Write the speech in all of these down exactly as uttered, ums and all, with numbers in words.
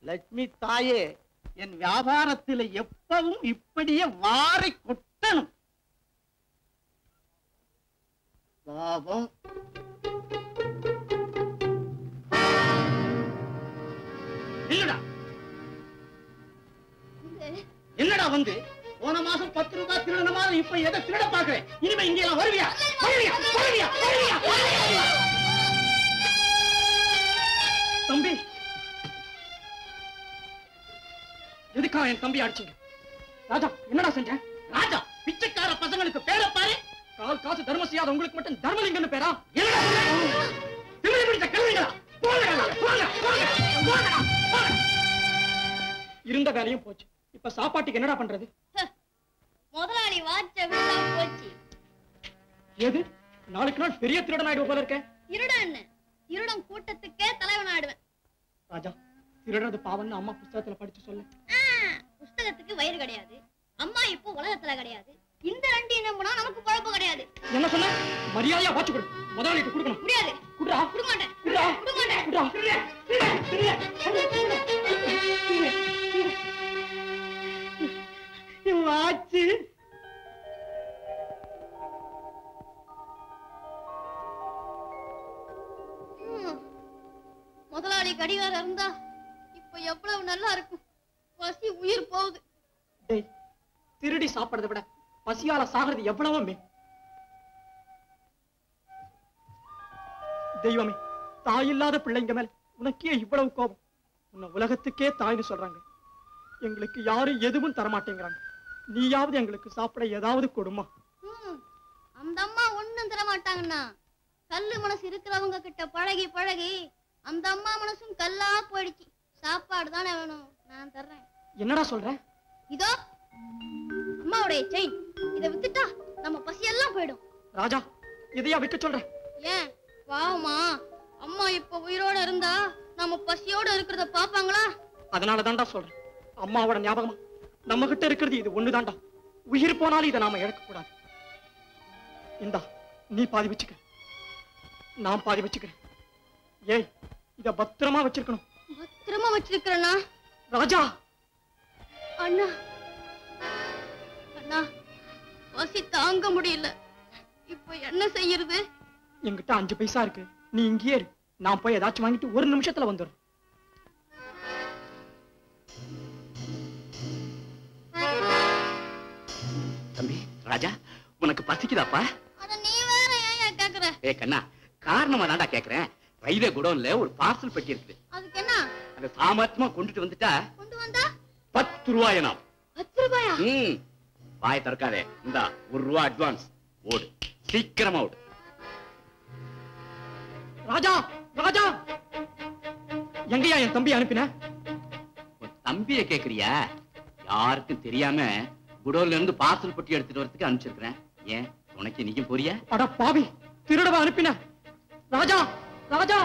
லட்சுமி தாயே, என் வியாபாரத்தில் எப்பவும் இப்படியே வாரி கொட்டணும். பாவம். இல்லடா என்னடா வந்து போன மாசம் பத்து ரூபாய் திருடன மாதிரி இப்ப எதை திருட பாக்குறேன். இனிமே இங்க எல்லாம் வருவியா வருவியா வருவியா வருவியா? தம்பி, எதுக்கா என் தம்பி அடிச்சீங்க? ராஜா, என்னடா செஞ்ச? ராஜா, பிச்சைக்கார பசங்களுக்கு பேர பாரு. கால் காசு தர்மம் செய்யாத உங்களுக்கு மட்டும் தர்மலிங்கன்னு பேரா? என்னடா திருடி பிடிச்ச கிழமைங்களா? இருந்த வேலையும் போச்சு. இப்ப சாப்பாட்டுக்கு என்னடா பண்றது? முதலாளி வாட்ச போச்சு. எது? நாளுக்கு நாள் பெரிய திருடன் ஆயிடுவ போல இருக்க. திருடன் திருடன் கூட்டத்துக்கே தலைவன் ஆடுவேன். ராஜா, திருடுறது பாவம்னு அம்மா புஸ்தகத்துல படிச்சு சொல்ல. புஸ்தகத்துக்கு வயிறு கிடையாது. அம்மா இப்போ உலகத்துல கிடையாது. இந்த ரெண்டு நம்பினா நமக்கு குழப்பம் கிடையாது. என்ன சொன்ன? மரியாதையா வாட்சி கொடு. முதலாளிக்கு கொடுக்கணும். முடியாது. குடுறா. கொடுக்க மாட்டேன். குடுறா. கொடுக்க மாட்டேன். குடுறா. வாட்சி முதலாளி கடிகாரம் இருந்தா இப்ப எவ்வளவு நல்லா இருக்கும். பசி உயிர் போகுது. திருடி சாப்பிடுறதை விட பசியால சாகிறது எவ்வளவோ மே. தெய்வமே, தாயில்லாத பிள்ளைங்க மேல உனக்கே இவ்வளவு கோபம். உன்னை உலகத்துக்கே தாய்னு சொல்றாங்க. எங்களுக்கு யாரும் எதுவும் தரமாட்டேங்கிறாங்க. நீயாவது எங்களுக்கு சாப்பிட ஏதாவது கொடுமா? அந்த அம்மா ஒண்ணும் தர மாட்டாங்கண்ணா. கல்லு மனசு இருக்கிறவங்க கிட்ட பழகி பழகி அந்த அம்மா மனசும் கல்லா போயிடுச்சு. சாப்பாடு தானே வேணும், நான் தர்றேன். என்னடா சொல்ற? இதோ அம்மாவுடைய செயின். இத வித்துட்டா நம்ம பசியெல்லாம் போயிடும். ராஜா, இதையா விற்க சொல்ற? ஏன் பாவமா? அம்மா இப்ப உயிரோட இருந்தா நம்ம பசியோட இருக்கிறத பாப்பாங்களா? அதனால தான்டா சொல்றேன். அம்மாவோட ஞாபகமா நம்ம கிட்ட இருக்கிறது இது ஒண்ணுதான்டா. உயிர் போனாலும் இதை நாம இழக்க கூடாது. இந்தா, நீ பாதி வச்சுக்க, நான் பாதி வச்சுக்கிறேன். ஏய், இத பத்திரமா வச்சிருக்கணும். பத்திரமா வச்சிருக்கிறேன்னா? ராஜா. அண்ணா அண்ணா, பசி தாங்க முடியல. இப்ப என்ன செய்யறது? என்கிட்ட அஞ்சு பைசா இருக்கு. நீ இங்கேயே இரு. நான் போய் ஏதாச்சும் வாங்கிட்டு ஒரு நிமிஷத்துல வந்துடுறேன். தம்பி ராஜா, உனக்கு பசிக்குதாப்பா? அத நீ வேற ஏன் கேக்குற? ஏ கண்ணா, காரணமா தான்டா கேக்குறேன். ரயில்வே குடோன்ல ஒரு பார்சல் பெட்டி இருக்குது. அதுக்கு என்ன? அத சாமர்த்தியமா கொண்டுட்டு வந்துட்டா கொண்டு வந்தா பத்து ரூபாய் நாம். பத்து ரூபாயா? ம், வாய் திறக்காதே. இந்தா ஒரு ரூபா அட்வான்ஸ். ஓடு, சீக்கிரமா ஓடு. ராஜா, ராஜா, எங்கயா என் தம்பி அனுப்பின? தம்பியை கேக்குறியா? யாருக்கும் தெரியாம குடோன்ல இருந்து பார்சல் பெட்டி எடுத்துட்டு வரதுக்கு அனுப்பிச்சிருக்கிறேன். ஏன், உனக்கு நீக்கும் போறியா? அட பாவி, திருடவா அனுப்பின? ராஜா, ராஜா.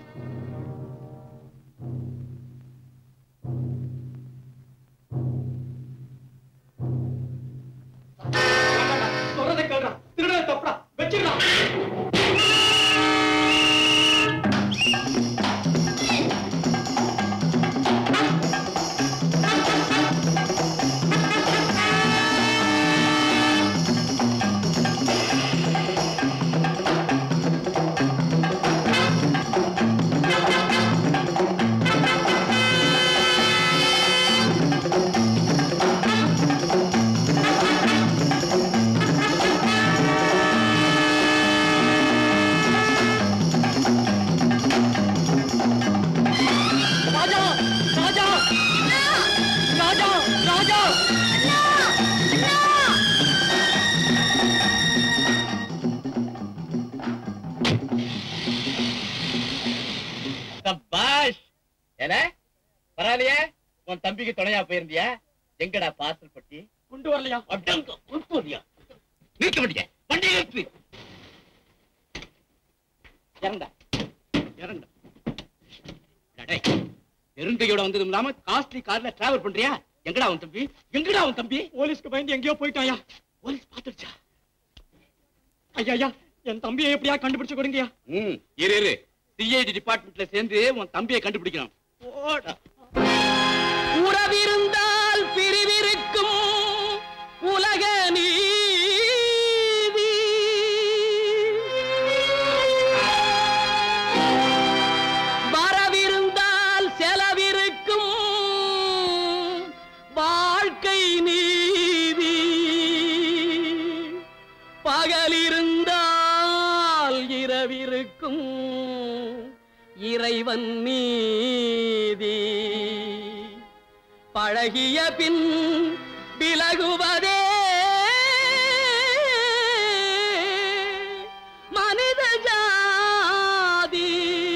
சொல்றதை கேள்றா. திருடனை தப்புடா, வச்சிடலாம். பரவாயில்லையே, உன் தம்பிக்கு துணையா போயிருந்தியா? எங்கடா பார்சல் பட்டி? கொண்டு வரலையா? கொண்டு வரலையா? நிறுத்த மாட்டியா? வண்டி நிறுத்து. இறண்டா இறண்டா. பெருந்தையோட வந்ததும் இல்லாம காஸ்ட்லி கார்ல டிராவல் பண்றியா? எங்கடா உன் தம்பி? எங்கடா உன் தம்பி? போலீஸ்க்கு பயந்து எங்கேயோ போயிட்டாயா? போலீஸ் பாத்துடுச்சா? ஐயா ஐயா, என் தம்பியை எப்படியா கண்டுபிடிச்சு கொடுங்கயா. ம், இரு இரு. சிஐடி டிபார்ட்மெண்ட்ல சேர்ந்து உன் தம்பியை கண்டுபிடிக்கணும். ஓடா. உறவிருந்தால் பிரிவிருக்கும் உலக நீதி வரவிருந்தால் செலவிருக்கும் வாழ்க்கை நீதி பகலிருந்தால் இரவிருக்கும் இறைவன் நீதி பழகிய பின் விலகுவதே மனித ஜாதி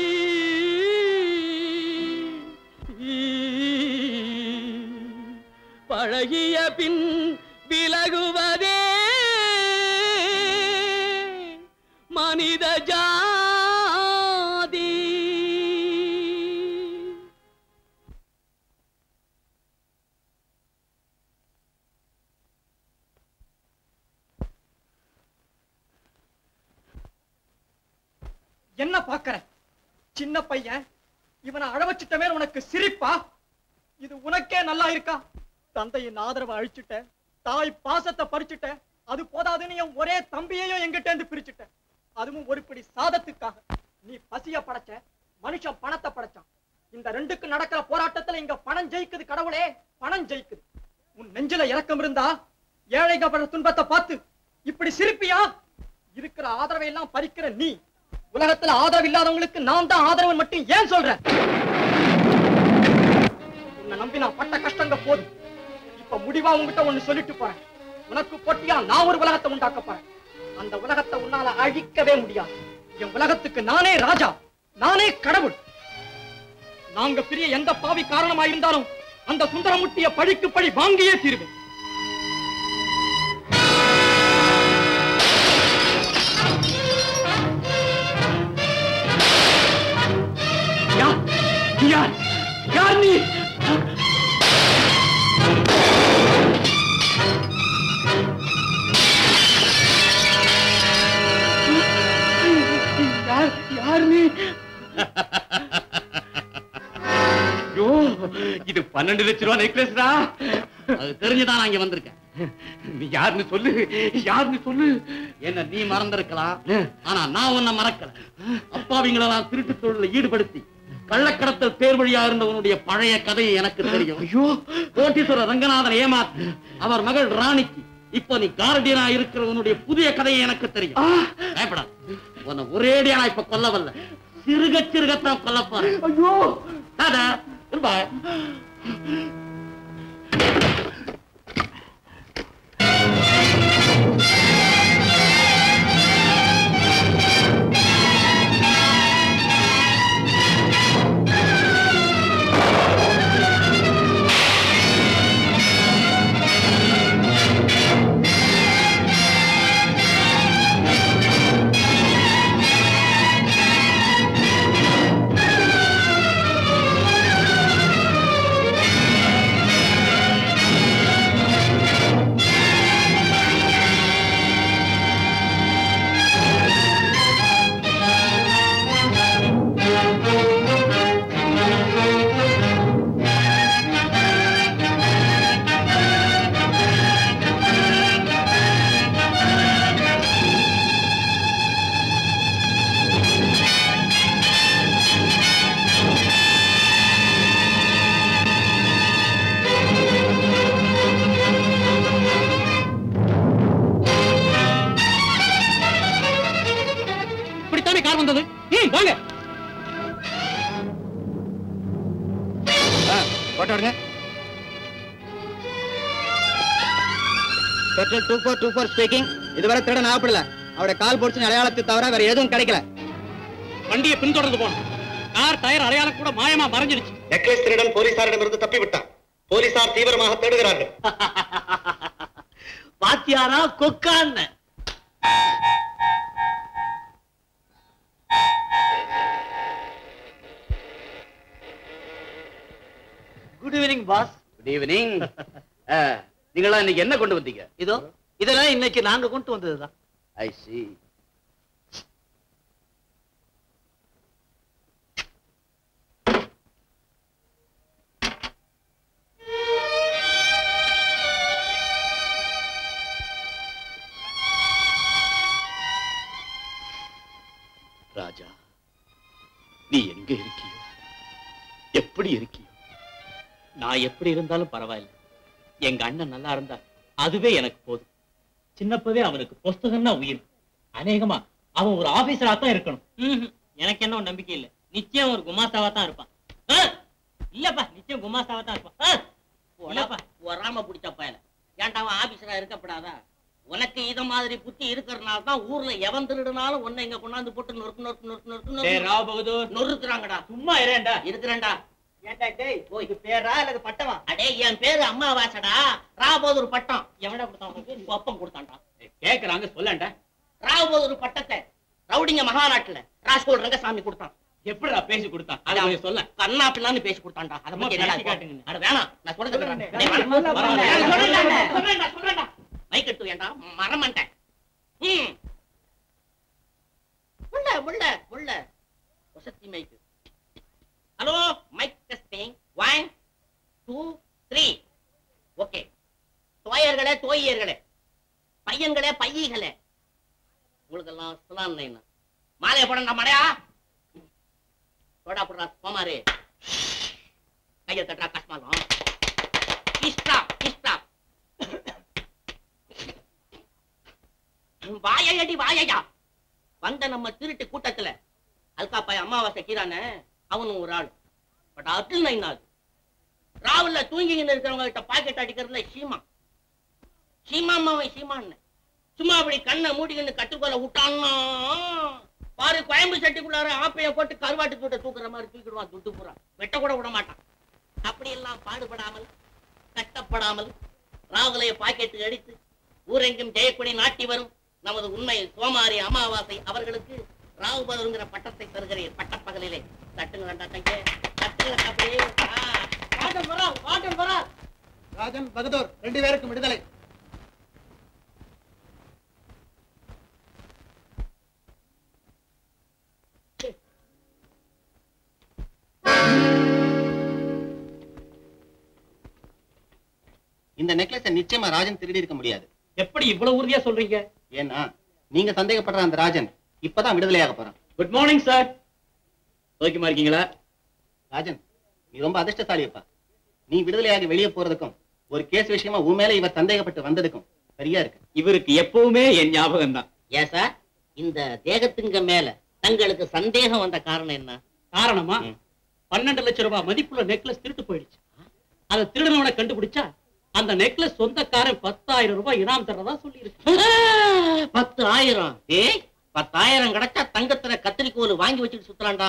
பழகிய பின் விலகுவதே மனித ஜாதி. என்ன பாக்குற? சின்ன பையன் இவனை அழவச்சிட்டமே உனக்கு சிரிப்பா? இது உனக்கே நல்லா இருக்கா? தந்தையின் ஆதரவை அழிச்சுட்ட, தாய் பாசத்தை பறிச்சுட்ட, அது போதாதுன்னு என் ஒரே தம்பியையும் எங்கிட்ட இருந்து பிரிச்சுட்ட. அதுவும் ஒரு பிடி சாதத்துக்காக. நீ பசிய படைச்ச, மனுஷன் பணத்தை படைச்சான். இந்த ரெண்டுக்கு நடக்கிற போராட்டத்துல இங்க பணம் ஜெயிக்குது. கடவுளே, பணம் ஜெயிக்குது. உன் நெஞ்சில இரக்கம் இருந்தா ஏழைங்க படுற துன்பத்தை பார்த்து இப்படி சிரிப்பியா? இருக்கிற ஆதரவை எல்லாம் பறிக்கிற நீ உலகத்துல ஆதரவு இல்லாதவங்களுக்கு நான் தான் ஆதரவு மட்டும் ஏன் சொல்ற? உன்னை நம்பி நான் பட்ட கஷ்டங்க போதும். இப்ப முடிவா உங்ககிட்ட ஒண்ணு சொல்லிட்டு போறேன். உனக்கு போட்டியா நான் ஒரு உலகத்தை உண்டாக்க போறேன். அந்த உலகத்தை உன்னால அழிக்கவே முடியாது. என் உலகத்துக்கு நானே ராஜா, நானே கடவுள். நாங்க பிரிய எந்த பாவி காரணமா இருந்தாலும் அந்த சுந்தரமுட்டிய பழிக்கு பழி வாங்கியே தீருவேன். யார் யார் நீ? யார் யார் நீ? இது பன்னெண்டு லட்சம் ரூபாய் நெக்லஸ்டா. அது தெரிஞ்சுதான் நான் இங்க வந்திருக்கேன். நீ யாருன்னு சொல்லு, யாருன்னு சொல்லு. என்ன நீ மறந்திருக்கலாம், ஆனா நான் உன்னை மறக்கல. அப்பாவிங்களெல்லாம் திருட்டு தொழில ஈடுபடுத்தி கள்ளக்கடத்தல் பேர் வழியா இருந்த உன்னுடைய பழைய கதையை எனக்கு தெரியும். ஐயோ, கோட்டீஸ்வர ரங்கநாதன் ஏமாத்து அவர் மகள் ராணிக்கு இப்ப நீ கார்டியனா இருக்கிற உன்னுடைய புதிய கதையை எனக்கு தெரியும். பயப்படாது, உன்னை ஒரேடியா நான் இப்ப கொல்லவல்ல, சிறுக சிறுகத்தான் கொல்ல போறேன். ஐயோ தாதா பாய். இதுவரை திருடன் ஆகப்படல. அவருடைய கால் பொடிச்சு அடையாளத்தை தவிர வேற எதுவும் கிடைக்கல. வண்டியை பின்தொடர்ந்து போனோம். கார் டயர் அடையாளம் கூட மாயமா மறைஞ்சிருச்சு. நெக்லஸ் திருடன் போலீசாரிடமிருந்து தப்பி விட்டான். போலீசார் தீவிரமாக தேடுகிறார்கள். பாத்தியாரா கொக்கான்னு. Good evening boss. Good evening. நீங்களா இன்னைக்கு என்ன கொண்டு வந்தீங்க? இதோ இதெல்லாம் இன்னைக்கு நாங்க கொண்டு வந்ததுதான். ஐ see. ராஜா, நீ எங்க இருக்கியோ, எப்படி இருக்கியோ? நான் எப்படி இருந்தாலும் பரவாயில்லை. எங்க அண்ணன் நல்லா இருந்தா அதுவே எனக்கு போதும். சின்னப்பவே அவனுக்கு புஸ்தகம்னா உயிர். அநேகமா அவன் ஒரு ஆபீசரா தான் இருக்கணும். எனக்கு என்ன நம்பிக்கை இல்ல. நிச்சயம் ஒரு குமாஸ்தாவா தான் இருப்பான். இல்லப்பா, நிச்சயம் குமாஸ்தாவா தான் இருப்பான். வராம பிடிச்ச பயல ஏன்டா அவன் ஆபீசரா இருக்கப்படாதா? உனக்கு இத மாதிரி புத்தி இருக்கிறனால தான் ஊர்ல எவன் திருடுனாலும் உன்னை இங்க கொண்டாந்து போட்டு நொறுக்கு நொறுக்கு நொறுக்கு நொறுக்கு ராவ் பகதூர் நொறுக்குறாங்கடா. சும்மா இரேண்டா இருக்கிறேன்டா. ஏண்டா டேய், இது பேரா இல்ல பட்டமா? அடே, என் பேரு அம்மாவாசடா. ராபோதூர் பட்டம். எவன்டா கொடுத்தான் உனக்கு? உங்க அப்பன் கொடுத்தான்டா. கேக்குறாங்க சொல்லண்டா. ராபோதூர் பட்டத்தை ரவுடிங்க மகாநாட்டுல ராஸ்கோல் ரங்கசாமி கொடுத்தான். எப்படிடா பேசி கொடுத்தான்? அத அவன் சொல்ல. கண்ணா பின்னான்னு பேசி கொடுத்தான்டா. அத பத்தி என்னடா காட்டுங்க. அட வேணாம், நான் சொல்றது சொல்றேன்டா. மைக் எடுத்து வேண்டாம், மரமண்டேன். ம் முள்ள முள்ள முள்ள வசதி mic. Hello, mic testing. One two three. Okay. தோயர்களே தோயர்களே, பையன்களே பையீகளே, உங்களுக்கு எல்லாம் சுலாம் இல்லைன்னா மாலையை போடண்டா. மடையா போடா போடுறா போமாரு. கையை தட்டுறா கஷ்மாலம். Stop stop. வாயடி வாயையா. வந்த நம்ம திருட்டு கூட்டத்துல அல்காப்பாய் அமாவாசை கீரானே அவனும் ஒரு ஆள். பட் அட்டில் நைனாது. ராவுல தூங்கின்னு இருக்கிறவங்க கிட்ட பாக்கெட் அடிக்கிறதுல சீமா சீமா அம்மாவை சீமான்னு சும்மா அப்படி கண்ணை மூடிக்கின்னு கட்டுக்கோல விட்டான்னா பாரு, கோயம்பு சட்டிக்குள்ளார ஆப்பைய போட்டு கருவாட்டு தூட்ட தூக்குற மாதிரி தூக்கிடுவான். துட்டு பூரா வெட்ட கூட விட மாட்டான். அப்படி எல்லாம் பாடுபடாமல் கட்டப்படாமல் ராவுலைய பாக்கெட்டு அடித்து ஊரெங்கும் ஜெயக்கொடி நாட்டி வரும் நமது உண்மை சோமாரி அமாவாசை அவர்களுக்கு ராவு பகதூர்ங்கிற பட்டத்தை தருகிறேன். பட்டப்பகலிலே தட்டுங்க தங்க தட்டுங்க. அப்படியே வாட்டன் வரா வாட்டன் வரா. ராஜன் பகதூர் ரெண்டு பேருக்கும் விடுதலை. இந்த நெக்லஸை நிச்சயமா ராஜன் திருடி இருக்க முடியாது. எப்படி இவ்வளவு உறுதியா சொல்றீங்க? ஏன்னா நீங்க சந்தேகப்படுற அந்த ராஜன் இப்பதான் விடுதலையாக போறான். Good morning sir. ஓகேமா இருக்கீங்களா? ராஜன், நீ ரொம்ப அதிர்ஷ்டசாலியப்பா. நீ விடுதலையாகி வெளியே போறதுக்கும் ஒரு கேஸ் விஷயமா உன் மேல இவர் சந்தேகப்பட்டு வந்ததுக்கும் சரியா இருக்கு. இவருக்கு எப்பவுமே என் ஞாபகம் தான். ஏன் சார், இந்த தேகத்துங்க மேல தங்களுக்கு சந்தேகம் வந்த காரணம் என்ன? காரணமா, பன்னெண்டு லட்சம் ரூபாய் மதிப்புள்ள நெக்லஸ் திருட்டு போயிடுச்சு. அதை திருடனவனை கண்டுபிடிச்சா அந்த நெக்லஸ் சொந்தக்காரன் பத்தாயிரம் ரூபாய் இனாம் தர்றதா சொல்லி இருக்கு. பத்து ஆயிரம்? ஏய், பத்தாயிரம் கிடைச்சா தங்கத்துல கத்திரிக்கோல் வாங்கி வச்சுட்டு சுத்தலாம்டா.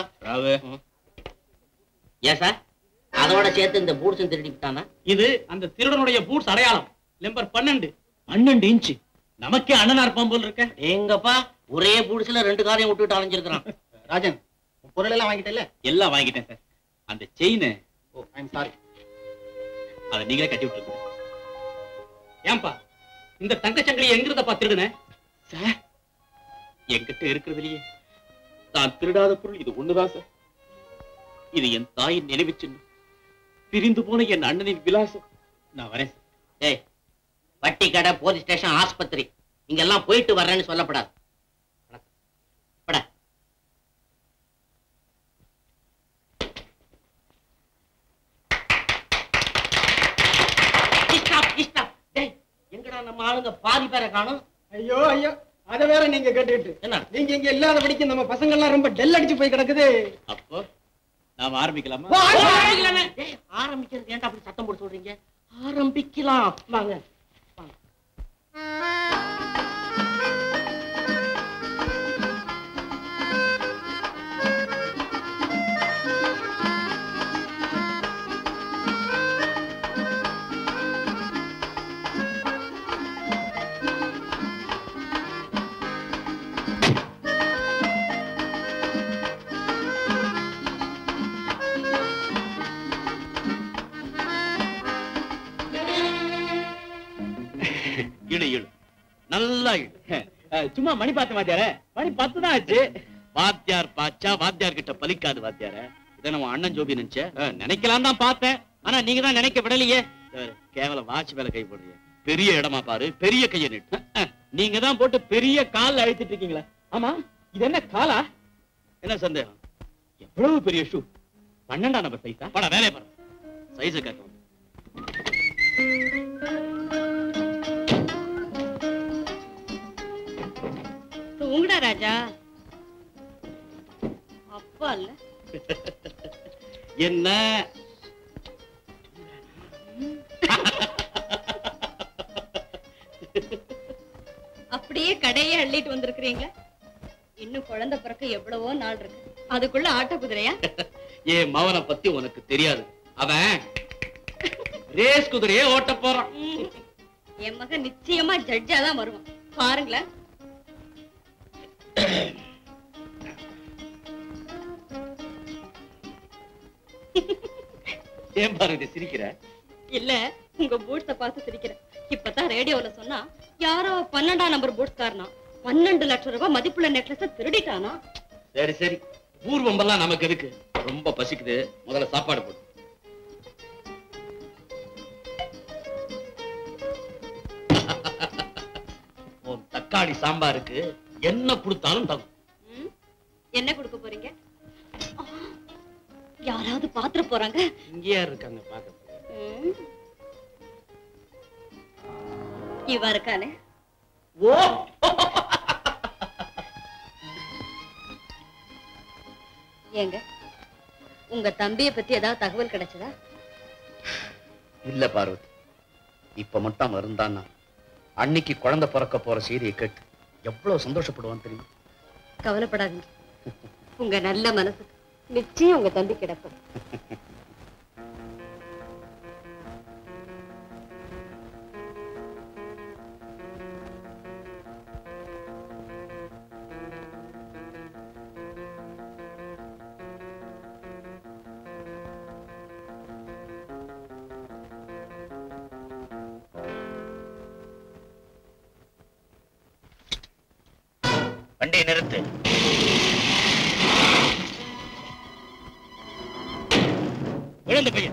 ஏன் சார், அதோட சேர்த்து இந்த பூட்ஸும் திருடி விட்டானா? இது அந்த திருடனுடைய பூட்ஸ் அடையாளம். நம்பர் பன்னெண்டு. பன்னெண்டு இன்ச்சு. நமக்கே அண்ணனா இருப்பான் போல் இருக்க. எங்கப்பா, ஒரே பூட்ஸ்ல ரெண்டு காரையும் விட்டுட்டு அலைஞ்சிருக்கிறான். ராஜன், பொருள் எல்லாம் வாங்கிட்டல? எல்லாம் வாங்கிட்டேன் சார். அந்த chain, O I am sorry, அதை நீங்களே கட்டி விட்டுருக்கீங்க. ஏன்பா இந்த தங்க சங்கிலியை எங்கிருந்தப்பா திருடுன? சார், என்கிட்ட இருக்கிறதுலயே நான் திருடாத பொருள் இது ஒண்ணுதான் சார். இது என் தாயின் நினைவு சின்னம். பிரிந்து போன என் அண்ணனின் விலாசம். நான் வரேன். ஏய், வட்டி கடை, போலீஸ் ஸ்டேஷன், ஆஸ்பத்திரி இங்கெல்லாம் போயிட்டு வர்றேன்னு சொல்லப்படாது. எங்கடா நம்ம ஆளுங்க பாதி பேரை காணும்? ஐயோ ஐயோ, அத வேற நீங்க கேட்டுக்கிட்டு என்ன நீங்க இங்க இல்லாத படிக்க நம்ம பசங்க எல்லாம் ரொம்ப டெல் அடிச்சு போய் கிடக்குது. அப்போ நாம ஆரம்பிக்கலாமா? ஆரம்பிக்கிறது ஏன்டா அப்படி சத்தம் போட்டு சொல்றீங்க? ஆரம்பிக்கலாம் வாங்க. இழு இழு, நல்லா இழு. சும்மா மணி பார்த்து வாத்தியார, மணி பத்து தான் ஆச்சு. வாத்தியார் பாச்சா வாத்தியார் கிட்ட பலிக்காது வாத்தியார. இதை நம்ம அண்ணன் ஜோபி நினைச்ச நினைக்கலாம் தான் பார்த்தேன். ஆனா நீங்க தான் நினைக்க விடலையே. கேவலம் வாட்ச் மேல கை போடுறீங்க. பெரிய இடமா பாரு, பெரிய கையை நிட்டு. நீங்க தான் போட்டு பெரிய கால் அழுத்திட்டு இருக்கீங்களா? ஆமா, இது என்ன காலா? என்ன சந்தேகம்? எவ்வளவு பெரிய ஷூ! பன்னெண்டாம் நம்பர் சைஸா? பட வேலையை பாரு. சைஸ கேட்கணும். தூங்குடா ராஜா. அப்பா இல்ல என்ன அப்படியே கடையே அள்ளிட்டு வந்திருக்கிறீங்க. இன்னும் குழந்தை பிறக்க எவ்வளவோ நாள் இருக்கு. அதுக்குள்ள ஆட்ட குதிரையா? ஏன் மவனை பத்தி உனக்கு தெரியாது. அவன் ரேஸ் குதிரையே ஓட்ட போறான். என் மகன் நிச்சயமா ஜட்ஜா தான் வருவான். பாருங்களேன். ஏன் பாருங்க சிரிக்கிற? இல்ல, உங்க பூட்ஸ பார்த்து சிரிக்கிறேன். இப்பதான் ரேடியோல சொன்னா யாரோ பன்னெண்டாம் நம்பர் பூட்ஸ் காரனா பன்னெண்டு லட்சம் ரூபாய் மதிப்புள்ள நெக்லஸ் திருடிட்டானா. சரி சரி, பூர்வம்பெல்லாம் நமக்கு எதுக்கு? ரொம்ப பசிக்குது, முதல்ல சாப்பாடு போடு. உன் தக்காளி சாம்பாருக்கு என்ன கொடுத்தாலும் தகும். என்ன கொடுக்க போறீங்க? யாராவது பாத்திர போறாங்க? இங்க யார் இருக்காங்க பாக்க? இவ இருக்கானே. ஓ, ஏங்க, உங்க தம்பியை பத்தி ஏதாவது தகவல் கிடைச்சதா? இல்ல பார்வதி, இப்ப மட்டும் இருந்தான்னா அன்னைக்கு குழந்தை பிறக்க போற செய்தியை கேட்டு எவ்வளவு சந்தோஷப்படுவான் தெரியுமா? கவலைப்படாதீங்க, உங்க நல்ல மனசுக்கு நிச்சயம் உங்க தம்பி கிடப்பார். வண்டியை நிறுத்து. விழுந்து பையன்.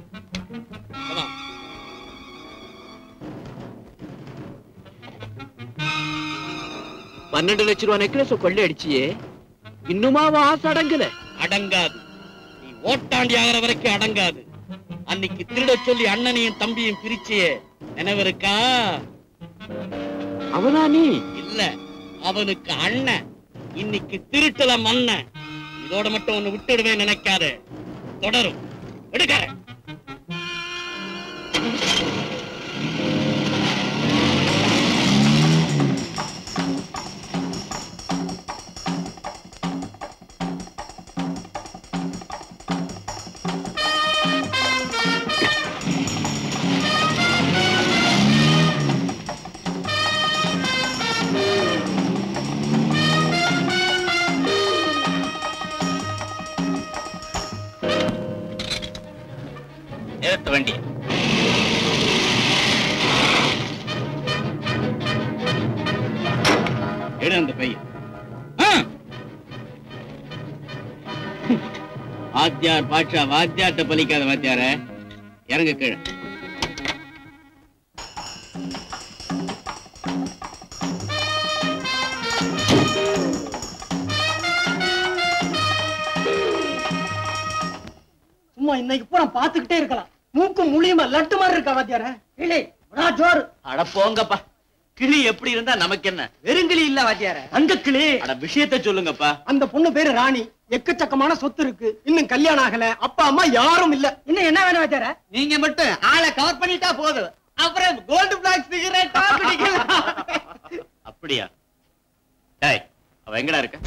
பன்னெண்டு லட்சம் ரூபாய் நெக்லஸ் கொள்ளை அடிச்சியே, இன்னுமா ஆசை அடங்கல? அடங்காது. நீ ஓட்டாண்டி ஆகிற வரைக்கும் அடங்காது. அன்னைக்கு திருட சொல்லி அண்ணனையும் தம்பியும் பிரிச்சியே, நினைவிருக்கா? அவனா நீ? இல்ல, அவனுக்கு அண்ணன். இன்னைக்கு திருட்டல மண்ணன். இதோட மட்டும் ஒண்ணு விட்டுடுவேன் நினைக்காத. தொடரும். எடுக்க. நிறுத்த வண்டி. எடு அந்த பையன். வாத்தியார் பாட்சா வாத்தியார்ட்ட பலிக்காத வாத்தியார, இறங்க கீழே. சும்மா இன்னைக்கு பூரா பாத்துக்கிட்டே இருக்கலாம். மூக்கு முழியுமா லட்டு மாதிரி இருக்கா வாத்தியார? இல்லை ஜோறு. அட போங்கப்பா, கிளி எப்படி இருந்தா நமக்கு என்ன? வெறுங்கிளி இல்ல வாத்தியார, அந்த கிளி. அட விஷயத்தை சொல்லுங்கப்பா. அந்த பொண்ணு பேரு ராணி. எக்கச்சக்கமான சொத்து இருக்கு. இன்னும் கல்யாணம் ஆகல. அப்பா அம்மா யாரும் இல்ல. இன்னும் என்ன வேணும் வாத்தியார? நீங்க மட்டும் ஆளை கவர் பண்ணிட்டா போதும். அப்புறம் கோல்டு பிளாக் சிகரெட்டா பிடிக்கலாம். அப்படியா? டேய், அவ எங்கடா இருக்க?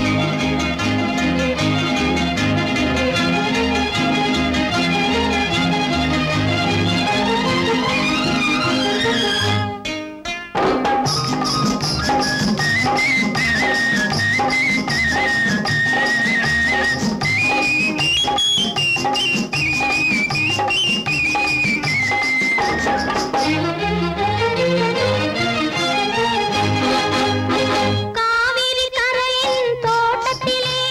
காவிரி கரையின் தோட்டத்திலே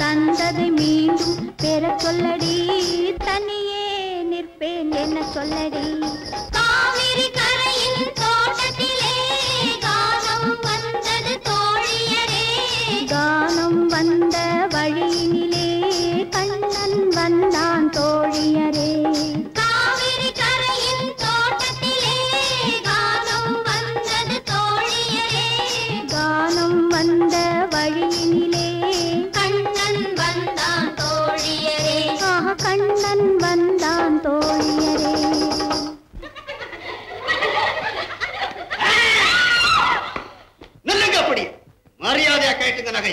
தந்ததை மீண்டும் பெற சொல்லடி, தனியே நிற்பேன் என்ன சொல்லடி. காவிரி கரையில் தோட்டத்திலே கானம் வந்தது தோழியரே, கானம் வந்த வழியினிலே கண்ணன் வந்தான் தோழியரே. காவிரி கரையில் தோட்டத்திலே கானம் வந்தது தோழியரே, கானம் வந்த வழியினிலே கண்ணன் வந்தான் தோழியரே. ஆஹா கண்ணன் வந்தான் தோழியரே. நல்லங்க அப்படி மரியாதையா கேட்டுங்க நகை.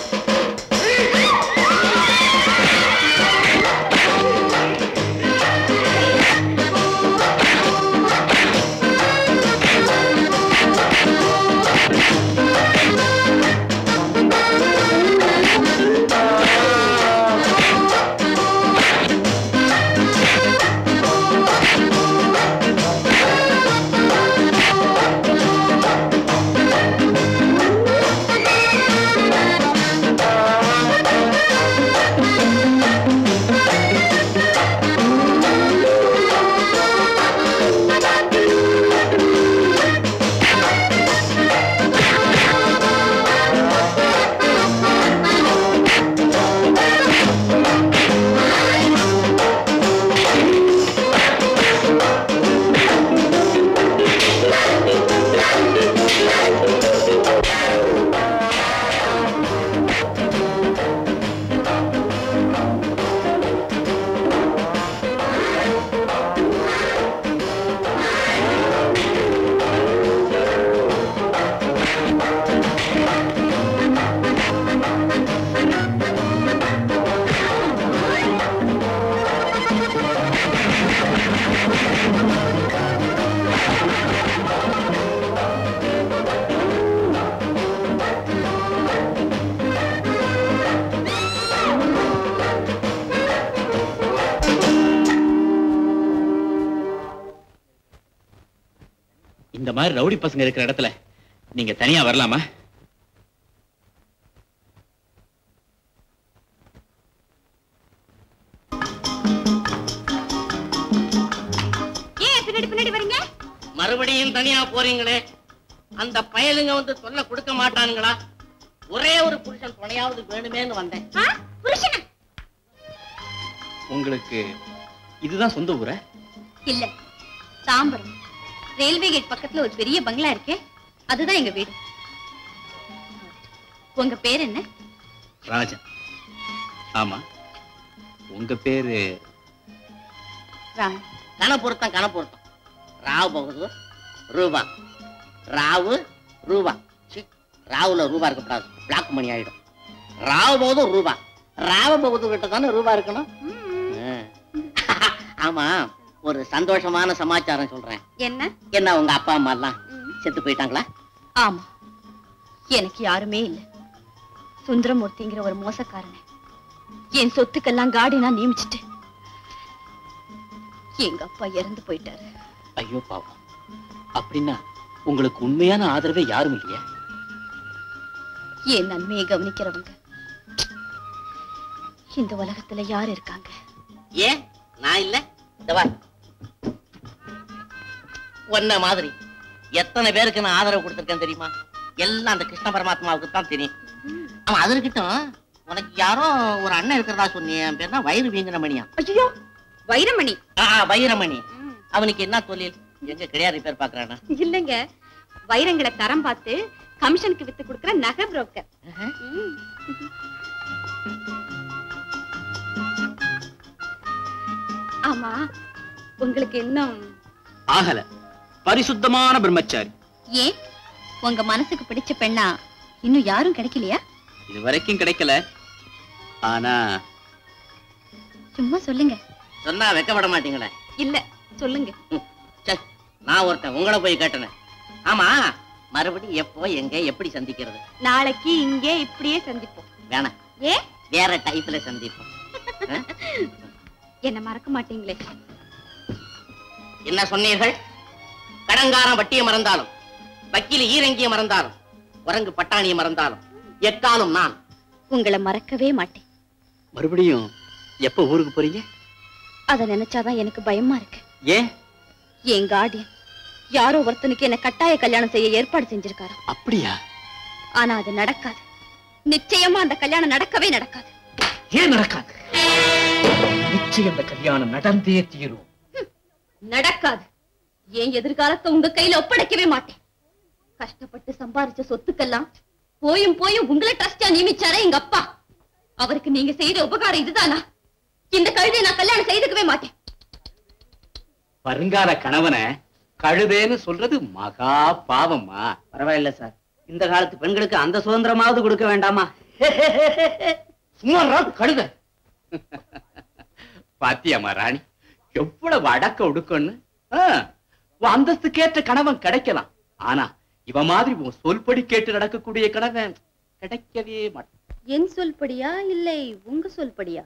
இந்த மாதிரி ரவுடி பசங்க இருக்கிற இடத்துல நீங்க தனியா வரலாமா? ஏன் பின்னாடி பின்னாடி வரீங்க? மறுபடியும் தனியா போறீங்களே, அந்த பயலுங்க வந்து சொல்ல கொடுக்க மாட்டானுங்களா? ஒரே ஒரு புருஷன் துணையாவது வேணுமேன்னு வந்தேன். புருஷனா? உங்களுக்கு இதுதான் சொந்த ஊரா? இல்ல, தாம்பரம் ரயில்வே கேட் பக்கத்துல ஒரு பெரிய பங்களா இருக்கே, அதுதான் எங்க வீடு. உங்க பேர் என்ன? ராஜா. ஆமா, உங்க பேரு? ராணி. கண பொருத்தம் கண பொருத்தம். ராவ் பகதூர் ரூபா. ராவு ரூபா. ராவுல ரூபா இருக்கக்கூடாது, பிளாக் மணி ஆயிடும். ராவ் பகதூர் ரூபா. ராவ பகதூர் கிட்ட தானே ரூபா இருக்கணும். ஆமா, ஒரு சந்தோஷமான சமாச்சாரம் சொல்றேன். என்ன? என்ன உங்க அப்பா அம்மா எல்லாம் செத்து போயிட்டாங்களா? ஆமா, எனக்கு யாருமே இல்ல. சுந்தரமூர்த்திங்கிற ஒரு மோசக்காரனை என் சொத்துக்கெல்லாம் கார்டினா நியமிச்சுட்டு எங்க அப்பா இறந்து போயிட்டாரு. ஐயோ பாவம். அப்படின்னா உங்களுக்கு உண்மையான ஆதரவே யாரும் இல்லையா? என் நன்மையை கவனிக்கிறவங்க இந்த உலகத்துல யார் இருக்காங்க? ஏன் நான் இல்ல? ஒன்ன மாதிரி எத்தனை பேருக்கு நான் ஆதரவு கொடுத்திருக்கேன் தெரியுமா? எல்லாம் அந்த கிருஷ்ண பரமாத்மாவுக்கு தான் தெரியும். அவன் அது இருக்கட்டும், உனக்கு யாரோ ஒரு அண்ணன் இருக்கிறதா சொன்னீங்க, என் பேர் தான் வைர வீங்கனமணியா? ஐயோ, வைரமணி. வைரமணி. அவனுக்கு என்ன தொழில்? எங்க கிடையாது பேர் பாக்குறானா? இல்லங்க, வைரங்களை தரம் பார்த்து கமிஷனுக்கு வித்து கொடுக்கிற நகை புரோக்கர். ஆமா, உங்களுக்கு இன்னும் ஆகல. பரிசுத்தமான பிரம்மச்சாரி. ஏன் உங்க மனசுக்கு பிடிச்ச பெண்ணா இன்னும் யாரும் கிடைக்கலையா? இது வரைக்கும் கிடைக்கல. ஆனா சும்மா சொல்லுங்க. சொன்னா வெக்கப்பட மாட்டீங்களே? இல்ல, சொல்லுங்க. நான் ஒருத்தன் உங்களை போய் கேட்டேன். ஆமா, மறுபடியும் எப்போ எங்க எப்படி சந்திக்கிறது? நாளைக்கு இங்கே இப்படியே சந்திப்போம். வேணாம், ஏ வேற டைப்ல சந்திப்போம். என்ன மறக்க மாட்டீங்களே? என்ன சொன்னீர்கள்? கடங்காரம் வட்டியை மறந்தாலும், வக்கீல் ஈரங்கிய மறந்தாலும், குரங்கு பட்டாணியை மறந்தாலும், எக்காலும் நான் உங்களை மறக்கவே மாட்டேன். மறுபடியும் எப்ப ஊருக்கு போறீங்க? அதை நினைச்சாதான் எனக்கு பயமா இருக்கு. ஏன்? என் கார்டியன் யாரோ ஒருத்தனுக்கு என்ன கட்டாய கல்யாணம் செய்ய ஏற்பாடு செஞ்சிருக்காரு. அப்படியா? ஆனா அது நடக்காது. நிச்சயமா அந்த கல்யாணம் நடக்கவே நடக்காது. ஏன் நடக்காது? நிச்சயம் அந்த கல்யாணம் நடந்தே தீரும். நடக்காது. என் எதிர்காலத்தை உங்க கையில ஒப்படைக்கவே மாட்டேன். கஷ்டப்பட்டு சம்பாதிச்ச சொத்துக்கெல்லாம் போயும் போயும் உங்களை ட்ரஸ்டா நியமிச்சாரே எங்க அப்பா. அவருக்கு நீங்க செய்த உபகாரம் இதுதானா? இந்த கழுதையை நான் கல்யாணம் செய்துக்கவே மாட்டேன். வருங்கால கணவனை கழுதேன்னு சொல்றது மகா பாவம்மா. பரவாயில்ல சார், இந்த காலத்து பெண்களுக்கு அந்த சுதந்திரமாவது கொடுக்க வேண்டாமா? சும்மா கழுத. பாத்தியம்மா ராணி, எவ்வளவு அடக்க ஒடுக்கன்னு. அந்தஸ்துக்கேற்ற கணவன் கிடைக்கலாம். ஆனா இவ மாதிரி உன் சொல்படி கேட்டு நடக்கக்கூடிய கணவன் கிடைக்கவே மாட்டான். என் சொல்படியா இல்லை உங்க சொல்படியா?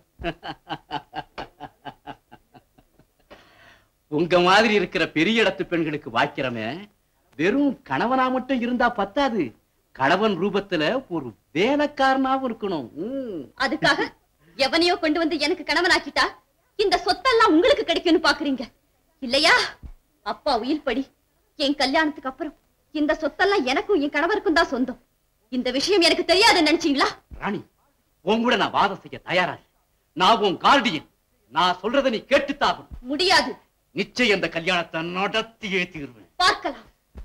உங்க மாதிரி இருக்கிற பெரிய இடத்து பெண்களுக்கு வாக்கிறமே வெறும் கணவனா மட்டும் இருந்தா பத்தாது, கணவன் ரூபத்துல ஒரு வேலைக்காரனாவும் இருக்கணும். அதுக்காக எவனையோ கொண்டு வந்து எனக்கு கணவனாக்கிட்டா இந்த சொத்தெல்லாம் உங்களுக்கு கிடைக்கும்னு பாக்குறீங்க இல்லையா? அப்பா உயிர்படி என் கல்யாணத்துக்கு அப்புறம் இந்த சொத்தெல்லாம் எனக்கும் என் கணவருக்கும் தான் சொந்தம். இந்த விஷயம் எனக்கு தெரியாதுன்னு நினைச்சீங்களா? ராணி, உன் கூட நான் வாதம் செய்ய தயாரா. நான் உன் கார்டியன். நான் சொல்றதை நீ கேட்டுத்தாகும். முடியாது. நிச்சயம் இந்த கல்யாணத்தை நடத்தியே தீர்வேன். பார்க்கலாம்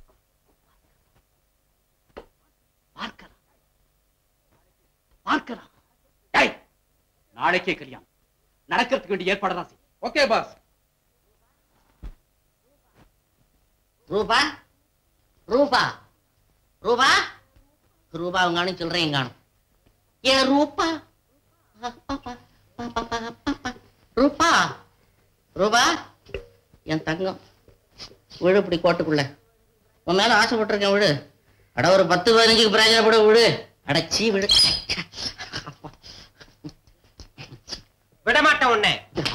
பார்க்கலாம் பார்க்கலாம். நாளைக்கே கல்யாணம் நடக்கிறதுக்கு வேண்டிய ஏற்பாடு செய். Okay boss. ரூபா ரூபா ரூபா ரூபா உங்கானும் சொல்றேன் காணும். ஏ ரூபா ரூபா ரூபா என் தங்கம் விடு, இப்படி கோட்டுக்குள்ள உன் மேல ஆசைப்பட்டிருக்கேன். விடு. அட ஒரு பத்து பதினஞ்சுக்கு பிரயோஜனப்பட விடு. அடச்சி விடு. விட மாட்டேன் உன்னை.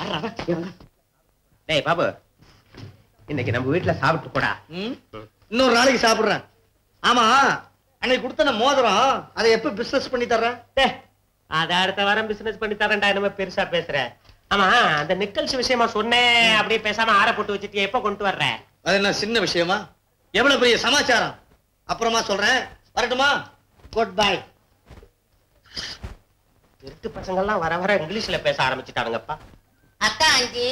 டேய் பாபு, இன்னைக்கு நம்ம வீட்டுல சாப்பிட்டு போடா. இன்னொரு நாளைக்கு சாப்பிடுறேன். ஆமா, அன்னைக்கு கொடுத்த மோதிரம் அதை எப்ப பிசினஸ் பண்ணி தர்றேன்? அத அடுத்த வாரம் பிசினஸ் பண்ணி தரேன்டா. நம்ம பெருசா பேசுற. ஆமா, அந்த நிக்கல்ஸ் விஷயமா சொன்னேன், அப்படியே பேசாம ஆற போட்டு வச்சுட்டு எப்ப கொண்டு வர்ற? அது என்ன சின்ன விஷயமா? எவ்வளவு பெரிய சமாச்சாரம். அப்புறமா சொல்றேன். வரட்டுமா? Good bye. திருட்டு பசங்க எல்லாம் வர வர இங்கிலீஷ்ல பேச ஆரம்பிச்சுட்டானுங்கப்பா. அக்கா ஆண்டி,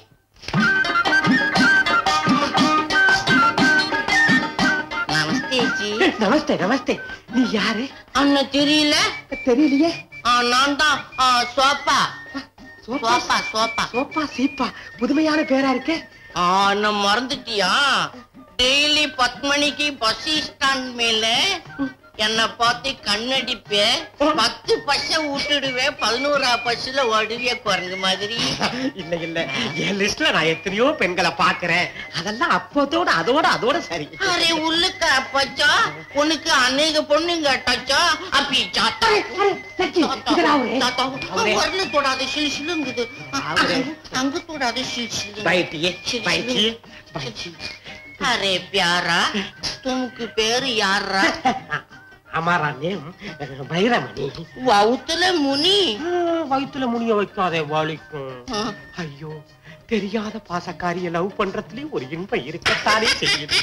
நமஸ்தே ஜி. நமஸ்தே நமஸ்தே. நீ யாரு? அண்ணன் தெரியல? தெரியலையே. நான் தான் சோப்பா சோப்பா சோப்பா சோப்பா சீப்பா. புதுமையான பேரா இருக்கே. அண்ணன் மறந்துட்டியா? டெய்லி பத்து மணிக்கு பஸ் ஸ்டாண்ட் மேல என்ன பார்த்து கண்ணடிப்பே, பத்து பஸ்ஸ விட்டுடுவே, பதினோரா பஸ்ல ஓடுவிய குரங்கு மாதிரி. இல்ல இல்ல, என் லிஸ்ட்ல நான் எத்தனையோ பெண்களை பாக்குறேன். அதெல்லாம் அப்போதோட அதோட அதோட சரி. அரே உள்ளுக்க அப்பச்சா, உனக்கு அநேக பொண்ணுங்க அட்டாச்சா. அப்பி சாத்தா வரல தொடாது, சிலு சிலுங்குது. அங்க தொடாது, சிலு சிலு. அரே பியாரா, துமுக்கு பேரு யாரா? அமாரா நேம் வைரமணி. வவுத்துல முனி. வயிற்றுல முனிய வைக்காதே, வலிக்கும். ஐயோ, தெரியாத பாசக்காரிய லவ் பண்றதுலயும் ஒரு இன்பம் இருக்கத்தானே செய்யுது.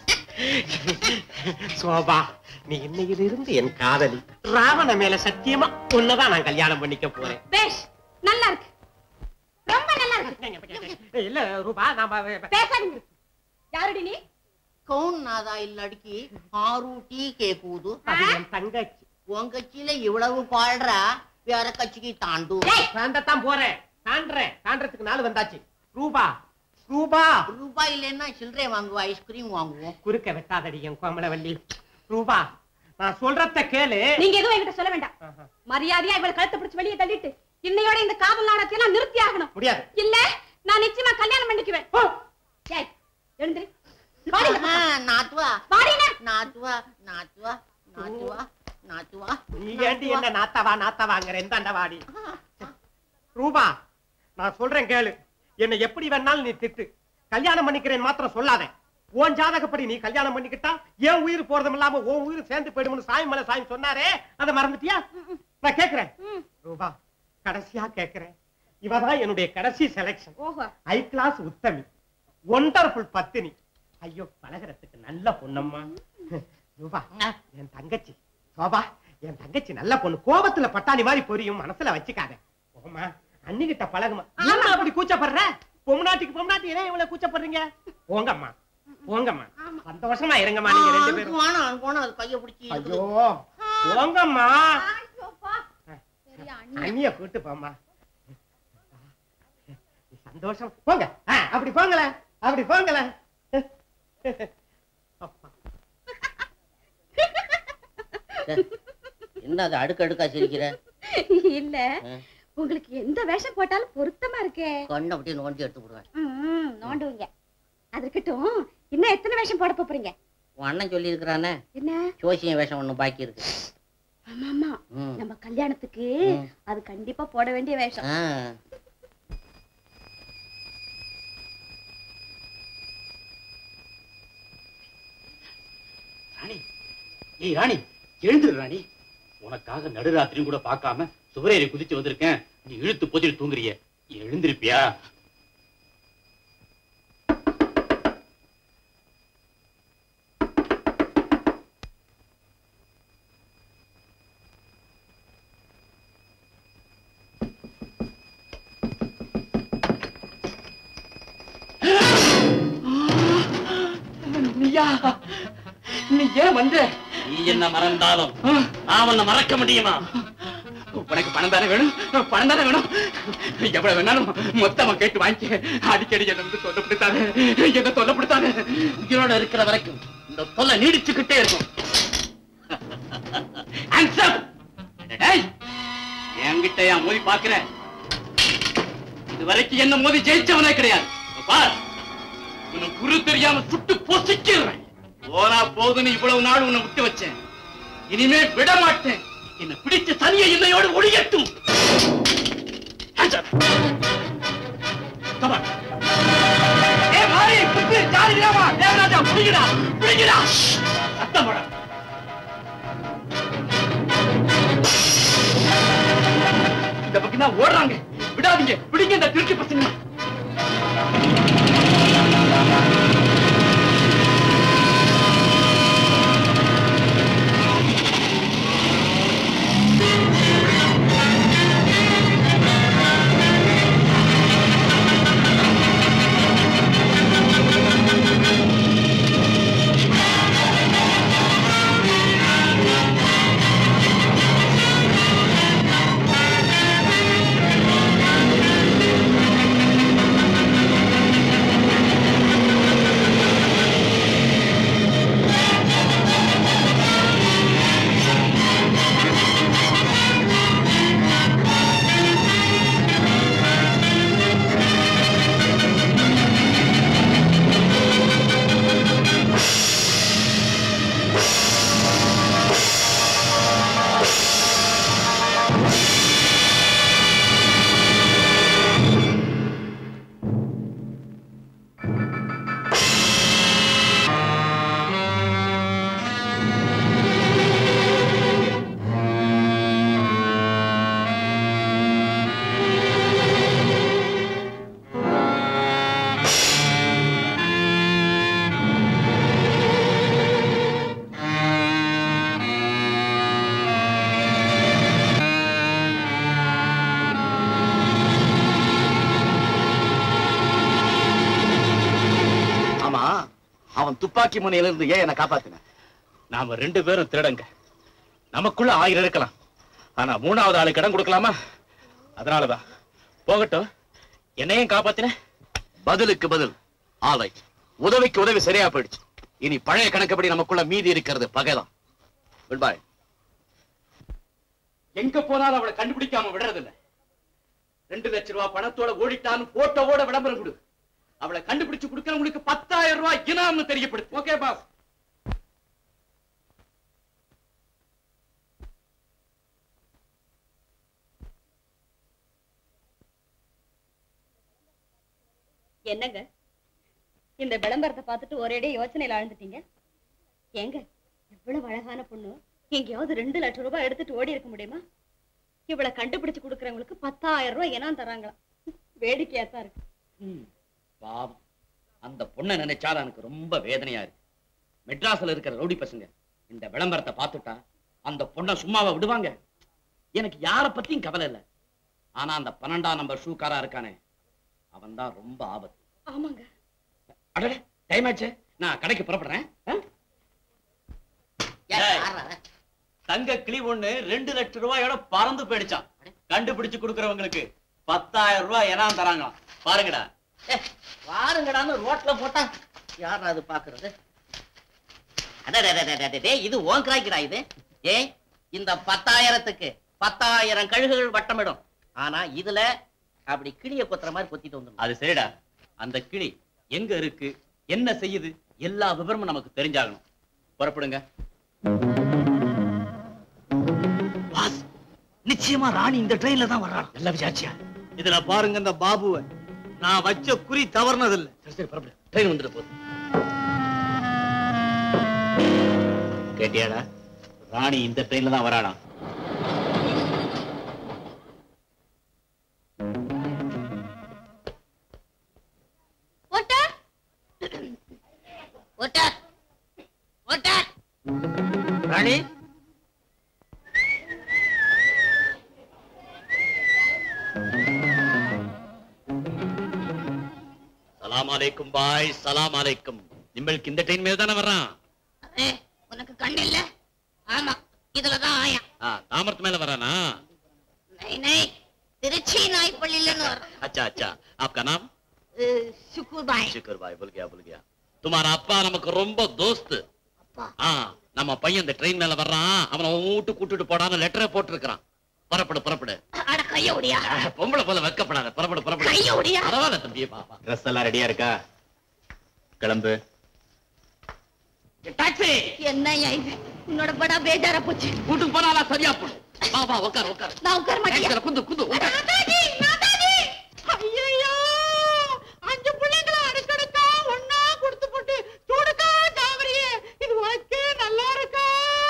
சோபா, நீ இன்னையிலிருந்து என் காதலி. ராவண மேல சத்தியமா உன்னதான் நான் கல்யாணம் பண்ணிக்க போறேன். பேஷ், நல்லா இருக்கு, ரொம்ப நல்லா இருக்கு. இல்ல ரூபா, நாம பேசாதீங்க. யாருடி நீ? கவுன் நாதா இல்லடிக்கு ஆறு டீ கேக்குது. என் தங்கச்சி. உன் கட்சியில இவ்வளவு பாடுறா, வேற கட்சிக்கு தாண்டு. தாண்டத்தான் போறேன். தாண்டறேன். தாண்டறதுக்கு நாள் வந்தாச்சு. ரூபா ரூபா ரூபாய் இல்லைன்னா சில்லறை வாங்குவோம், ஐஸ்கிரீம் வாங்குவோம். குறுக்க வெட்டாதடி என் கோமலவல்லி. ரூபா, நான் சொல்றத கேளு. நீங்க எதுவும் என்கிட்ட சொல்ல வேண்டாம். மரியாதையா இவளை கழுத்தை பிடிச்சு வெளியே தள்ளிட்டு இன்னையோட இந்த காதல் நாடகத்தை எல்லாம் நிறுத்தி ஆகணும். முடியாது. இல்ல, நான் நிச்சயமா கல்யாணம் பண்ணிக்குவேன். எழுந்திரு. நாத்துவா நாத்துவா நாத்துவா நாத்துவா நாத்துவா. நீ ஏண்டி என்ன நாத்தவா நாத்தவாங்கிற? எந்தாண்ட வாடி. ரூபா, நான் சொல்றேன் கேளு. என்ன எப்படி வேணாலும் நீ திட்டு, கல்யாணம் பண்ணிக்கிறேன் மாத்திரம் சொல்லாத. உன் ஜாதகப்படி நீ கல்யாணம் பண்ணிக்கிட்டா ஏன் உயிர் போறதும் இல்லாம உன் உயிர் சேர்ந்து போயிடும்னு சாமி மேல சாமி சொன்னாரே, அதை மறந்துட்டியா? நான் கேக்குறேன். ரூபா, கடைசியா கேக்குறேன், இவதான் என்னுடைய கடைசி செலக்ஷன். ஓஹோ. ஹை கிளாஸ் உத்தமி, ஒண்டர்ஃபுல் பத்தினி. ஐயோ, பழகிறதுக்கு நல்ல பொண்ணம்மா. ரூபா, என் தங்கச்சி. சோபா, என் தங்கச்சி நல்ல பொண்ணு. கோபத்துல பட்டாணி மாதிரி பொரியும், மனசுல வச்சுக்காத. போமா, அன்னிகிட்ட பழகுமா. ஏன் அப்படி கூச்சப்படுற? பொம்னாட்டிக்கு பொம்னாட்டி ஏன் இவ்வளவு கூச்சப்படுறீங்க? போங்கம்மா, போங்கம்மா, சந்தோஷமா இருங்கம்மா நீங்க ரெண்டு பேரும். கைய பிடிச்சி. ஐயோ, போங்கம்மா. அண்ணிய கூட்டு போமா. சந்தோஷம். போங்க, அப்படி போங்கள, அப்படி போங்கள. என்ன அது அடுக்கு அடுக்கா சிரிக்கிற? இல்ல, உங்களுக்கு எந்த வேஷம் போட்டாலும் பொருத்தமா இருக்கே. கண்ணை அப்படியே நோண்டி எடுத்து விடுவேன். நோண்டுவீங்க. அது இருக்கட்டும், இன்னும் எத்தனை வேஷம் போட போறீங்க? உன் அண்ணன் சொல்லி இருக்கிறானே, என்ன ஜோசியம் வேஷம் ஒண்ணு பாக்கி இருக்கு. ஆமா ஆமா, நம்ம கல்யாணத்துக்கு அது கண்டிப்பா போட வேண்டிய வேஷம். ராணி, ஏய் ராணி, எழுந்துரு ராணி. உனக்காக நடுராத்திரியும் கூட பார்க்காம சுவரேறி குதிச்சு வந்திருக்கேன். நீ இழுத்து போத்திட்டு தூங்குறிய, எழுந்திருப்பியா? நீயா? நீ ஏன் வந்த? நீ என்ன மறந்தாலும் நான் உன்னை மறக்க முடியுமா? உனக்கு பணம் தானே வேணும், பணம் தானே வேணும். எவ்வளவு வேணாலும் மொத்தமா கேட்டு வாங்கி அடிக்கடி என்ன வந்து தொல்லப்படுத்தாது, என்ன தொல்லப்படுத்தாது. உயிரோட இருக்கிற வரைக்கும் இந்த தொல்லை நீடிச்சுக்கிட்டே இருக்கும். என்கிட்ட என் மோதி பாக்குற, இது வரைக்கும் என்ன மோதி ஜெயிச்சவனே கிடையாது. பார், உன்னை குரு தெரியாம சுட்டு பொசிக்கிறேன். போனா போதுன்னு இவ்வளவு நாள் உன்னை விட்டு வச்சேன், இனிமே விட மாட்டேன். என்ன பிடிச்ச சனியை இல்லையோடு ஒழியட்டும். தேவராஜா, பிடிக்கிறா பிடிக்கிறா சத்தம் போட. இந்த பக்கம் தான் ஓடுறாங்க, விடாதீங்க, பிடிங்க இந்த திருச்சி பசங்க. அவன் துப்பாக்கி முனையில இருந்து ஏன் என்ன காப்பாத்தின? நாம ரெண்டு பேரும் திருடங்க, நமக்குள்ள ஆயிரம் இருக்கலாம், ஆனா மூணாவது ஆளுக்கு இடம் கொடுக்கலாமா? அதனாலதான். போகட்டும், என்னையும் காப்பாத்தின. பதிலுக்கு பதில். ஆலை உதவிக்கு உதவி சரியா போயிடுச்சு. இனி பழைய கணக்குப்படி நமக்குள்ள மீதி இருக்கிறது பகைதான். Good bye. எங்க போனாலும் அவளை கண்டுபிடிக்காம விடுறதில்ல. ரெண்டு லட்சம் ரூபாய் பணத்தோட ஓடிட்டான்னு போட்டோவோட விளம்பரம் கொடு. அவளை கண்டுபிடிச்சு கொடுக்கிறவங்களுக்கு பத்தாயிரம் ரூபாய் இனாம்னு தெரியப்படுத்து. Okay pass? என்னங்க இந்த விளம்பரத்தை பார்த்துட்டு ஒரேடே யோசனையில ஆழ்ந்துட்டீங்க? ஏங்க, எவ்வளவு அழகான பொண்ணு எங்கேயாவது ரெண்டு லட்சம் ரூபாய் எடுத்துட்டு ஓடி இருக்க முடியுமா? இவளை கண்டுபிடிச்சு கொடுக்கறவங்களுக்கு பத்தாயிரம் ரூபாய் இனம் தராங்களாம். வேடிக்கையா தான் இருக்கு. பாவம், அந்த பொண்ணை நினைச்சாலும் எனக்கு ரொம்ப வேதனையா இருக்கு. மெட்ராஸ்ல இருக்கிற ரவுடி பசங்க இந்த விளம்பரத்தை பார்த்துட்டா அந்த பொண்ணை சும்மாவை விடுவாங்க? எனக்கு யார பத்தியும் கவலை இல்லை. ஆனா அந்த பன்னெண்டாம் நம்பர் ஷூக்காரா இருக்கானே, அவன் தான் ரொம்ப ஆபத்து. ஆமாங்க. அடடே, டைம் ஆச்சு, நான் கடைக்கு புறப்படுறேன். தங்க கிளி ஒண்ணு ரெண்டு லட்சம் ரூபாயோட பறந்து போயிடுச்சான். கண்டுபிடிச்சு கொடுக்கறவங்களுக்கு பத்தாயிரம் ரூபாய் எனாம் தராங்க. பாருங்கடா. பாருங்கடான்னு ரோட்ல போட்டா யாரா அது பாக்குறது? அடடே, இது ஓன் கிராய்க்குடா இது. ஏ, இந்த பத்தாயிரத்துக்கு பத்தாயிரம் கழுகுகள் வட்டமிடும். ஆனா இதுல அப்படி கிளிய கொத்துற மாதிரி கொத்திட்டு வந்துடும். அது சரிடா, அந்த கிளி எங்க இருக்கு, என்ன செய்யுது, எல்லா விவரமும் நமக்கு தெரிஞ்சாகணும். புறப்படுங்க. நிச்சயமா ராணி இந்த ட்ரெயின்ல தான் வர்றான். எல்லாம் விசாரிச்சியா? இதுல பாருங்க, இந்த பாபுவை நான் வச்ச குறி தவறுனதில்லை. சரி சரி, புறப்படு. ட்ரெயின் வந்துட்டு போகுது. கேட்டியாடா, ராணி இந்த ட்ரெயின்ல தான் வராளாம். ராணி, சலாம் அலைக்கும் பாய், சலாம் அலைக்கும். நிம்மளுக்கு இந்த ட்ரெயின் மேல தானே வர்றான்? உனக்கு கண்ணு இல்ல? ஆமா, இதுலதான் ஆயா. தாமரத்து மேல வரானா? திருச்சி நாய்ப்பள்ளியிலன்னு வர. अच्छा अच्छा, आपका नाम? शुक्र भाई. शुक्र भाई, बोल गया बोल गया. तुम्हारा அப்பா நமக்கு ரொம்ப தோஸ்து. ஆ, நம்ம பையன் இந்த ட்ரெயின் மேல வர்றான். அவனை ஊட்டு கூட்டிட்டு போடான்னு லெட்டரை போட்டுருக்கான். புறப்படு புறப்படு. அட கைய ஓடியா. பொம்பளை போல வெக்கப்படாத. புறப்படு புறப்படு. கைய ஓடியா. பரவாயில்ல தம்பி, பாப்பா. ட்ரெஸ் எல்லாம் ரெடியா இருக்கா? கிளம்பு. டாக்ஸி. என்னய்யா இது? உன்னோட படா பேஜாரா போச்சு. வீட்டுக்கு போனாலா சரியா போடும். வா வா, உட்கார் உட்கார். நான் உட்கார மாட்டேன். குந்து குந்து உட்கார். நாதாஜி, நாதாஜி. ஐயையோ, அஞ்சு பிள்ளைங்களை அடுக்கடுக்கா ஒண்ணா கொடுத்து போட்டு சூடுக்கா ஜாவரியே. இது உனக்கே நல்லா இருக்கா?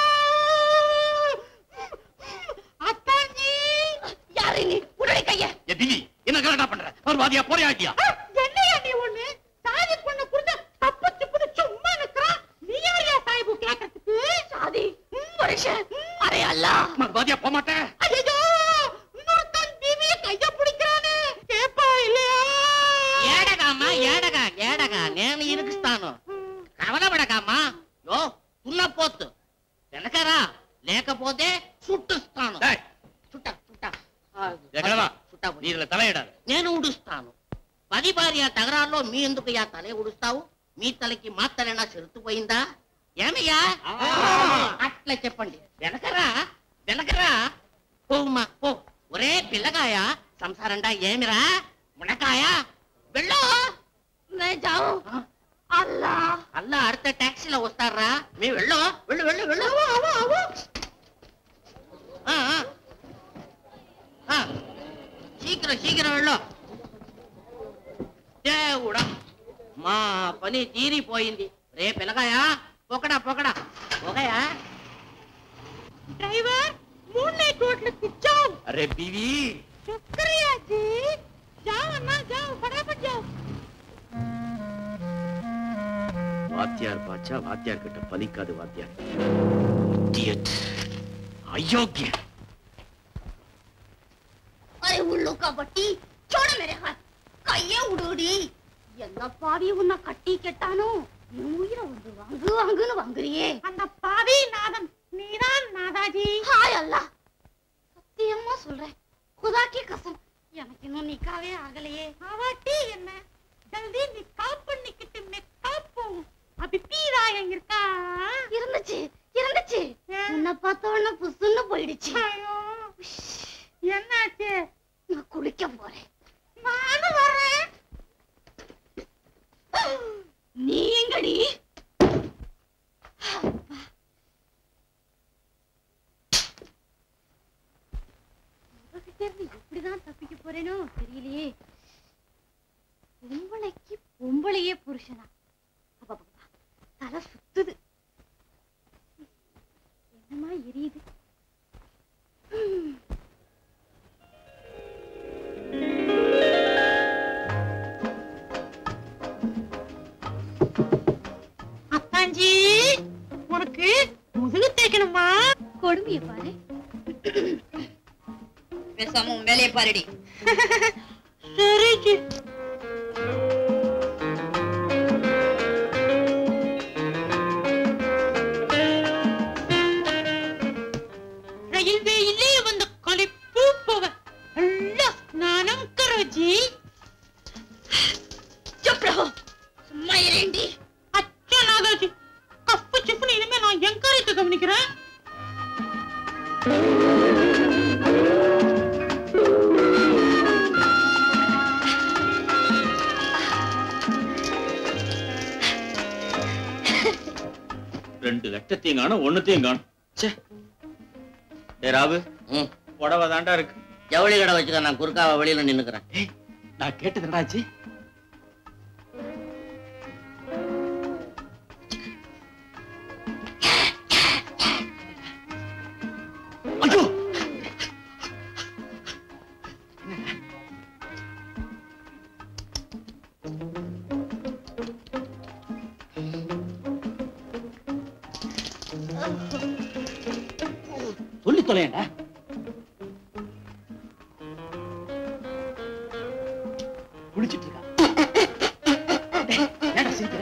அத்தாஞ்சி. யாரு நீ? உடனே கைய. ஏ திவி, என்ன கரெக்டா பண்ற? ஒரு வாதியா போறியா ஐடியா? என்னையா நீ ஒண்ணு சாதி பொண்ணு குறித்து தப்பு திப்புன்னு சும்மா நிக்கிறான். நீ யாரையா சாய்பு கேட்கறதுக்கு? சாதி மனுஷன். அரே அல்லா. வாதியா போக மாட்டேன். ஐயோ, இன்னொருத்தன் பீவியை கைய பிடிக்கிறானே, கேப்பா இல்லையா? ఏడగామ్మా ఏడగా ఏడగా నేను ఇరుకుస్తాను. కవలబడకమ్మా. యో తున్నపోతు వెనకరా, లేకపోతే చుట్టుస్తాను. చుట్ట చుట్ట చుట్టా, நீ இதுல தலையிடாத. నేను ఉడుస్తాను. పది భార్య తగరాల్లో మీ ఎందుకు యా తలే ఉడుస్తావు? మీ తలకి మా తలైనా చెరుతుపోయిందా ఏమయ్యా? అట్లా చెప్పండి. వెనకరా వెనకరా పోమ్మా పో. ఒరే పిల్లగాయ, సంసారండా ఏమిరా మునకాయ? వెళ్ళు. అల్లా అల్లా అడితే టాక్సీలో వస్తారా? మీ వెళ్ళు వెళ్ళు వెళ్ళు వెళ్ళు. శీఘ్రం శీఘ్రం వెళ్ళు. దేవుడా, మా పని తీరిపోయింది. రే పిల్లగాయ, పొకడా పొకడా పొగయా. ड्राइवर, मूने कोट जाओ. अरे बीवी, शुक्रिया जी. जाओ ना, जाओ फटाफट जाओ. வாத்தியார் பாச்சா வாத்தியார் கிட்ட பலிக்காது. வாத்தியார் Idiot. அயோக்கிய. अरे उल्लू का बट्टी, छोड़ मेरे हाथ. கையே உடுடி. எல்லா பாவி உன்னை கட்டி கெட்டானோ, நீ உயிரை வந்து வாங்கு வாங்குன்னு வாங்குறியே. அந்த பாவி நாதன் நீதான் நாதாஜி. ஹாய் அல்லா, சத்தியமா சொல்றேன், खुदा की कसम, எனக்கு இன்னும் நிக்காவே ஆகலையே. ஆவாட்டி என்ன, ஜல்தி நிக்காப் பண்ணிக்கிட்டு மெக்காப் போகும். அபிப்பீராயம் இருக்கா? இருந்துச்சு இருந்துச்சு. உன்னை பார்த்த உடனே புசுன்னு போயிடுச்சு. ஐயோ, என்னாச்சு? நான் குளிக்க போறேன். நானும் வரேன். நீ எங்கடி? எப்படிதான் தப்பிக்க போறேனோ தெரியலையே. பொம்பளைக்கு பொம்பளையே புருஷனா? தலை சுத்துது. என்னமா எரியுது. தோழியை பாரு. பேசாம உன் வேலையை பாருடி. சரி. ரயில்வேயிலே வந்த களைப்பு போக ஸ்நானம் கரோஜி. சும்மா இரேண்டி. அச்சா நாகாஜி, கப்பு சிப்புன்னு இனிமே நான் என் காரியத்தை கவனிக்கிறேன். ரெண்டு லட்சத்தையும் காணும் ஒண்ணுத்தையும் காணும். ராவு புடவை தாண்டா இருக்கு. ஜவுளி கடை வச்சுக்க, நான் குறுக்காவ வெளியில நின்னுக்கிறேன். நான் கேட்டதுடாச்சு. ஐயோ, சொல்லி தொலையண்டா. குளிச்சிட்டு இருக்கா. ஏன்டா சிரிக்கிற?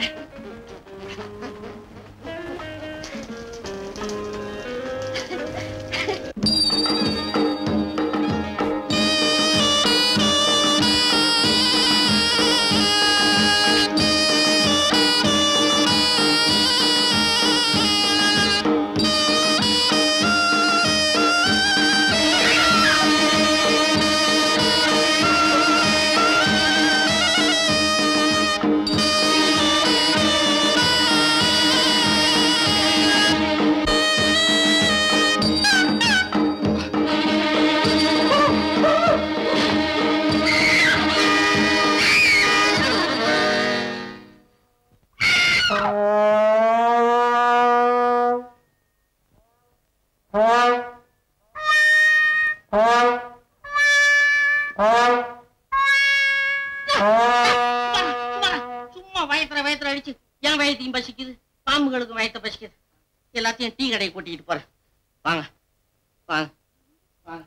சும்மா வயத்துல வயத்துல அடிச்சு என் வயத்தையும் பசிக்குது, பாம்புகளுக்கு வயத்த பசிக்குது. எல்லாத்தையும் டீ கடையை கூட்டிட்டு போறேன். வாங்க வாங்க வாங்க.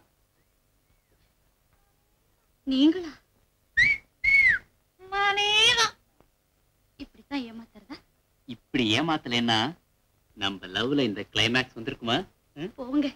நீங்களா? இப்படித்தான் ஏமாத்துறதா? இப்படி ஏமாத்தலன்னா நம்ம லவ்ல இந்த கிளைமேக்ஸ் வந்திருக்குமா? போங்க.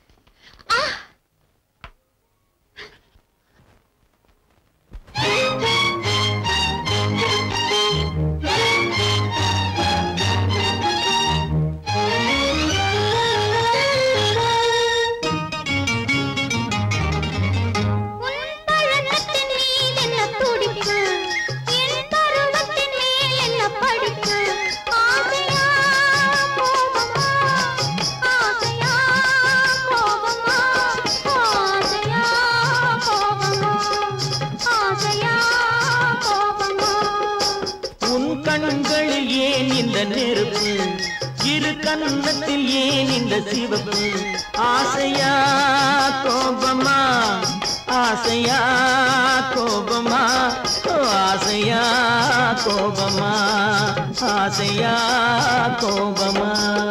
கண்களில் ஏன் இந்த நெருப்பு, இரு கண்ணத்தில் ஏன் இந்த சிவப்பு, ஆசையா கோபமா ஆசையா கோபமா ஆசையா கோபமா ஆசையா கோபமா.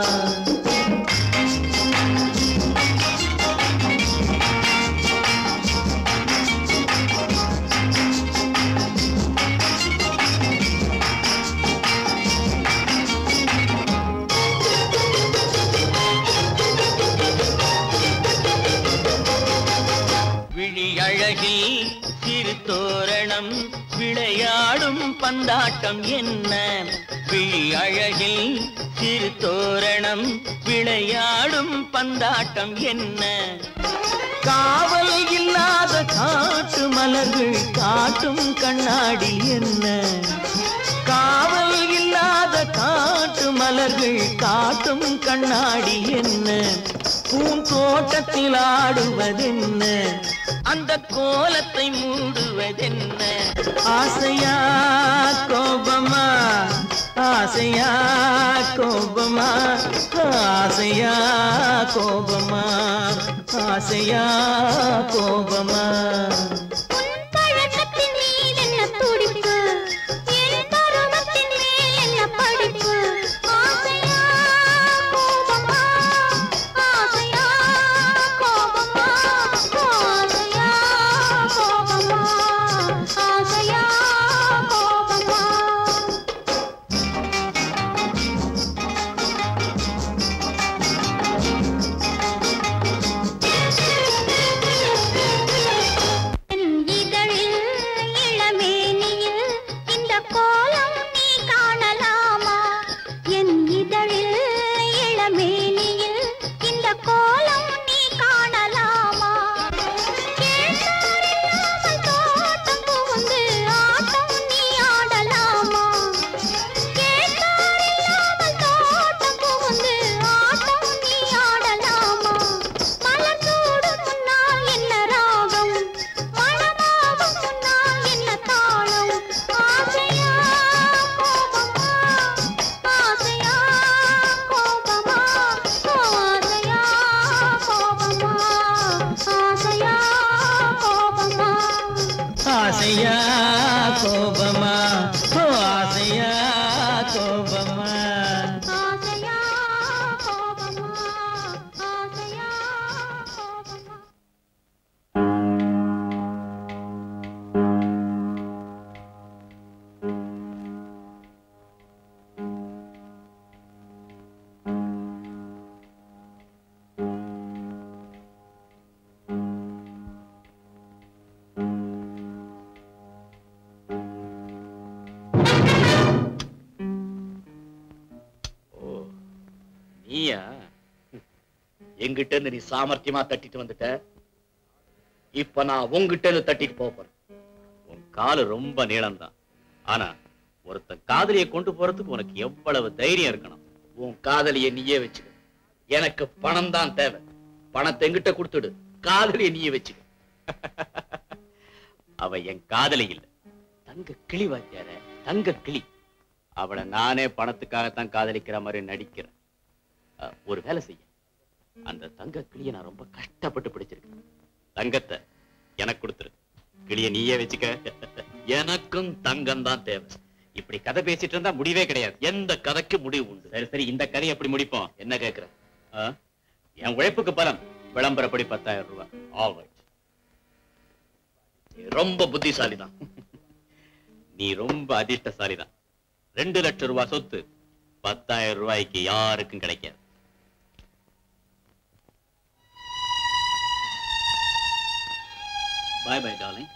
அழகில் சிறு தோரணம் விளையாடும் பந்தாட்டம் என்ன, விழி அழகில் சிறு தோரணம் விளையாடும் பந்தாட்டம் என்ன, காவல் இல்லாத காட்டு மலர்கள் காட்டும் கண்ணாடி என்ன, காவல் இல்லாத காட்டு மலர்கள் காட்டும் கண்ணாடி என்ன, பூந்தோட்டத்தில் ஆடுவதென்ன, அந்த கோலத்தை மூடுவதென்ன, ஆசையா கோபமா ஆசையா கோபமா ஆசையா கோபமா ஆசையா கோபமா. ஆசையா ஆசையா கோபமா ஓ ஆசையா கோபமா ஆசையா கோபமா ஆசையா கோபமா நீயா எங்கிட்ட இருந்து நீ சாமர்த்தியமா தட்டிட்டு வந்துட்ட. இப்ப நான் உங்ககிட்ட இருந்து தட்டிட்டு போறேன். உன் காலு ரொம்ப நீளம்தான். ஆனா ஒருத்தன் காதலியை கொண்டு போறதுக்கு உனக்கு எவ்வளவு தைரியம் இருக்கணும். உன் காதலியை நீயே வச்சுக்க. எனக்கு பணம் தான் தேவை. பணத்தை எங்கிட்ட கொடுத்துடு. காதலியை நீயே வச்சுக்க. அவ என் காதலி இல்ல, தங்க கிளி வாத்தியார, தங்க கிளி. அவளை நானே பணத்துக்காகத்தான் காதலிக்கிற மாதிரி நடிக்கிறேன். ஒரு வேலை செய்ய, அந்த தங்க கிளிய நான் ரொம்ப கஷ்டப்பட்டு பிடிச்சிருக்கேன். தங்கத்தை எனக்கு கொடுத்துரு. கிளிய நீயே வச்சுக்க. எனக்கும் தங்கம் தான் தேவை. இப்படி கதை பேசிட்டு இருந்தா முடிவே கிடையாது. எந்த கதைக்கு முடிவு உண்டு. சரி சரி, இந்த கதையை எப்படி முடிப்போம்? என்ன கேட்கிற? என் உழைப்புக்கு பலன் விளம்பரப்படி பத்தாயிரம் ரூபாய். ஆல்ரைட். ரொம்ப புத்திசாலிதான். நீ ரொம்ப அதிர்ஷ்டசாலிதான். ரெண்டு லட்சம் ரூபாய் சொத்து பத்தாயிரம் ரூபாய்க்கு யாருக்கும் கிடைக்காது. Bye bye darling.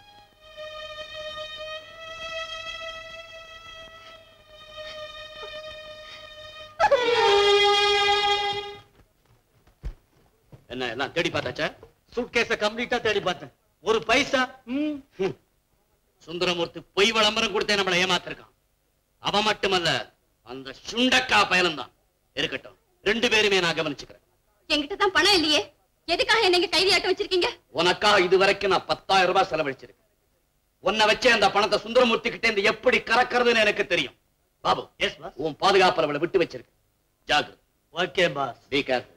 என்ன எல்லாம் தேடி பார்த்தாச்சா? சூட்கேஸ கம்ப்ளீட்டா தேடி பார்த்தேன். ஒரு பைசா. சுந்தரமூர்த்தி பொய் விளம்பரம் கொடுத்தே நம்மளை ஏமாத்திருக்கான். அவன் மட்டுமல்ல, அந்த சுண்டக்கா பயலம் தான். இருக்கட்டும், ரெண்டு பேருமே நான் கவனிச்சுக்கிறேன். என்கிட்ட தான் பணம் இல்லையே, எதுக்காக என்ன கைதியாட்டம் வச்சிருக்கீங்க? உனக்காக இதுவரைக்கும் நான் பத்தாயிரம் ரூபாய் செலவழிச்சிருக்கேன். உன்னை வச்சே அந்த பணத்தை சுந்தரமூர்த்தி கிட்ட இருந்து எப்படி கறக்கிறதுன்னு எனக்கு தெரியும். பாபு, எஸ் பாஸ், உன் பாதுகாப்பு அவளை விட்டு வச்சிருக்க. ஜாகிரதை. Okay boss. Be careful.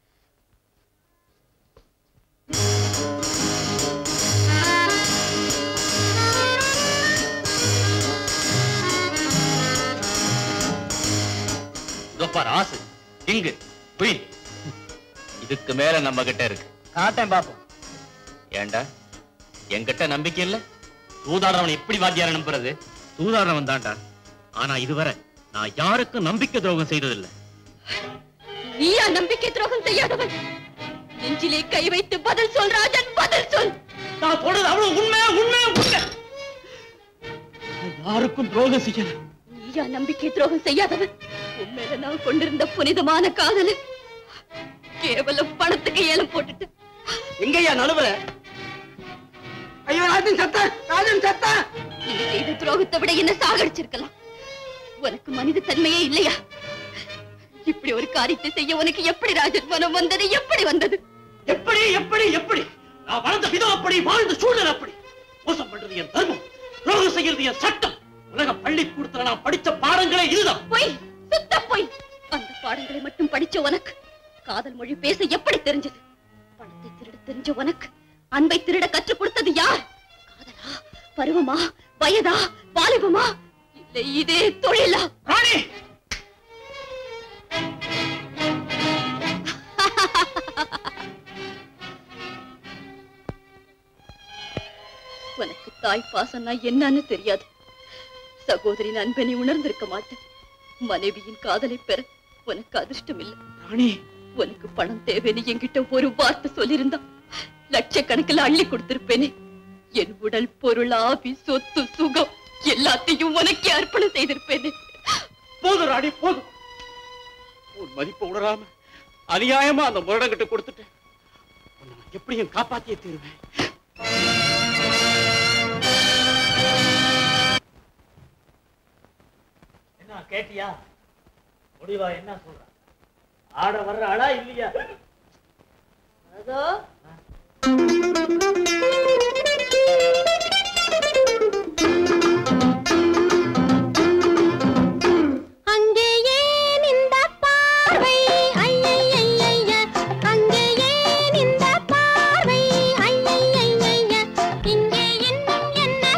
ஆசு இங்கு குயின் இதுக்கு மேல நம்ம கிட்ட இருக்கு. காட்டேன் பாப்போம். ஏண்டா என்கிட்ட நம்பிக்கை இல்ல? சூதாடுறவன் எப்படி வாத்தியார நம்புறது? சூதாடுறவன் தாண்டா. ஆனா இதுவரை நான் யாருக்கும் நம்பிக்கை துரோகம் செய்ததில்லை. நீயா நம்பிக்கை துரோகம் செய்யாதவன்? நெஞ்சிலே கை வைத்து பதில் சொல் ராஜன், பதில் சொல். நான் சொல்றது அவ்வளவு உண்மை, உண்மை, உண்மை. யாருக்கும் துரோகம் செய்யல. நீயா நம்பிக்கை துரோகம் செய்யாதவன்? உண்மையில நான் கொண்டிருந்த புனிதமான காதல் கேவலம் பணத்துக்கு ஏலம் போட்டுட்டு எங்கய்யா நழுவுற? ஐயோ ராஜன் சத்தா, ராஜன் சத்தா. நீ செய்த துரோகத்தை விட என்ன சாகடிச்சிருக்கலாம். உனக்கு மனித தன்மையே இல்லையா? இப்படி ஒரு காரியத்தை செய்ய உனக்கு எப்படி ராஜன் மனம் வந்தது? எப்படி வந்தது? எப்படி எப்படி எப்படி? நான் வளர்ந்த விதம் அப்படி, வாழ்ந்த சூழல் அப்படி. மோசம் பண்றது என் தர்மம், துரோகம் செய்யறது என் சட்டம். உலக பள்ளிக்கூடத்துல நான் படிச்ச பாடங்களே இதுதான். போய், சுத்த போய். அந்த பாடங்களை மட்டும் படிச்ச உனக்கு காதல் மொழி பேச எப்படி தெரிஞ்சது? பணத்தை திருட தெரிஞ்ச உனக்கு அன்பை திருட கற்றுக் கொடுத்தது யார்? காதலா, பருவமா, வயதா, வாலிபமா, இல்லை இதே தொழிலா? ராணி, உனக்கு தாய் பாசம்னா என்னன்னு தெரியாது. சகோதரின் அன்பை நீ உணர்ந்திருக்க மாட்டேன். மனைவியின் காதலை பெற உனக்கு அதிர்ஷ்டம் இல்லை. ராணி, உனக்கு பணம் தேவைன்னு என்கிட்ட ஒரு வார்த்தை சொல்லியிருந்தா லட்சக்கணக்கில் அள்ளி கொடுத்திருப்பேனே. என் உடல், பொருள், ஆவி, சொத்து, சுகம் எல்லாத்தையும் உனக்கே அர்ப்பணம் செய்திருப்பேனே. போதும் ராணி, போதும். உன் மதிப்பை உணராம அநியாயமா அந்த முரடங்கிட்ட கொடுத்துட்டேன். உன்னை நான் எப்படியும் காப்பாத்தியே தீருவேன். என்ன கேட்டியா? முடிவா என்ன சொல்ற? ஆட வர்ற ஆளா இல்லையா? அதோ அங்கே ஏன் இந்த பார்வை? ஐயையைய, அங்கே ஏன் இந்த பார்வை? ஐயையைய, இங்கே இன்னும் என்ன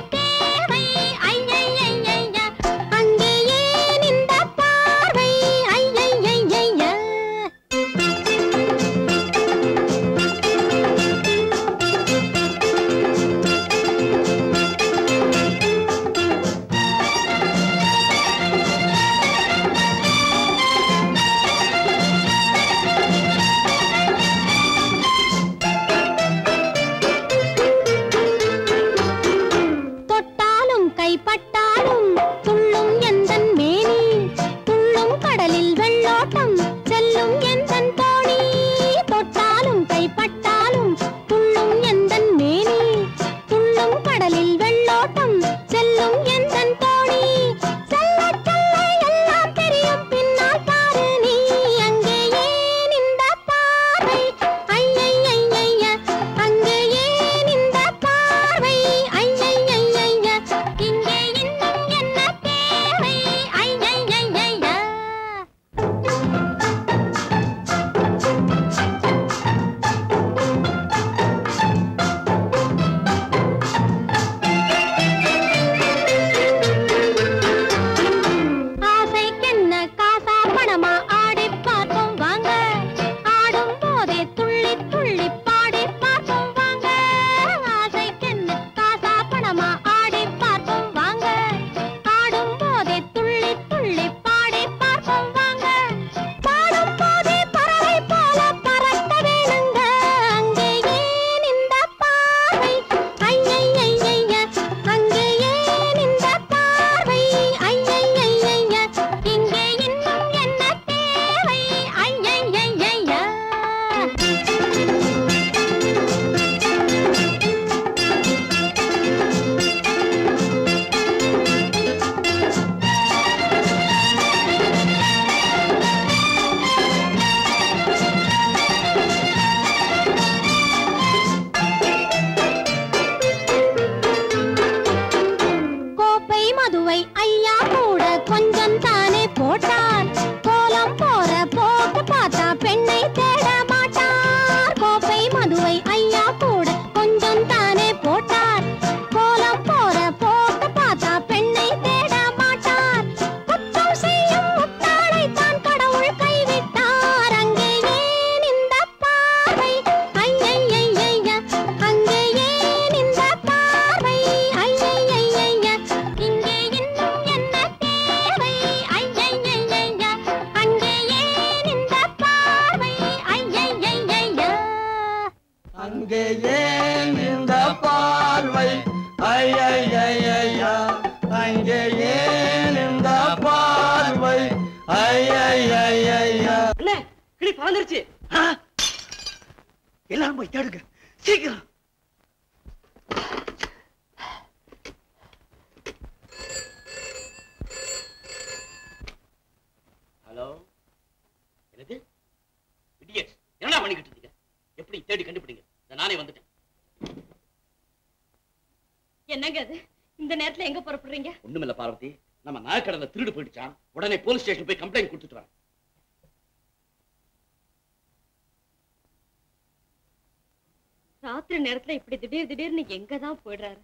அங்கே ஏன் இந்த பார்வை ஐயா கிளி பறந்துருச்சு. எல்லாரும் போய் தேடுங்க சீக்கிரம். ஹலோ, என்னது இடியட், என்னடா பண்ணிக்கிட்டு இருக்கீங்க? எப்படி தேடி கண்டுபிடிங்க, நானே வந்துட்டேன். என்னங்க அது இந்த நேரத்துல எங்க புறப்படுறீங்க? ஒண்ணுமில்ல பார்வதி, நம்ம நகைக்கடையில திருடு போயிடுச்சான். உடனே போலீஸ் ஸ்டேஷன் போய் கம்ப்ளைண்ட் கொடுத்துட்டு வரேன். ராத்திரி நேரத்துல இப்படி திடீர் திடீர்னு எங்கதான் போயிடுறாரு?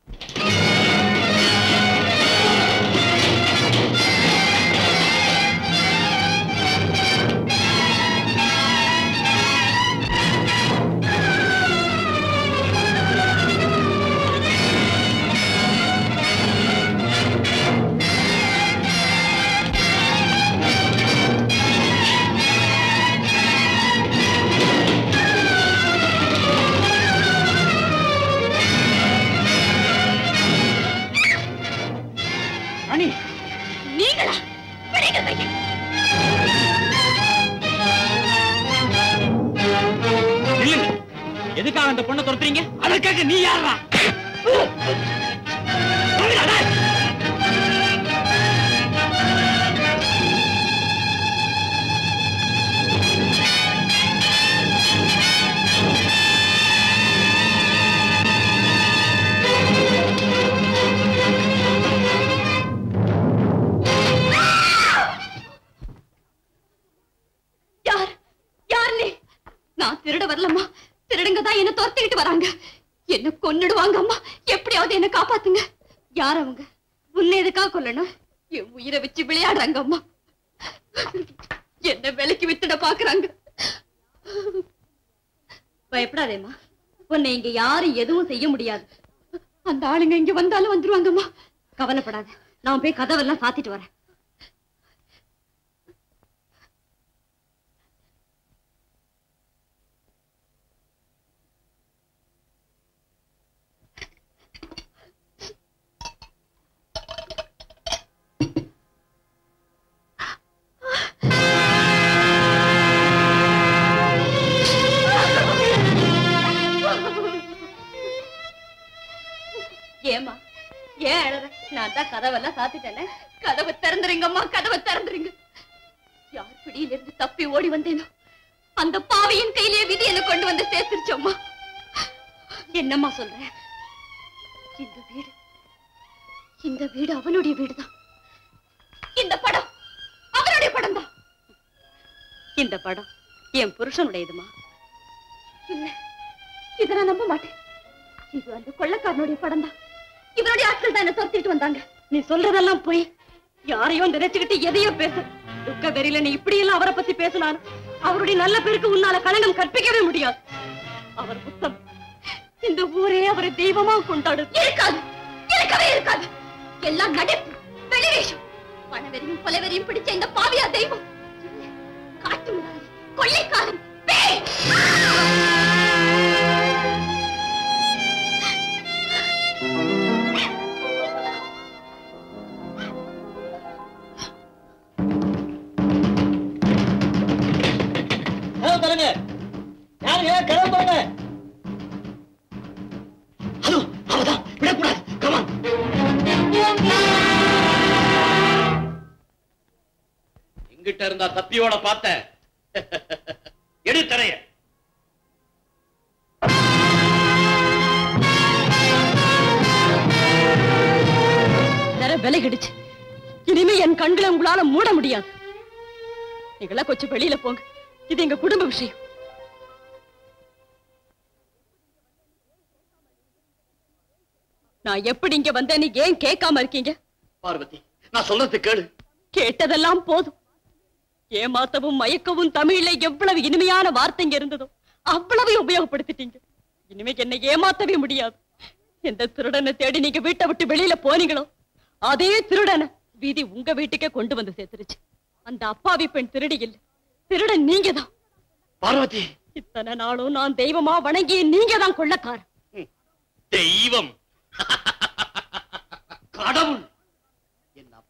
நீங்களா? எதுக்காக அந்த பொண்ணை துரத்துறீங்க? அதற்காக நீ யாரா? நான் திருட வரலம்மா, திருடுங்க தான் என்ன துரத்திக்கிட்டு வராங்க. என்ன கொன்னுடுவாங்க அம்மா, எப்படியாவது என்ன காப்பாத்துங்க. யார் அவங்க? உன்னை எதுக்காக கொல்லணும்? என் உயிரை வச்சு விளையாடுறாங்க அம்மா. என்ன விலைக்கு வித்துட பாக்குறாங்க. பயப்படாதேம்மா, உன்னை இங்க யாரும் எதுவும் செய்ய முடியாது. அந்த ஆளுங்க இங்க வந்தாலும் வந்துருவாங்கம்மா. கவலைப்படாத, நான் போய் கதவெல்லாம் சாத்திட்டு வரேன். ஏமா ஏன் அழற? நான் தான் கதவெல்லாம் சாத்திட்டேனே. கதவை திறந்துறீங்கம்மா, கதவை திறந்துறீங்க. யார் பிடியிலிருந்து தப்பி ஓடி வந்தேனோ அந்த பாவியின் கையிலேயே விதி என்ன கொண்டு வந்து சேர்த்துருச்சோம்மா. என்னம்மா சொல்ற? இந்த வீடு இந்த வீடு அவனுடைய வீடுதான். இந்த படம் அவனுடைய படம் தான். இந்த படம் என் புருஷனுடையதுமா. இல்ல, இதை நான் நம்ப மாட்டேன். இது அந்த கொள்ளக்காரனுடைய படம் தான். இவருடைய ஆட்கள் தான் என்ன துரத்திட்டு வந்தாங்க. நீ சொல்றதெல்லாம் போய் யாரையும் நினைச்சுக்கிட்டு எதையோ பேச. துக்க வெறியில நீ இப்படி எல்லாம் அவரை பத்தி பேசலாம். அவருடைய நல்ல பேருக்கு உன்னால களங்கம் கற்பிக்கவே முடியாது. அவர் புத்தம் இந்த ஊரே அவரை தெய்வமா கொண்டாடு. இருக்காது, இருக்கவே இருக்காது. எல்லாம் நடிப்பு, வெளிவேஷம். பணவெறியும் கொலைவெறியும் பிடிச்ச இந்த பாவியா தெய்வம் காட்டு முன்னாடி கொள்ளைக்காரன் பேய். பாருங்க, யாருங்க கதவு பாருங்க. ஹலோ, அவதான் விடக்கூடாது. கமான். எங்கிட்ட இருந்தா தப்பியோட பார்த்த எடுத்தறைய விலை கிடைச்சு. இனிமே என் கண்களை உங்களால மூட முடியாது. நீங்களா கொஞ்சம் வெளியில போங்க. இது எங்க குடும்ப விஷயம். நான் எப்படி இங்க வந்தேன்னு ஏன் கேட்காம இருக்கீங்க? பார்வதி, நான் சொல்றது கேளு. கேட்டதெல்லாம் போதும். ஏமாத்தவும் மயக்கவும் தமிழ்ல எவ்வளவு இனிமையான வார்த்தைங்க இருந்ததோ அவ்வளவு உபயோகப்படுத்திட்டீங்க. இனிமே என்னை ஏமாத்தவே முடியாது. எந்த திருடனை தேடி நீங்க வீட்டை விட்டு வெளியில போனீங்களோ அதே திருடனை வீதி உங்க வீட்டுக்கே கொண்டு வந்து சேர்த்துருச்சு. அந்த அப்பாவி பெண் திருடி இல்ல, திருடன் நீங்க தான். பார்வதி, இத்தனை நாளும் நான் தெய்வமா வணங்கிய நீங்க தான் கொள்ளக்காரன். தெய்வம், கடவுள்.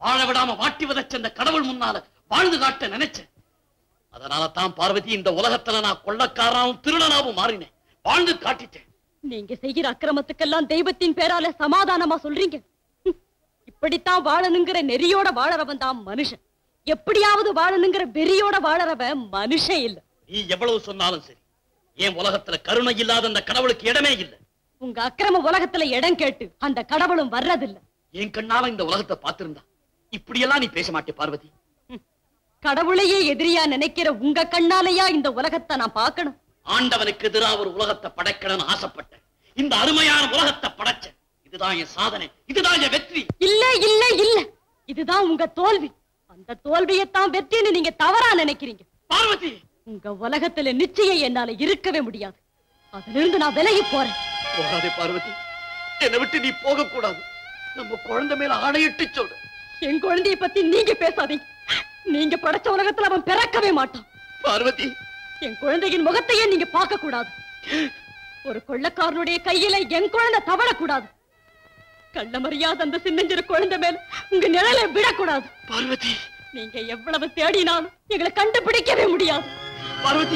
வாழ விடாம மாட்டி வதச்ச அந்த கடவுள் முன்னால வாழ்ந்து காட்ட நினைச்சேன். அதனால தான் பார்வதி இந்த உலகத்துல நான் கொள்ளக்காரனாவும் திருடனாவும் மாறினேன், வாழ்ந்து காட்டிட்டேன். நீங்க செய்கிற அக்கிரமத்துக்கெல்லாம் தெய்வத்தின் பேரால சமாதானமா சொல்றீங்க? இப்படித்தான் வாழணுங்கிற நெறியோட வாழறவன் தான் மனுஷன். எப்படியாவது வாழணுங்கிற வெறியோட வாழறவன் மனுஷன் இல்ல. நீ எவ்வளவு சொன்னாலும் சரி, ஏன் உலகத்துல கருணை இல்லாத அந்த கடவுளுக்கு இடமே இல்லை. உங்க அக்கிரம உலகத்துல இடம் கேட்டு அந்த கடவுளும் வர்றதில்ல. என் கண்ணால இந்த உலகத்தை பார்த்திருந்தா இப்படியெல்லாம் நீ பேச மாட்டே பார்வதி. கடவுளையே எதிரியா நினைக்கிற உங்க கண்ணாலையா இந்த உலகத்தை நான் பார்க்கணும்? ஆண்டவனுக்கு எதிராக ஒரு உலகத்தை படைக்கணும்னு ஆசைப்பட்டேன். இந்த அருமையான உலகத்தை படைச்சேன். இதுதான் என் சாதனை, இதுதான் என் வெற்றி. இல்ல இல்ல இல்ல, இதுதான் உங்க தோல்வி. அந்த தோல்வியைத்தான் வெற்றின்னு நீங்க தவறா நினைக்கிறீங்க. பார்வதி, உங்க உலகத்துல நிச்சயம் என்னால இருக்கவே முடியாது. அதிலிருந்து நான் விலகி போறேன். போகாதே பார்வதி, என்னை விட்டு நீ போக கூடாது. நம்ம குழந்தை மேல ஆணையிட்டு சொல்லு. என் குழந்தைய பத்தி நீங்க பேசாதீங்க. நீங்க படைச்ச உலகத்துல அவன் பிறக்கவே மாட்டான். பார்வதி, என் குழந்தையின் முகத்தையே நீங்க பார்க்க கூடாது. ஒரு கொள்ளக்காரனுடைய கையில என் குழந்தை தவறக்கூடாது. கள்ள மரியாத அந்த சின்னஞ்சிறு குழந்தை மேல உங்க நிழலை விடக்கூடாது. பார்வதி, நீங்க எவ்வளவு தேடினாலும் எங்களை கண்டுபிடிக்கவே முடியாது. பார்வதி,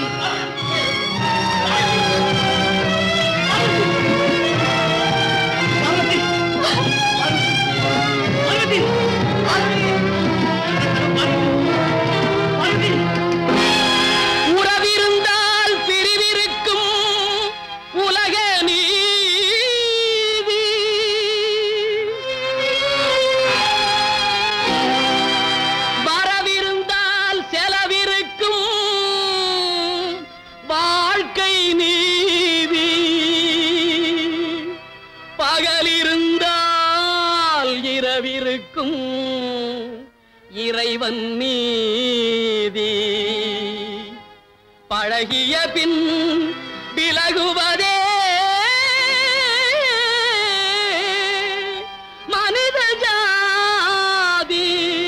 உறவிருந்தால் பிரிவிருக்கும் உலக நீதி, வரவிருந்தால் செலவிருக்கும் வாழ்க்கை நீதி, பகலிருந்தால் இரவிருக்கும் இறைவன் நீதி, பழகிய பின் விலகுவதே மனித ஜாதி,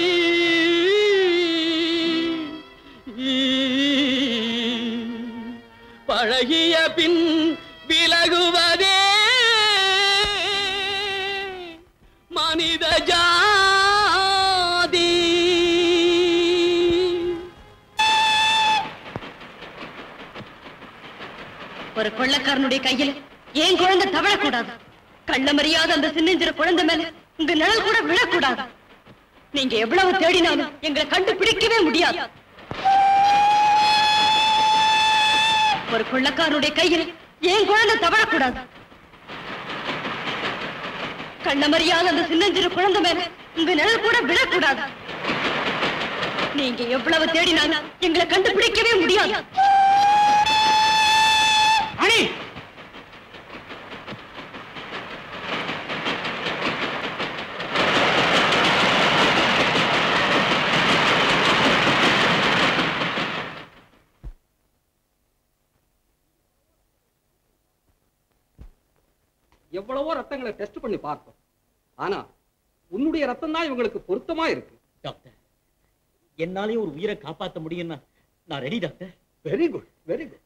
பழகிய பின் விலகுவதே மனித ஜாதி. ஒரு கொள்ளக்காரனுடைய கையில ஏன் குழந்தை தவழக்கூடாது. கள்ள மரியாத அந்த சின்னஞ்சிற குழந்தை மேல உங்க நிழல் கூட விழக்கூடாது. நீங்க எவ்வளவு தேடினாலும் எங்களை கண்டுபிடிக்கவே முடியாது. ஒரு கொள்ளக்காரனுடைய கையில ஏன் குழந்தை தவழக்கூடாது. கள்ள மரியாத அந்த சின்னஞ்சிறு குழந்தை மேல உங்க நிழல் கூட விழக்கூடாது. நீங்க எவ்வளவு தேடினாலும் எங்களை கண்டுபிடிக்கவே முடியாது. அணி, எவ்வளவோ ரத்தங்களை டெஸ்ட் பண்ணி பார்த்தோம். ஆனா உன்னுடைய ரத்தம் தான் இவங்களுக்கு பொருத்தமா இருக்கு. டாக்டர், என்னாலே ஒரு உயிரை காப்பாற்ற முடியும்னா நான் ready doctor. Very good, very good.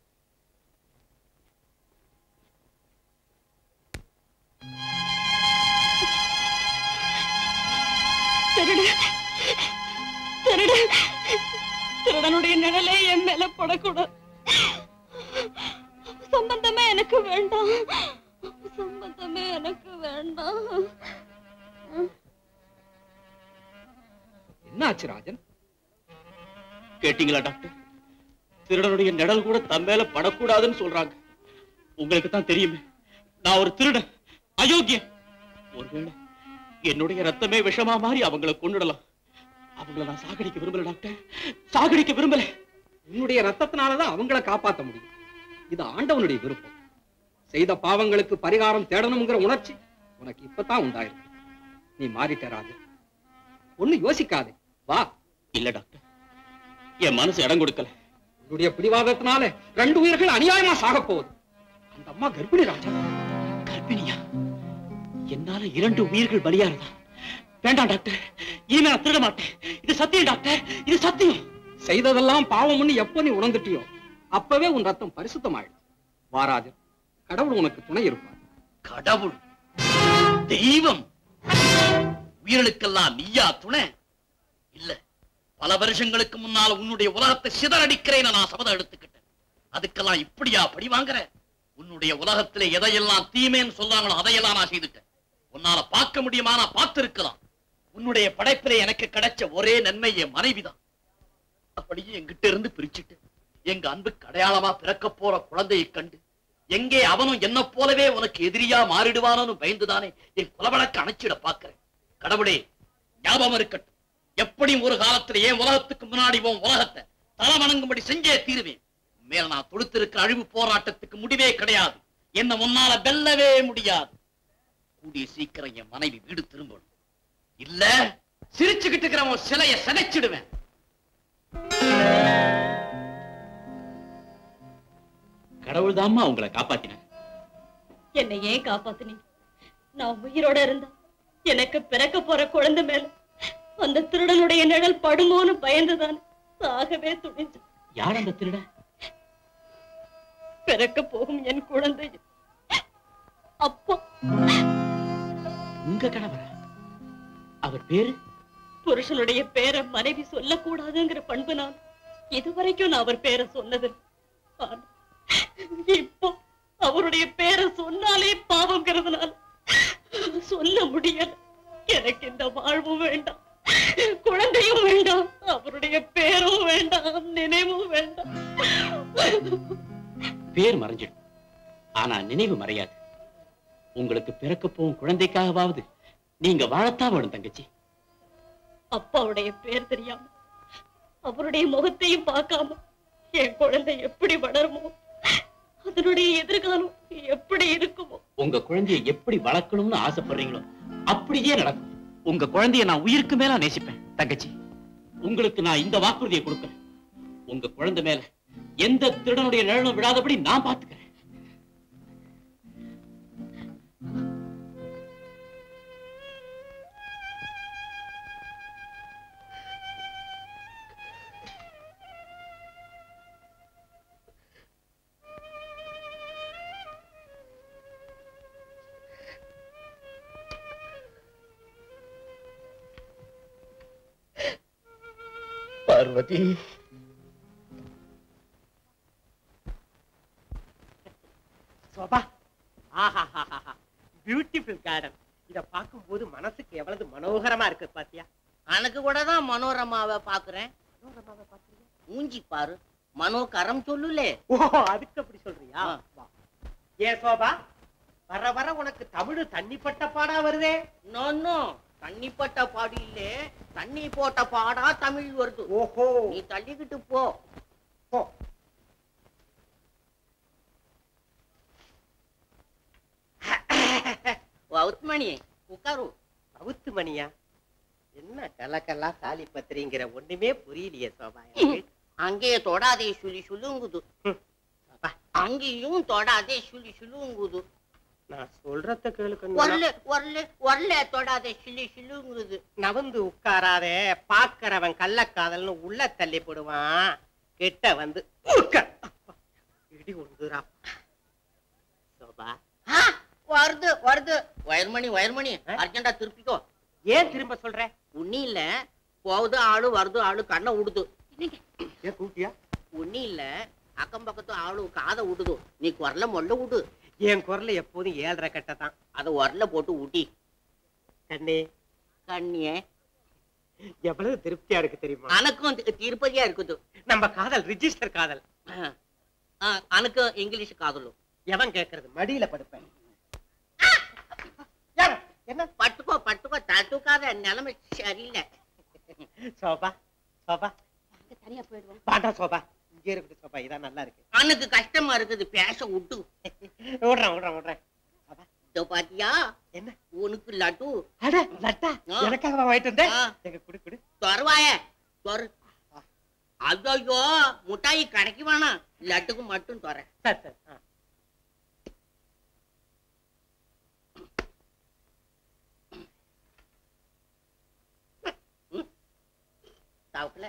திருடு திருடு திருடனுடைய நிழலே என் மேல படக்கூடாது. சம்பந்தமே எனக்கு வேண்டாம், சம்பந்தமே எனக்கு வேண்டாம். என்னாச்சு ராஜன்? கேட்டீங்களா டாக்டர்? திருடனுடைய நிழல் கூட தன் மேல படக்கூடாதுன்னு சொல்றாங்க. உங்களுக்கு தான் தெரியுமே, நான் ஒரு திருடன், அயோக்கியன். ஒருவேளை என்னுடைய ரத்தமே விஷமா மாறி அவங்களை கொன்னுடலாம். அவங்களை நான் சாகடிக்க விரும்பல டாக்டர், சாகடிக்க விரும்பல. உன்னுடைய ரத்தத்தினாலதான் அவங்கள காப்பாற்ற முடியும். இது ஆண்டவனுடைய விருப்பம். செய்த பாவங்களுக்கு பரிகாரம் தேடணுங்கிற உணர்ச்சி உனக்கு இப்பதான் உண்டாயிருக்கு. நீ மாறிட்ட ராஜன், ஒண்ணு யோசிக்காதே, வா. இல்ல டாக்டர், என் மனசு இடம் கொடுக்கல. உன்னுடைய பிடிவாதத்தினால ரெண்டு உயிர்கள் அநியாயமா சாக போகுது. அந்த அம்மா கர்ப்பிணி ராஜன். கர்ப்பிணியா? என்னால இரண்டு உயிர்கள் பலியாறதா? வேண்டாம் டாக்டர், இனிமே நான் திருட மாட்டேன். இது சத்தியம் டாக்டர், இது சத்தியம். செய்ததெல்லாம் பாவம்னு எப்ப நீ உணர்ந்துட்டியோ அப்பவே உன் ரத்தம் பரிசுத்தமாயிடும். வாராஜன், கடவுள் உனக்கு துணை இருப்பார். கடவுள், தெய்வம், உயிர்களுக்கெல்லாம் நீயா துணை? பல வருஷங்களுக்கு முன்னால் உன்னுடைய உலகத்தை சிதறடிக்கிறேன் நான் சபதம் எடுத்துக்கிட்டேன். அதுக்கெல்லாம் இப்படியா படி வாங்குற? உன்னுடைய உலகத்திலே எதையெல்லாம் தீமைன்னு சொல்லாங்களோ அதையெல்லாம் நான் செய்துட்டேன். உன்னால பார்க்க முடியுமா? நான் பார்த்திருக்கலாம். உன்னுடைய படைப்பிலே எனக்கு கிடைச்ச ஒரே நன்மை என் மனைவிதான். அப்படியே என்கிட்ட இருந்து பிரிச்சுட்டு எங்க அன்புக்கு அடையாளமா பிறக்க போற குழந்தையை கண்டு எங்கே அவனும் என்ன போலவே உனக்கு எதிரியா மாறிடுவானு பயந்துதானே என் குலவழக்கு அணைச்சிட பாக்குறேன். கடவுளே, ஞாபகம் இருக்கட்டும், எப்படியும் ஒரு காலத்துல என் உலகத்துக்கு முன்னாடி உன் உலகத்தை தலை வணங்கும்படி செஞ்சே தீருவேன். மேல நான் தொடுத்திருக்கிற அழிவு போராட்டத்துக்கு முடிவே கிடையாது. என்ன முன்னால வெல்லவே முடியாது. கூடிய சீக்கிரம் என் மனைவி வீடு திரும்பணும். இல்ல சிரிச்சுக்கிட்டு இருக்கிற உன் சிலையை சிதைச்சிடுவேன். கடவுள் தாம்மா உங்களை காப்பாத்தின. என்னை ஏன் காப்பாத்துனீங்க? நான் உயிரோட இருந்தா எனக்கு பிறக்க போற குழந்தை மேல அந்த திருடனுடைய நிழல் படுமோன்னு பயந்துதான் சாகவே துணிஞ்சு. யார் அந்த திருட? பிறக்க போகும் என் குழந்தை அப்பா. உங்க கணவரா? அவர் பேரு? புருஷனுடைய பேரை மனைவி சொல்லக்கூடாதுங்கிற பண்பு நான் இதுவரைக்கும் நான் அவர் பேரை சொன்னது. இப்போ அவருடைய பேரை சொன்னாலே பாவங்கிறதுனால சொல்ல முடியல. எனக்கு இந்த வாழ்வும் வேண்டாம், குழந்தையும் வேண்டாம், அவருடைய பேரும் வேண்டாம், நினைவும் வேண்டாம். பேர் மறைஞ்சிடும், ஆனா நினைவு மறையாது. உங்களுக்கு பிறக்க போகும் குழந்தைக்காகவாவது நீங்க வாழத்தான் வேணும் தங்கச்சி. அப்பாவுடைய பேர் தெரியாம அவருடைய முகத்தையும் பார்க்காம என் குழந்தை எப்படி வளருமோ, அதனுடைய எதிர்காலம் எப்படி இருக்குமோ. உங்க குழந்தையை எப்படி வளர்க்கணும்னு ஆசைப்படுறீங்களோ அப்படியே நடக்கும். உங்க குழந்தைய நான் உயிருக்கு மேல நேசிப்பேன் தங்கச்சி. உங்களுக்கு நான் இந்த வாக்குறுதியை கொடுக்கிறேன். உங்க குழந்தை மேல எந்த திருடனுடைய நிழலும் விடாதபடி நான் பார்த்துக்கிறேன். பார்வதி, சோபா, ஆஹா, பியூட்டிஃபுல் கார்டன். இத பார்க்கும் போது மனசுக்கு எவ்வளவு மனோகரமா இருக்கு பாத்தியா? எனக்கு கூட தான் மனோரமாவை பாக்குறேன். மனோரமாவை பாக்குறீங்க? மூஞ்சி பாரு, மனோகரம் சொல்லுலே. ஓ, அதுக்கு அப்படி சொல்றியா? ஏ சோபா, வர வர உனக்கு தமிழ் தண்ணிப்பட்ட பாடா வருதே. நோ, தண்ணிப்பட்ட பாடு இல்லே, தண்ணி போட்ட பாடா தமிழ் வருது. ஓஹோ, நீ தள்ளிக்கிட்டு போ. போ. வவுத்மணி உட்காரு. வவுத்துமணியா? என்ன கலக்கல்லா சாலி பத்திரிங்கிற ஒண்ணுமே புரியலையே சோபா. அங்கேயே தொடாதே சுழி சுழுங்குது, அங்கேயும் தொடாதே சுழி சுழுங்குது. நான் சொல்றத கேளுக்கு. ஒர்ல ஒர்ல ஒர்ல தொடாதே சுழி சுழுங்குது. நவந்து உட்காராதே, பாக்குறவன் கள்ளக்காதல்னு உள்ள தள்ளி போடுவான். கிட்ட வந்து இடி உண்டுரா. சோபா, வருது வருது. வயர்மணி வயர்மணி அர்ஜென்டா திருப்பிக்கோ. ஏன் திரும்ப சொல்ற? உன்னி இல்ல, போகுது ஆளு வருது ஆளு கண்ணை விடுது. ஏன் கூட்டியா? உன்னி இல்ல, அக்கம் பக்கத்து ஆளு காதை விடுது. நீ குரல மொல்ல விடு. என் குரல் எப்போதும் ஏழரை கட்டதான். அதை உரல போட்டு ஊட்டி. கண்ணே கண்ணியே, எவ்வளவு திருப்தியா இருக்கு தெரியுமா? அனக்கும் திருப்பதியா இருக்குது. நம்ம காதல் ரிஜிஸ்டர் காதல். அனக்கு இங்கிலீஷ் காதலும். எவன் கேக்குறது? மடியில படுப்பேன். என்ன பட்டுக்கோ பட்டுக்கோ, தட்டுக்காத, நிலைமை சரியில்லை. சோபா சோபா, தனியா போயிடுவோம். பாண்டா சோபா, இங்கே இருக்குது சோபா, இதான் நல்லா இருக்கு. அனுக்கு கஷ்டமா இருக்குது, பேச விட்டு. விடுறேன் விடுறேன் விடுறேன். இதோ பாத்தியா, என்ன உனக்கு லட்டு. அட லட்டா, எனக்காக வாங்கிட்டு வந்தேன். எங்க குடு குடு. தொரவாய தொரு. ஐயோ, முட்டாயி கடைக்கு வேணாம், லட்டுக்கு மட்டும் தொற. சரி சரி. சாப்பிடல.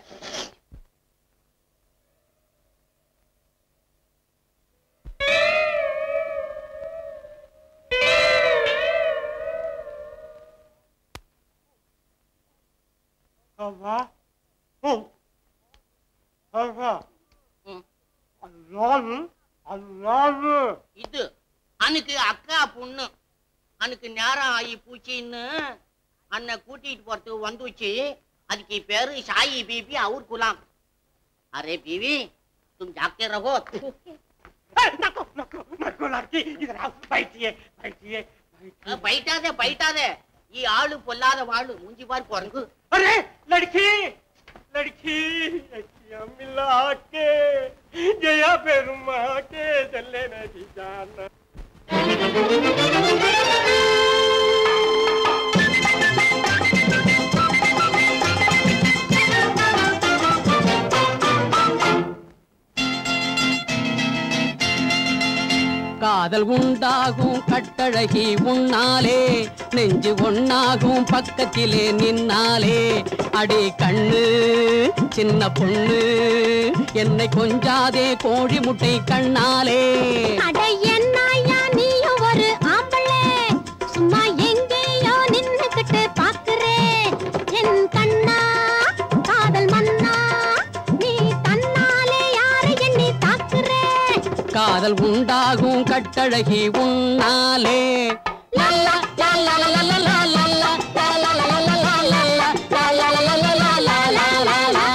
அவ்வா இது அன்னைக்கு அக்கா பொண்ணு அன்னைக்கு நேரம் ஆகி பூச்சின்னு அண்ணன் கூட்டிட்டு போறதுக்கு வந்துச்சு. அதுக்கு பேரு சாயி बीबी और गुलाम. अरे बीवी तुम जागते रहो. नको नको नको लड़की इधर आओ बैठिए बैठिए बैठादे बैठादे ये आलू பொல்லாத வாளு மூஞ்சி பார் குரங்கு. अरे लड़की लड़की मिला के जया पेरुमा के चले नहीं जाना. காதல் உண்டாகும் கட்டழகி உன்னாலே நெஞ்சு ஒன்னாகும் பக்கத்திலே நின்னாலே அடி கண்ணு சின்ன பொண்ணு என்னை கொஞ்சாதே கோழி முட்டை கண்ணாலே. அட என்னையா நீயும் ஒரு ஆம்பளே சும்மா எங்கேயோ நின்னுக்கிட்டு பாக்குறே என் கண்ணா காதல் மன்னா நீ தன்னாலே யாரை எண்ணி தாக்குறே. காதல் உண்டாகும் கட்டழகி உன்னாலே லல்லா லல்லா லல்லா லல்லா லல்லா லல்லா லல்லா லல்லா லல்லா லல்லா லல்லா.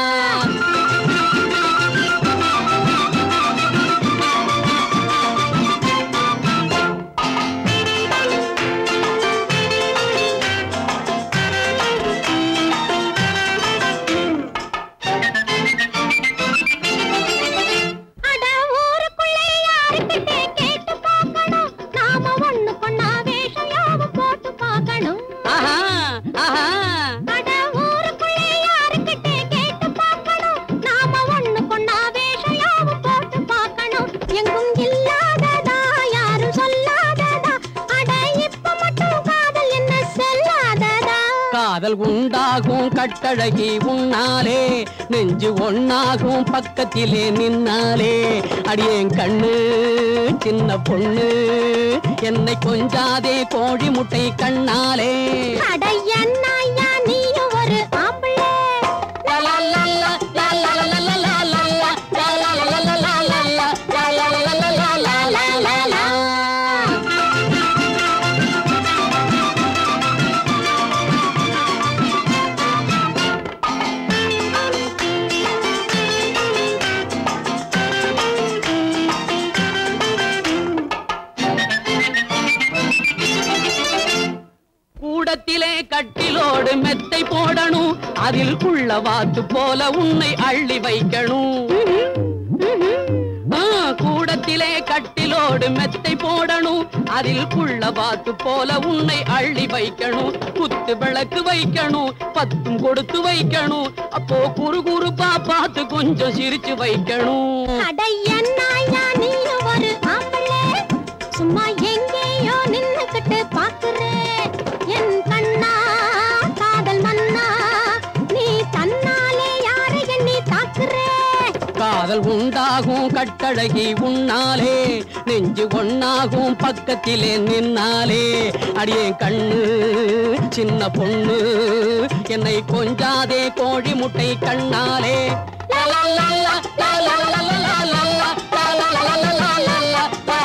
அட ஊருக்குள்ளே யாருக்கிட்டே கேட்டு பார்க்கணும் நாம ஒண்ணு கொண்டா வேஷம் யாவும் போட்டு பார்க்கணும். ஆஹா ஆஹா அட ஊருக்குள்ளே யாருக்கிட்டே கேட்டு பார்க்கணும் நாம ஒண்ணு கொண்டா வேஷம் யாவும் போட்டு பார்க்கணும். எங்கும் இல்லாததா யாரும் சொல்லாததா அட இப்ப மட்டும் காதல் என்ன சொல்லாததா. காதல் உண்டாகும் கட்டழகி உன்னாலே நெஞ்சு ஒன்னாகும் பக்கத்திலே நின்னாலே அடியேன் கண்ணு சின்ன பொண்ணு என்னை கொஞ்சாதே கோழி முட்டை கண்ணாலே. அட என்னையா நீயும் ஒரு ஆம்பளே லல்லா லல்லா லல்லா லல்லா லல்லா லல்லா லல்லா லல்லா லல்லா லல்லா. கூடத்திலே கட்டிலோடு மெத்தை போடணும் அதில் குள்ள வாத்து போல உன்னை அள்ளி வைக்கணும். கூடத்திலே கட்டிலோடு மெத்தை போடணும் அதில் குள்ள வாத்து போல உன்னை அள்ளி வைக்கணும். குத்து விளக்கு வைக்கணும் பத்தும் கொடுத்து வைக்கணும் அப்போ குறு குறுப்பா பார்த்து கொஞ்சம் சிரிச்சு வைக்கணும். அட என்னையா நீயும் ஒரு ஆம்பளே சும்மா எங்கேயோ நின்னுக்கிட்டு பாக்குறே என் கண்ணா காதல் மன்னா நீ தன்னாலே யாரை எண்ணி தாக்குறே. காதல் உண்டாகும் கட்டழகி உன்னாலே நெஞ்சு ஒன்னாகும் பக்கத்திலே நின்னாலே அடியே கண்ணு சின்ன பொண்ணு என்னை கொஞ்சாதே கோழி முட்டை கண்ணாலே. லல்லா லல்லா லல்லா லல்லா லல்லா லல்லா லல்லா லல்லா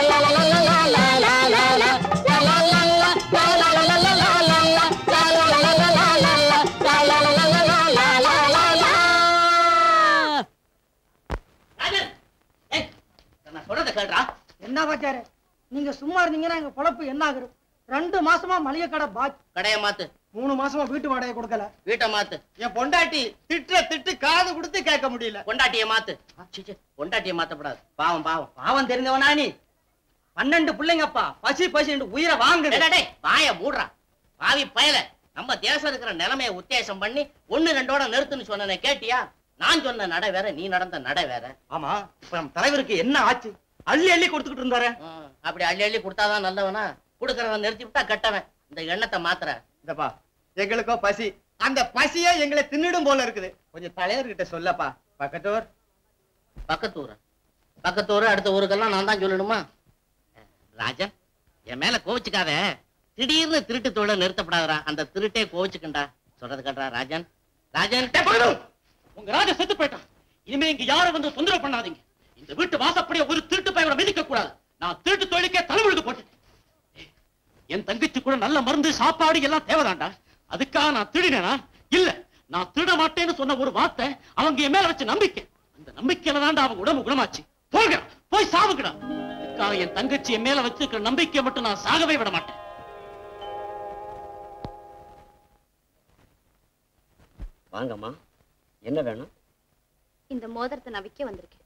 என்ன பாச்சாரு நீங்க சும்மா இருந்தீங்கன்னா எங்க பொழப்பு என்ன ஆகுது? ரெண்டு மாசமா மளிகை கடை பாக்கி. கடைய மாத்து. மூணு மாசமா வீட்டு வாடகை கொடுக்கல. வீட்டை மாத்து. என் பொண்டாட்டி திட்டு திட்டு காது கொடுத்து கேட்க முடியல. பொண்டாட்டிய மாத்து. பொண்டாட்டிய மாத்தப்படாது. பாவம் பாவம் பாவம் தெரிஞ்சவனா நீ? பன்னெண்டு பிள்ளைங்கப்பா பசி பசி உயிரை வாங்குது. வாய மூடுறா பாவி பயல. நம்ம தேசம் இருக்கிற நிலைமையை உத்தேசம் பண்ணி ஒண்ணு ரெண்டோட நிறுத்துன்னு சொன்ன கேட்டியா? நான் சொன்ன நடை வேற நீ நடந்த நடை வேற. ஆமா இப்ப நம்ம தலைவருக்கு என்ன ஆச்சு? அள்ளி அள்ளி கொடுத்துக்கிட்டு இருந்தாரு. அப்படி அள்ளி அள்ளி கொடுத்தாதான் நல்லவனா? கொடுக்கறவன் நிறுத்தி விட்டா கட்டவன். இந்த எண்ணத்தை மாத்திர. இந்தப்பா எங்களுக்கோ பசி. அந்த பசியே எங்களை தின்னுடும் போல இருக்குது. கொஞ்சம் தலைவர்கிட்ட சொல்லப்பா. பக்கத்தூர் பக்கத்தூர் பக்கத்தூர் அடுத்த ஊருக்கெல்லாம் நான் தான் சொல்லணுமா? ராஜன் என் மேல கோவிச்சுக்காத. திடீர்னு திருட்டு தொழில நிறுத்தப்படாதரா. அந்த திருட்டே கோவிச்சுக்கண்டா. சொல்றது கேட்டா ராஜன். ராஜன் உங்க ராஜா செத்து போயிட்டான். இனிமே இங்க யாரும் வந்து தொந்தரவு பண்ணாதீங்க. இந்த வீட்டு வாசப்படிய ஒரு திருட்டு பையனை மிதிக்க கூடாது. நான் திருட்டு தொழிலுக்கே தலைமுழுக்கு போட்டேன். என் தங்கச்சி கூட நல்ல மருந்து சாப்பாடு எல்லாம் தேவைதான்டா. அதுக்காக நான் திருடினேனா? இல்ல, நான் திருட மாட்டேன்னு சொன்ன ஒரு வார்த்தை அவங்க என் மேல வச்ச நம்பிக்கை. அந்த நம்பிக்கையில தான்டா அவங்க உடம்பு குணமாச்சு. போங்க, போய் சாவுங்கடா. அதுக்காக என் தங்கச்சி என் மேல வச்சிருக்கிற நம்பிக்கையை மட்டும் நான் சாகவே விட மாட்டேன். வாங்கம்மா, என்ன வேணும்? இந்த மோதிரத்தை நான் விற்க வந்திருக்கேன்.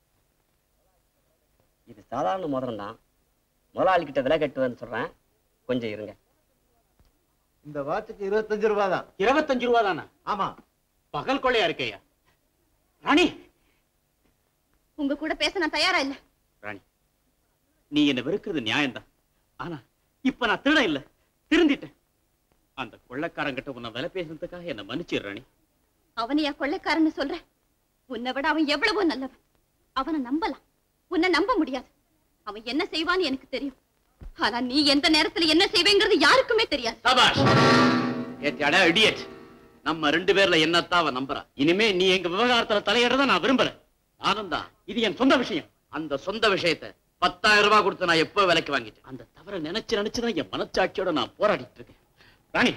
இது சாதாரண மோதிரம் தான். முதலாளி கிட்ட விலை கட்டுவேன்னு சொல்றேன், கொஞ்சம் இருங்க. இந்த வாட்சுக்கு இருபத்தஞ்சு ரூபா தான். இருபத்தஞ்சு ரூபா தானா? ஆமா. பகல் கொள்ளையா இருக்கையா? ராணி, உங்க கூட பேச நான் தயாரா இல்ல. ராணி, நீ என்ன வெறுக்கிறது நியாயம்தான். ஆனா இப்ப நான் திருட இல்ல, திருந்திட்டேன். அந்த கொள்ளைக்காரங்கிட்ட உன்னை விலை பேசுறதுக்காக என்ன மன்னிச்சிரு ராணி. அவனையா கொள்ளைக்காரன்னு சொல்ற? உன்னை விட அவன் எவ்வளவோ நல்லவன். அவனை நம்பலாம், உன்னை நம்ப முடியாது. அவன் என்ன செய்வான்னு எனக்கு தெரியும். ஆனா நீ எந்த நேரத்துல என்ன செய்வேங்கிறது யாருக்குமே தெரியாது. சபாஷ், ஏத்தியாடா இடியட். நம்ம ரெண்டு பேர்ல என்னத்தான் அவன் நம்புறா. இனிமே நீ எங்க விவகாரத்துல தலையிடறத நான் விரும்புறேன். ஆனந்தா, இது என் சொந்த விஷயம். அந்த சொந்த விஷயத்தை பத்தாயிரம் ரூபாய் கொடுத்து நான் எப்ப விலைக்கு வாங்கிட்டேன். அந்த தவற நினைச்சு நினைச்சுதான் என் மனச்சாட்சியோட நான் போராடிட்டு இருக்கேன். ராணி,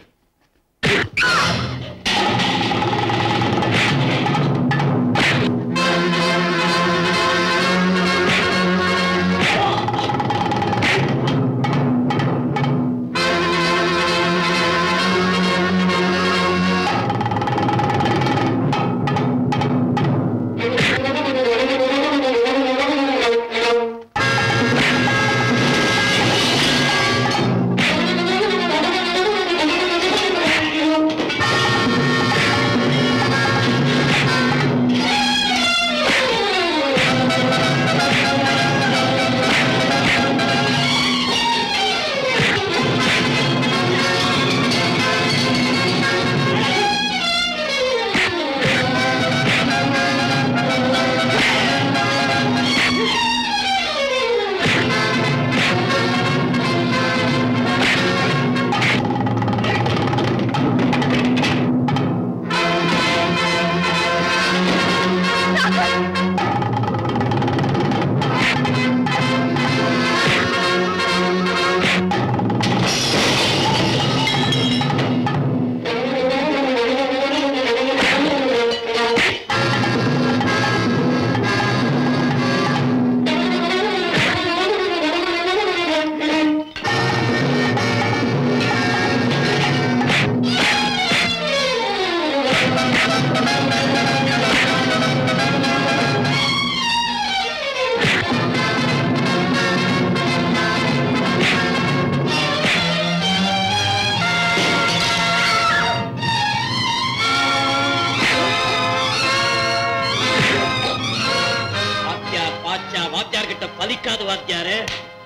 பலிக்காது வாத்தியாரு.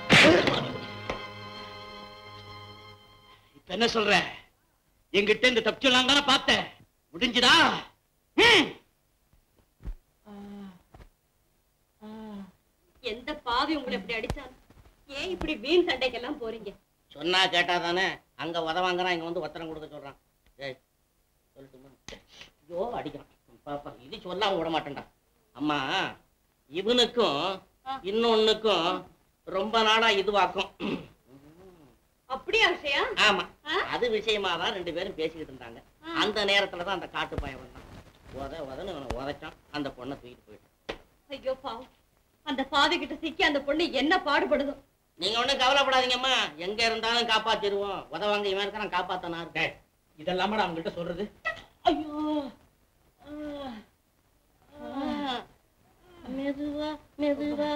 இப்ப என்ன சொல்ற? எங்கிட்ட இந்த தப்பிச்சலாம் தானே பார்த்தேன். முடிஞ்சுதா? எந்த பாவி உங்களை இப்படி அடிச்சான்? ஏன் இப்படி வீண் சண்டைக்கெல்லாம் போறீங்க? சொன்னா கேட்டா தானே. அங்க உத வாங்குறான், இங்க வந்து ஒத்தரம் கொடுக்க சொல்றான். ஏய் சொல்லட்டுமா? ஐயோ அடிக்கிறான் பாப்பா. இது சொல்லாம விட மாட்டேன்டா. அம்மா, இவனுக்கும் இன்னொன்னுக்கும் ரொம்ப நாளா இதுவாக்கும். அப்படியா விஷயம்? ஆமா, அது விஷயமா தான் ரெண்டு பேரும் பேசிக்கிட்டு இருந்தாங்க. அந்த நேரத்துலதான் அந்த காட்டு பையன் வந்தான். உத உதன்னு உதைச்சான். அந்த பொண்ணை தூக்கிட்டு போயிட்டான். ஐயோ பாவம், அந்த பாவி கிட்ட சிக்கி அந்த பொண்ணு என்ன பாடுபடுதோ. நீங்க ஒண்ணும் கவலைப்படாதீங்கம்மா, எங்க இருந்தாலும் காப்பாத்திடுவோம். உதவாங்க இவன் இருக்க நான் காப்பாத்தனா இருக்கேன். இதெல்லாம நான் உங்கள்கிட்ட சொல்றது. ஐயோ மெதுவா மெதுவா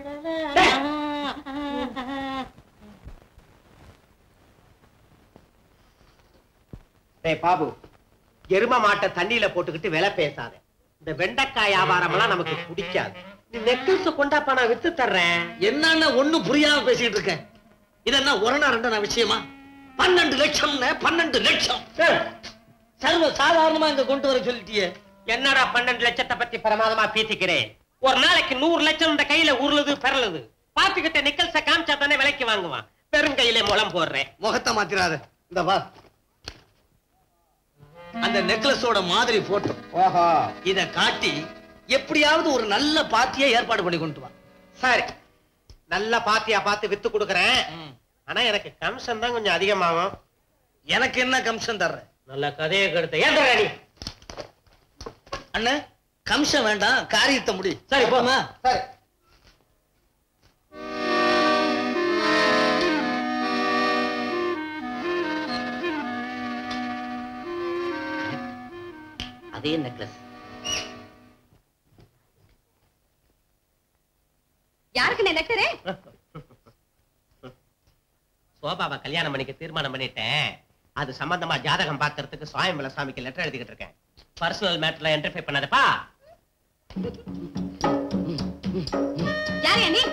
பாபு, எரும மாட்டை தண்ணியில போட்டுக்கிட்டு விலை பேசாத. இந்த வெண்டைக்காய் வியாபாரம் எல்லாம் நமக்கு பிடிக்காது. நீ நெக்லஸ் கொண்டாப்பா, நான் வித்து தர்றேன். என்னன்னு ஒண்ணும் புரியாம பேசிட்டு இருக்கேன். இதென்ன ஒரணா ரெண்டா விஷயமா? பன்னெண்டு லட்சம் பன்னெண்டு லட்சம் சர்வ சாதாரணமா இங்க கொண்டு வர சொல்லிட்டியே. என்னடா பன்னெண்டு லட்சத்தை பத்தி பிரமாதமா பேசிக்கிறேன். ஒரு நாளைக்கு நூறு லட்சம் இந்த கையில உருளுது பெறலுது. பாத்துக்கிட்ட நிக்கல்ஸ காமிச்சா தானே விலைக்கு வாங்குவான். பெரும் கையில முளம் போடுறேன். முகத்தை மாத்திராத. இந்த வா. அந்த நெக்லஸோட மாதிரி போட்டோ. ஓஹோ. இத காட்டி எப்படியாவது ஒரு நல்ல பார்ட்டியை ஏற்பாடு பண்ணி கொண்டு வா. சரி, நல்ல பார்ட்டியா பார்த்து வித்து கொடுக்கறேன். ஆனா எனக்கு கமிஷன் தான் கொஞ்சம் அதிகமாகும். எனக்கு என்ன கமிஷன் தர்ற? நல்ல கதையை கெடுத்த ஏன் நீ? அண்ணே, கமிஷன் வேண்டாம், காரியத்தை முடி. சரி போமா. சரி. அதே நெக்லஸ். யாருக்கு நெக்லரே? சோபாவை கல்யாணம் பண்ணிக்க தீர்மானம் பண்ணிட்டேன். அது சம்பந்தமா ஜாதகம் பார்க்கறதுக்கு சுவாமிமலை சாமிக்கு லெட்டர் எழுதிக்கிட்டு இருக்கேன். பர்சனல் மேட்டர்ல இன்டர்ஃபியர் பண்ணாதப்பா. யாரு நீ?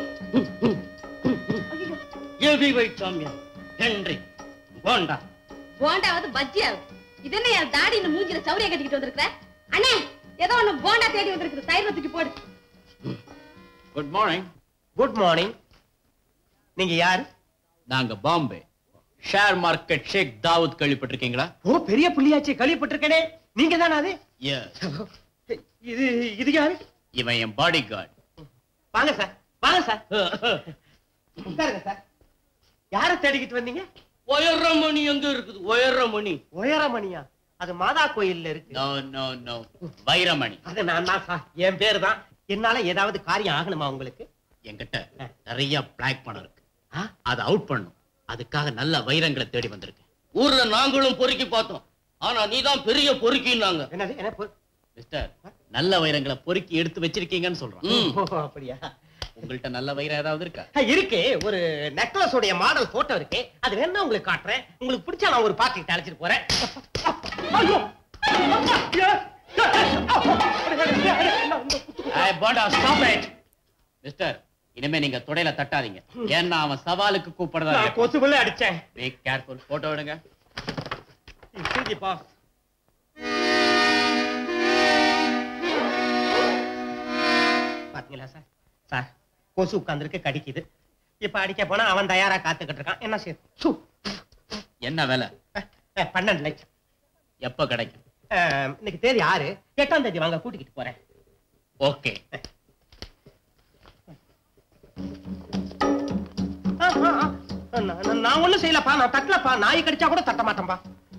ஹெவி வெயிட் சாமியா ஹென்றி போண்டா. போண்டாவது பஜ்ஜியாவது. இது என்ன என் தாடி இந்த மூஞ்சில சௌரியா கட்டிக்கிட்டு வந்திருக்கிற? அண்ணே, ஏதோ ஒண்ணு போண்டா தேடி வந்திருக்குது. தயிர் தூக்கி போடு. Good morning. Good morning. நீங்க யாரு? நாங்க Bombay share market Sheikh Dawood கேள்விப்பட்டிருக்கீங்களா? ஓ, பெரிய புள்ளியாச்சி, கேள்விப்பட்டிருக்கேனே. நீங்க தானே அது? இது இது யாரு? இவன் என் பாடி கார்டு. வாங்க சார், வாங்க சார். உட்காருங்க சார். யாரை தேடிக்கிட்டு வந்தீங்க? உயரமணி எங்க இருக்குது? உயரமணி. உயரமணியா? அது மாதா கோயில்ல இருக்கு. No no no, Vairamani. அது நான் தான் சார், என் பேரு தான். என்னால ஏதாவது காரியம் ஆகணுமா உங்களுக்கு? என்கிட்ட நிறைய பிளாக் பணம் இருக்கு, அதை அவுட் பண்ணும். அதுக்காக நல்ல வைரங்களை தேடி வந்திருக்கேன். ஊர்ல நாங்களும் பொறுக்கி பார்த்தோம், ஆனா நீதான் பெரிய பொறுக்கின்னாங்க. என்னது? என்ன மிஸ்டர், நல்ல வைரங்களை பொறுக்கி எடுத்து வச்சிருக்கீங்கன்னு சொல்றோம். அப்படியா? உங்கள்ட்ட நல்ல வைரம் ஏதாவது இருக்கா? இருக்கு. ஒரு நெக்லஸ் உடைய மாடல் போட்டோ இருக்கு. அது வேணா உங்களுக்கு காட்டுறேன். உங்களுக்கு பிடிச்சா நான் ஒரு பார்ட்டிக்கு அழைச்சிட்டு போறேன். மிஸ்டர், இனிமே நீங்க தொடையில தட்டாதீங்க. ஏன்னா அவன் சவாலுக்கு கூப்பிடுறதா. கொசுபுள்ள அடிச்சேன். Be careful. போட்டோ எடுங்க. பாத்தீங்களா சார்? சார், கொசு உட்கார்ந்துருக்கு, கடிக்குது. இப்ப அடிக்க போனா அவன் தயாரா காத்துக்கிட்டு இருக்கான். என்ன செய்ய? என்ன வேலை? பன்னெண்டு லட்சம். எப்ப கிடைக்கும்? இன்னைக்கு தேதி ஆறு, எட்டாம் தேதி வாங்க, கூட்டிக்கிட்டு போறேன். ஓகே. நான் ஒண்ணும் செய்யலப்பா, நான் தட்டலப்பா. நாய் கடிச்சா கூட தட்ட மாட்டேன்பா.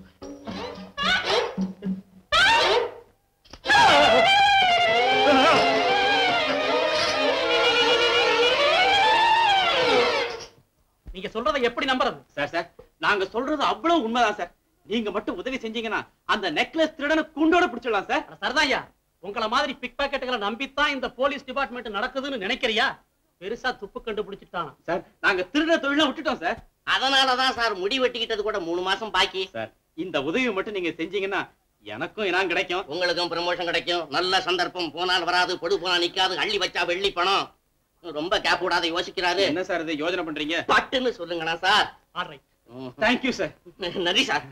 நீங்க சொல்றதை எப்படி நம்புறது? சார் சார், நாங்க சொல்றது அவ்வளவு உண்மைதான் சார். நீங்க மட்டும் உதவி செஞ்சீங்கன்னா அந்த நெக்லஸ் திருடனை குண்டோட பிடிச்சிடலாம் சார். சரிதான்யா, உங்கள மாதிரி பிக் பாக்கெட்டுகளை நம்பித்தான் இந்த போலீஸ் டிபார்ட்மெண்ட் நடக்குதுன்னு நினைக்கிறியா? பெருசா துப்பு கண்டுபிடிச்சிட்டான் சார். நாங்க திருட தொழில விட்டுட்டோம் சார். அதனாலதான் சார் முடி வெட்டிக்கிட்டது கூட மூணு மாசம் பாக்கி. சார், இந்த உதவி மட்டும் நீங்க செஞ்சீங்கன்னா எனக்கும் இனாம் கிடைக்கும், உங்களுக்கும் ப்ரமோஷன் கிடைக்கும். நல்ல சந்தர்ப்பம், போனால் வராது, பொடு போனா நிக்காது, அள்ளி வச்சா வெள்ளி பணம். ரொம்ப கேப் விடாத யோசிக்கிறாரு. என்ன சார் இது யோசனை பண்றீங்க? பட்டுன்னு சொல்லுங்கண்ணா sir. Alright, thank you sir. நன்றி சார்.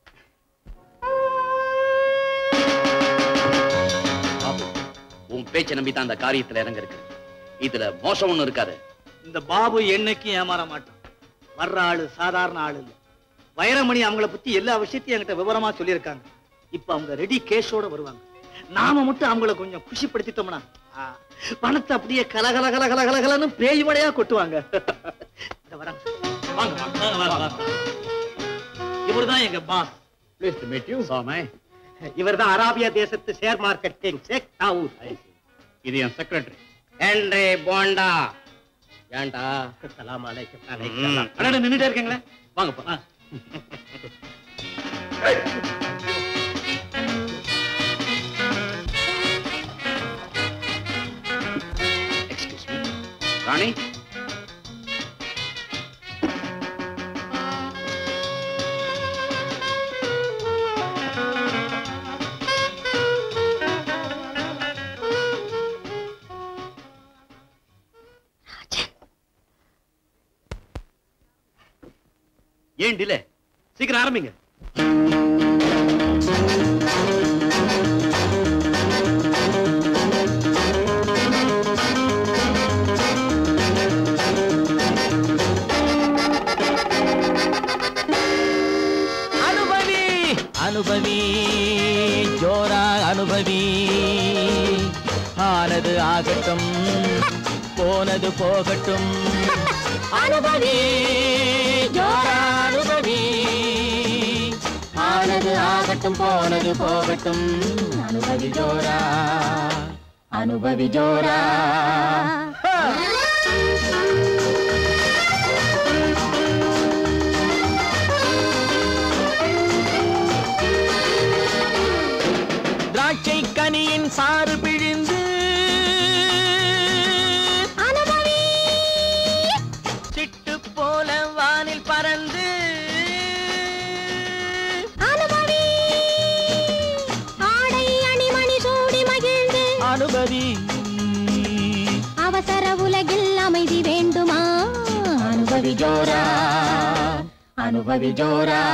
உன் பேச்சை நம்பித்தான் அந்த காரியத்துல இறங்க இருக்கு. இதுல மோசம் ஒண்ணும் இருக்காது. இந்த பாபு என்னைக்கும் ஏமாற மாட்டான். வர்ற ஆளு சாதாரண ஆளு இல்ல. வைரமணி அவங்கள பத்தி எல்லா விஷயத்தையும் என்கிட்ட விவரமா சொல்லியிருக்காங்க. இப்ப அவங்க ரெடி கேஷோட வருவாங்க. நாம மட்டும் அவங்கள கொஞ்சம் குஷிப்படுத்திட்டோம்னா பணத்தை அப்படியே கலகல கல கல கலகலன்னு பேய் மழையா கொட்டுவாங்க. இவர்தான் எங்க boss. Pleased to meet you. சாமே, இவர்தான் அரேபியா தேசத்து share market king Sheikh Dawood. இது என் செக்ரட்டரி ஹென்றி போண்டா. ஏண்டா? சலாம் அலைக்கும். அண்ணா நின்னுட்டே இருக்கீங்களே, வாங்கப்பா. Excuse me Rani. ஏன் டிலே? சீக்கிரம் ஆரம்பிங்க. அனுபவி அனுபவி ஜோரா அனுபவி ஆனது ஆகட்டும் போனது போகட்டும் அனுபவி ஜோரா அனுபவி ஆனது ஆகட்டும் போனது போகட்டும் அனுபவி ஜோரா அனுபவி ஜோரா திராட்சை கனியின் சாறு பிழிந்து அனுபவி சிட்டு போல வானில் பறந்து அனுபவி ஆடை அணிமணி சூடி மகிழ்ந்து அனுபவி அவசர உலகில் அமைதி வேண்டுமா அனுபவி ஜோரா அனுபவி ஜோரா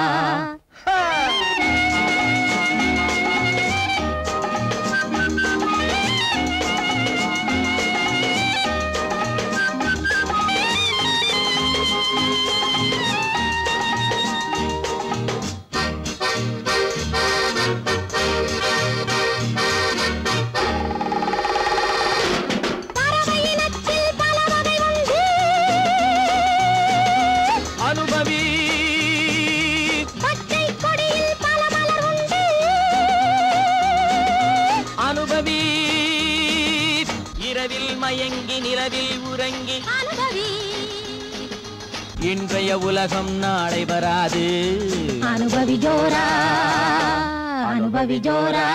மயங்கி நிலவில் உறங்கி அனுபவி இன்றைய உலகம் நாளை வராது அனுபவி ஜோரா அனுபவி ஜோரா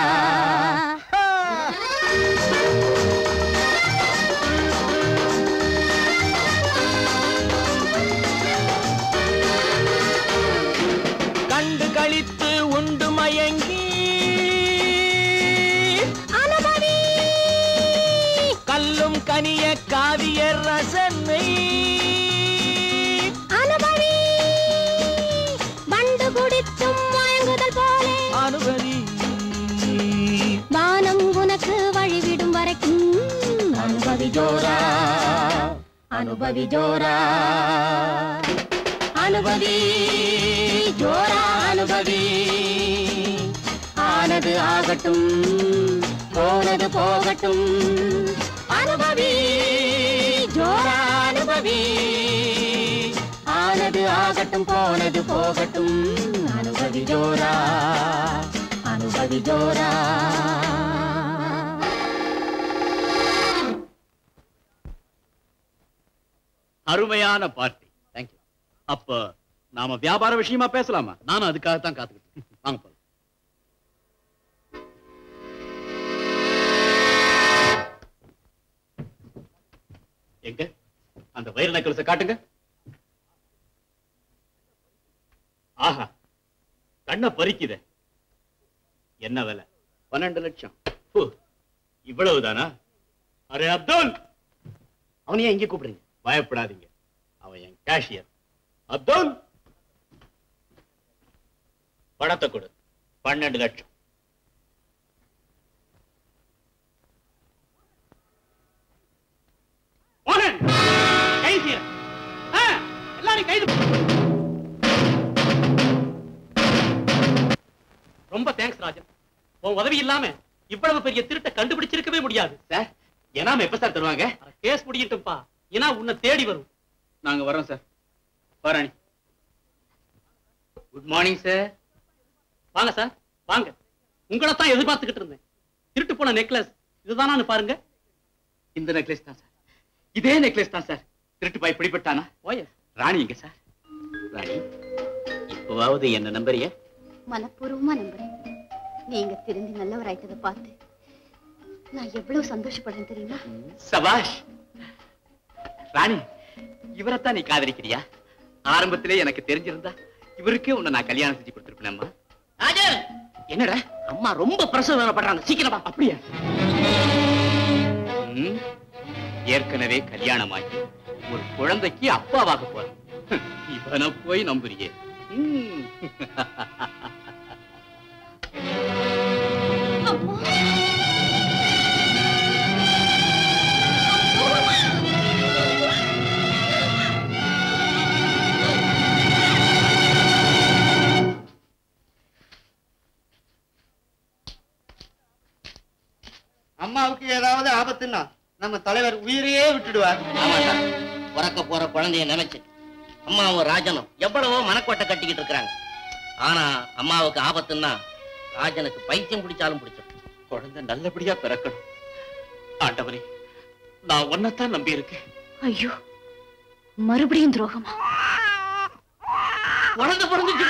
கண்டு கழித்து உண்டு மயங்கி கல்லும் கனிய காவிய ரசனை அனுபவி பண்டு குடித்தும் மயங்குதல் போலே அனுபவி வானம் உனக்கு வழிவிடும் வரைக்கும் அனுபவி ஜோரா அனுபவி ஜோரா அனுபவி ஜோரா அனுபவி ஆனது ஆகட்டும் போனது போகட்டும் அனுபவி ஜோரா அனுபவி ஆனது ஆகட்டும் போனது போகட்டும் அனுபவி ஜோரா அனுபவி ஜோரா அருமையான பார்ட்டி. தேங்க்யூ. அப்ப நாம வியாபார விஷயமா பேசலாமா? நானும் அதுக்காகத்தான் காத்துக்கிட்டு. வாங்க போலாம். எங்க அந்த வைர நெக்லஸை காட்டுங்க. ஆஹா, கண்ணை பறிக்குதே. என்ன விலை? பன்னெண்டு லட்சம். இவ்வளவுதானா? அரே அப்துல், அவனையே இங்கே கூப்பிடுங்க. பயப்படாதீங்க, அவன் என் கேஷியர். அப்துல், பணத்தை கொடு. பன்னெண்டு லட்சம். ரொம்ப தேங்க்ஸ் ராஜன். உன் உதவி இல்லாம இவ்வளவு பெரிய திருட்டை கண்டுபிடிச்சிருக்கவே முடியாது. சார், எனாம எப்ப சார் தருவாங்க? கேஸ் முடியட்டும்பா, ஏன்னா உன்னை தேடி வரும். நாங்க வரோம் சார். பாராணி. Good morning sir. வாங்க சார், வாங்க. உங்களை தான் எதிர்பார்த்துக்கிட்டு இருந்தேன். திருட்டு போன நெக்லஸ் இதுதானு பாருங்க. இந்த நெக்லஸ் தான் சார். இதே நெக்லஸ் தான் சார். திருட்டு பாய் பிடிபட்டானா? ஓய. ராணி எங்க சார்? ராணி, இப்பவாவது என்ன நம்பறிய? மனப்பூர்வமா நம்புறேன். நீங்க திருந்தி நல்லவராயிட்டதை பார்த்து நான் எவ்வளவு சந்தோஷப்படுறேன் தெரியுமா? சபாஷ். ராணி, இவரைத்தான் நீ காதலிக்கிறியா? ஆரம்பத்திலே எனக்கு தெரிஞ்சிருந்தா இவருக்கு உன்னை நான் கல்யாணம் செஞ்சு கொடுத்திருப்பேன்மா. ராஜன், என்னடா அம்மா ரொம்ப பிரசவப்படுறாங்க, சீக்கிரமா. அப்படியா? ஏற்கனவே கல்யாணமாகி ஒரு குழந்தைக்கு அப்பாவாக போறேன். இவனை போய் நம்புறியே? அம்மாவுக்கு ஏதாவது ஆபத்துன்னா நம்ம தலைவர் உயிரையே விட்டுடுவார். ஆமாண்டா, பிறக்க போற குழந்தைய நினைச்சு அம்மாவும் ராஜனும் எவ்வளவோ மனக்கோட்டை கட்டிக்கிட்டு இருக்கிறாங்க. ஆனா அம்மாவுக்கு ஆபத்துன்னா ராஜனுக்கு பைத்தியம் பிடிச்சாலும் பிடிச்சிடும். குழந்தை நல்லபடியா பிறக்கணும். ஆண்டவரே, நான் ஒன்னத்தான் நம்பி இருக்கேன். ஐயோ, மறுபடியும் துரோகமா? குழந்தை பிறந்துச்சு.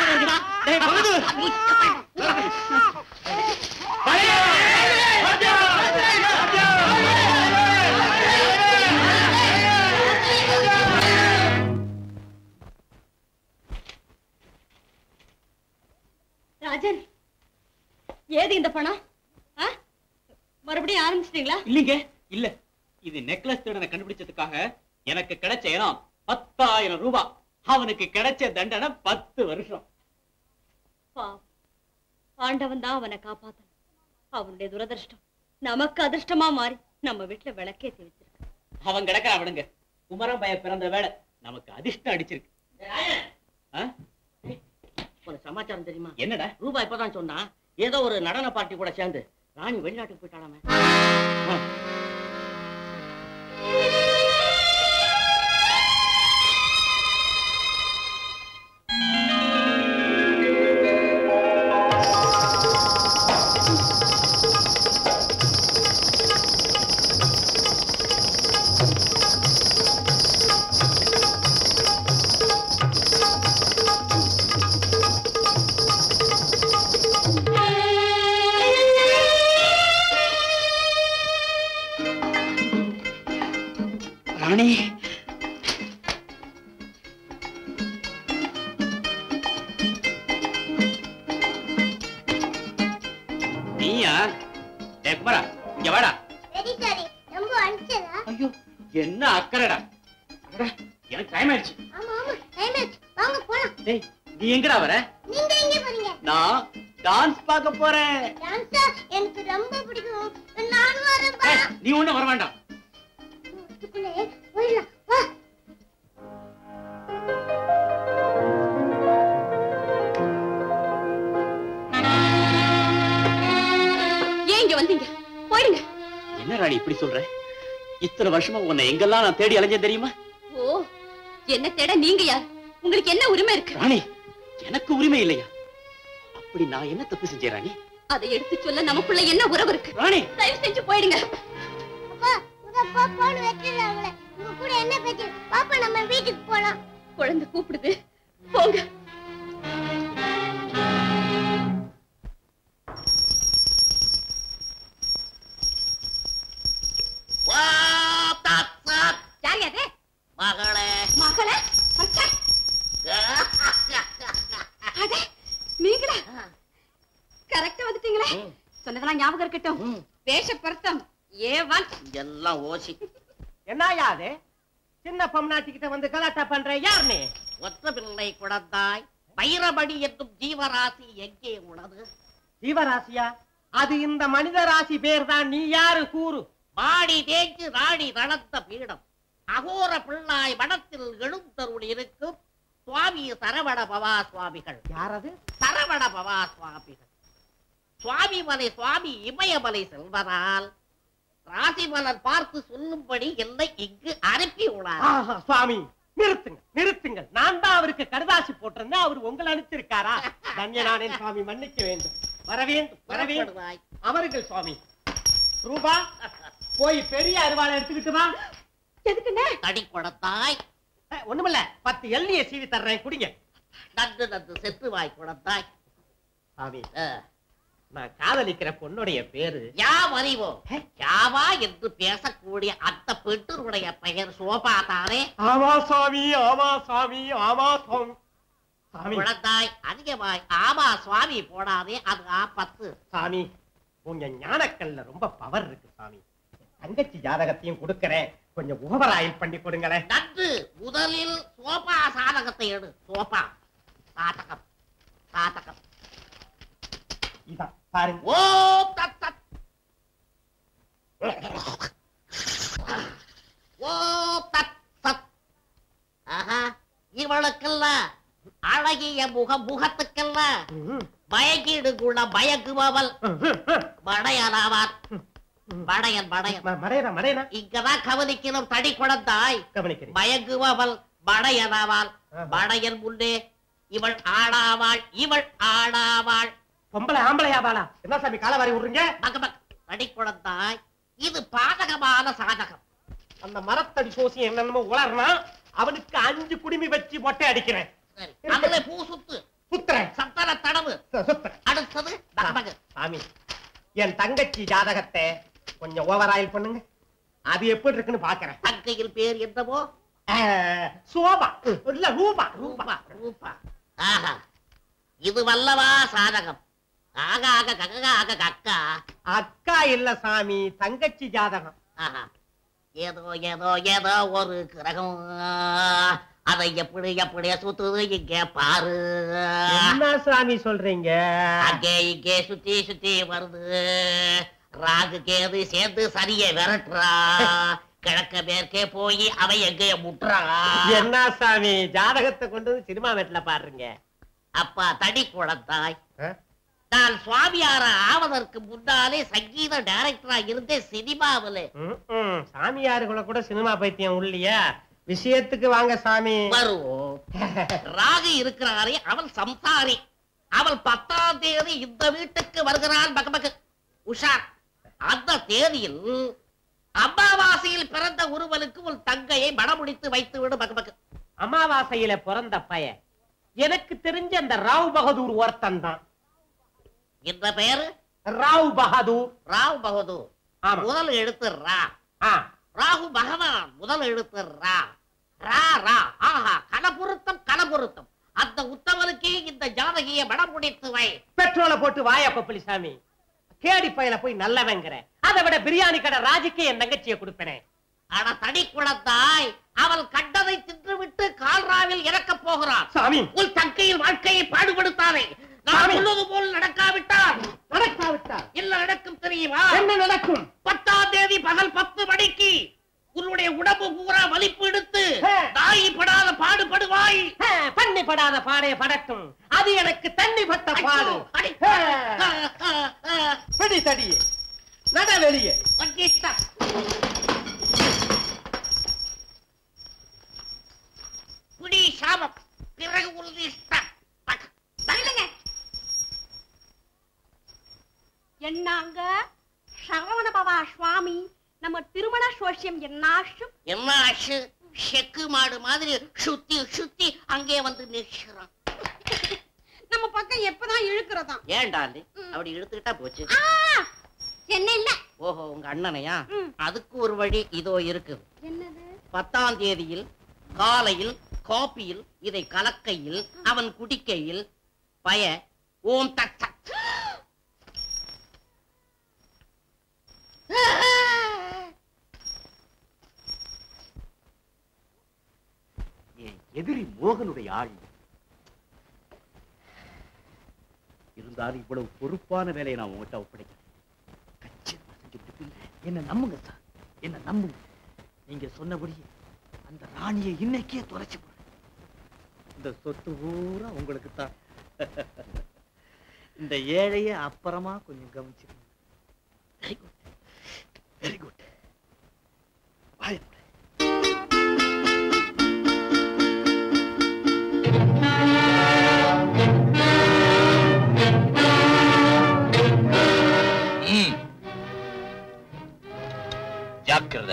ராஜன், ஏது இந்த பணம்? மறுபடியும் ஆரம்பிச்சிட்டீங்களா? இல்லீங்க, இல்ல. இது நெக்லஸ் திருடனை கண்டுபிடிச்சதுக்காக எனக்கு கிடைச்ச இனம் பத்தாயிரம் ரூபாய். அவனுக்கு கிடைச்ச தண்டனை பத்து வருஷம். ஆண்டவன் தான் அவனை காப்பாத்தணும். அவனுடைய துரதிருஷ்டம் நமக்கு அதிர்ஷ்டமா மாறி நம்ம வீட்டுல விளக்கே தெரிவிச்சிருக்கு. அவன் கிடக்கிற அவனுங்க குமரன் பய பிறந்த வேலை நமக்கு அதிர்ஷ்டம் அடிச்சிருக்கு. ஒரு சமாச்சாரம் தெரியுமா? என்னடா? ரூபா இப்பதான் சொன்னா ஏதோ ஒரு நடன பார்ட்டி கூட சேர்ந்து ராணி வெளிநாட்டுக்கு போயிட்டாலாமே. ராணி, நீயா? குமரா, இங்க வாடா. ஐயோ, என்ன அக்கறடா. எனக்கு டைம் ஆயிடுச்சு. டேய், நீ எங்கடா வர? நான் டான்ஸ் பார்க்க போறேன். எனக்கு ரொம்ப பிடிக்கும். நான் வரேன். நீ ஒண்ணு வர வேண்டாம். ஏன் இங்க வந்தீங்க? போயிடுங்க. என்ன ராணி இப்படி சொல்ற? இத்தனை வருஷமா உன்னை எங்கெல்லாம் நான் தேடி அலைஞ்சேன் தெரியுமா? ஓ, என்ன தேட நீங்க யார்? உங்களுக்கு என்ன உரிமை இருக்கு? ராணி, எனக்கு உரிமை இல்லையா? அப்படி நான் என்ன தப்பு செஞ்சேன் ராணி? அதை எடுத்து சொல்ல நமக்குள்ள என்ன உறவு இருக்கு? ராணி, தயவு செஞ்சு போயிடுங்க. அப்பா, போன் வெட்டிடுறாங்களே. உங்க கூட என்ன பேச்சு? பாப்பா, நம்ம வீட்டுக்கு போலாம். குழந்தை கூப்பிடுது, போங்க. யார் அது? மகளே. மகளே? அடே, நீங்களா? கரெக்டா வந்துட்டீங்களே. சொன்னதெல்லாம் ஞாபகம் இருக்கட்டும். வேஷ பொருத்தம் ஏவன் எல்லாம் ஓசி. என்னயா அது? சின்ன பொம்னாட்டிக்கிட்ட வந்து கலாட்டா பண்ற யார் நீ? ஒற்ற பிள்ளை குழந்தாய், வைரபடி என்னும் ஜீவராசி எங்கே உனது? ஜீவராசியா? அது இந்த மனித ராசி பேர் தான். நீ யாரு கூறு? பாடி தேய்ச்சு ராணி வளர்த்த பீடம். அகோர பிள்ளாய் வனத்தில் எழுந்தருள் இருக்கும் சுவாமி சரவண பவா சுவாமிகள். யாரது? சரவண பவா சுவாமிகள். சுவாமி மலை சுவாமி இமயமலை செல்வதால் ராசிமலர் பார்த்து சொல்லும்படி என்னை இங்கு அனுப்பி உள்ளார். சுவாமி, நிறுத்துங்க நிறுத்துங்க. நான் தான் அவருக்கு கடுதாசி போட்டிருந்தேன். அவர் உங்களை அனுப்பிச்சிருக்காரா? தன்யனானேன் சுவாமி, மன்னிக்க வேண்டும். வர வேண்டும் வர வேண்டும். அவர்கள் சுவாமி. ரூபா, போய் பெரிய அருவாளை எடுத்துக்கிட்டு வா. எதுக்குண்ணே? தடி குடத்தாய். ஒண்ணுமில்ல, பத்து எல்லிய சீவி தர்றேன், குடிங்க. நன்று நன்று செத்து வாய் குடத்தாய். சாமி, நான் காதலிக்கிற பொண்ணுடைய பேரு யாவ் அறிவோ. யாவா என்று பேசக்கூடிய அந்த பெற்றோருடைய பெயர் சோபா தானே? ஆமா சுவாமி, ஆமா சுவாமி, ஆமா சுவாமி. குழந்தாய், அதிகமாய் ஆமா சுவாமி போடாதே, அது ஆபத்து. சாமி, உங்க ஞானக்கல்ல ரொம்ப பவர் இருக்கு சாமி. தங்கச்சி ஜாதகத்தையும் கொடுக்கறேன், கொஞ்சம் ஓவர் ஆயில் பண்ணி கொடுங்களேன். நன்று. முதலில் சோபா சாதகத்தை எடு. சோபா சாதகம் சாதகம் இதான் பாருங்க. ஓ தத் தத். ஓ தத் தத். ஆஹா, இவளுக்கெல்லாம் அழகிய முக முகத்துக்கெல்லாம் பயக்கீடு கூட பயக்குபவள் மடையலாவார். படையன் படையன் மடையனா மடையனா இங்கதான் கவனிக்கணும் தடி குழந்தாய் கவனிக்கிறேன் மயங்குவவள் படையனாவாள் படையன் முன்னே இவள் ஆடாவாள் இவள் ஆடாவாள் பொம்பளை ஆம்பளையா பாலா என்ன சாமி காலவாரி விடுறீங்க தடி குழந்தாய் இது பாதகமான சாதகம் அந்த மரத்தடி சோசி என்னென்னமோ உளறனா அவனுக்கு அஞ்சு குடுமி வச்சு மொட்டை அடிக்கிறேன் அதுல பூ சுத்து சுத்துறேன் சத்தன தடவு சுத்துறேன் அடுத்தது பகபக சாமி என் தங்கச்சி ஜாதகத்தை கொஞ்சம் ஓவர் ஆயில் பண்ணுங்க அது எப்படி இருக்குன்னு பாக்குறேன் தங்கையில் பேர் என்னவோ சோபா இல்ல ரூபா ரூபா ரூபா ஆஹா இது வல்லவா சாதகம் ஆக ஆக கக ஆக அக்கா அக்கா இல்ல சாமி தங்கச்சி ஜாதகம் ஆஹா ஏதோ ஏதோ ஏதோ ஒரு கிரகம் அதை எப்படி எப்படி சுத்துது இங்க பாரு என்ன சாமி சொல்றீங்க அங்கே இங்கே சுத்தி சுத்தி வருது ராகு கேது சேர்ந்து சரிய விரட்டுறா கிழக்க மேற்கே போய் அவ எங்க முட்டுறா என்ன சாமி ஜாதகத்தை கொண்டு வந்து சினிமா வீட்டுல பாருங்க அப்பா தடி குழந்தாய் நான் சுவாமியார ஆவதற்கு முன்னாலே சங்கீத டைரக்டரா இருந்தேன் சினிமாவில சாமியாருக்குள்ள கூட சினிமா பைத்தியம் உள்ளியா விஷயத்துக்கு வாங்க சாமி வருவோம் ராகு இருக்கிறாரே அவள் சம்சாரி அவள் பத்தாம் தேதி இந்த வீட்டுக்கு வருகிறாள் மகமக உஷார் அந்த தேதியில் அமாவாசையில் பிறந்த ஒருவனுக்கு உன் தங்கையை மணமுடித்து வைத்து விடு மகமக அமாவாசையில பிறந்த பையன் எனக்கு தெரிஞ்ச அந்த ராவ் பகதூர் ஒருத்தன் தான் இந்த பெயரு ராவ் பகதூர் ராவ் பகதூர் முதல் எழுத்து ரா ராகு பகவான் முதல் எழுத்து ரா ரா ரா ஆஹா கலபுருத்தம் கலபுருத்தம் அந்த உத்தவனுக்கே இந்த ஜாதகியை மனம் முடித்து வை பெட்ரோலை போட்டு வாயா பப்புலி சாமி கேடி பையில போய் நல்லவங்கிற அதை விட பிரியாணி கடை ராஜுக்கே என் தங்கச்சியை கொடுப்பேனே ஆனா தடி குழந்தாய் அவள் கண்டதை தின்றுவிட்டு கால்ராவில் இறக்க போகிறான் சாமி உன் தங்கையில் வாழ்க்கையை பாடுபடுத்தாதே நான் சொல்வது போல் நடக்காவிட்டால் நடக்காவிட்டால் இல்ல நடக்கும் தெரியுமா என்ன நடக்கும் பத்தாம் தேதி பகல் பத்து மணிக்கு உன்னுடைய உடம்பு பூரா வலிப்பு எடுத்து நாய் படாத பாடுபடுவாய் பண்ணி படாத பாடைய படட்டும் அது எனக்கு தண்ணி பட்ட பாடு பிடி தடியே நட வெளியே புடி சாபம் பிறகு உறுதி என்னாங்க சரவண பவா சுவாமி நம்ம திருமண சோஷியம் என்னாச்சு என்ன ஆச்சு செக்கு மாடு மாதிரி சுத்தி சுத்தி அங்கே வந்து நிற்கிறான் நம்ம பக்கம் எப்பதான் இழுக்கிறதா ஏன்டாலே அப்படி இழுத்துக்கிட்டா போச்சு என்ன இல்ல ஓஹோ உங்க அண்ணனையா அதுக்கு ஒரு வழி இதோ இருக்குது என்னது பத்தாம் தேதியில் காலையில் காப்பியில் இதை கலக்கையில் அவன் குடிக்கையில் பய ஓம் தக் தக் எதிரி மோகனுடைய ஆள் இருந்தாலும் இவ்வளவு பொறுப்பான வேலையை நான் உங்ககிட்ட ஒப்படைக்கிறேன் என்ன நம்புங்க சார் என்ன நம்புங்க நீங்க சொன்னபடி அந்த ராணியை இன்னைக்கே தொலைச்சு போடு இந்த சொத்து பூரா உங்களுக்கு தான் இந்த ஏழைய அப்புறமா கொஞ்சம் கவனிச்சுக்கணும் வெரி குட் வெரி குட் ஜாக்கிரதை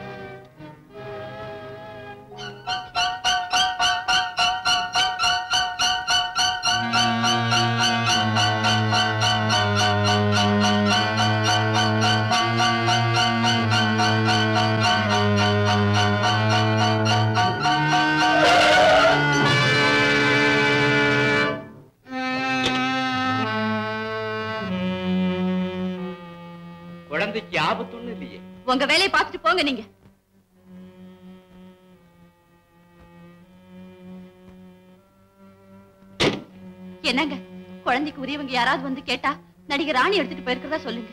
குழந்தைக்கு ஆபத்துன்னு இல்லையே உங்க வேலையை பார்த்துட்டு போங்க நீங்க என்னங்க குழந்தைக்கு உரியவங்க யாராவது வந்து கேட்டா நடிகர் ராணி எடுத்துட்டு போயிருக்கிறதா சொல்லுங்க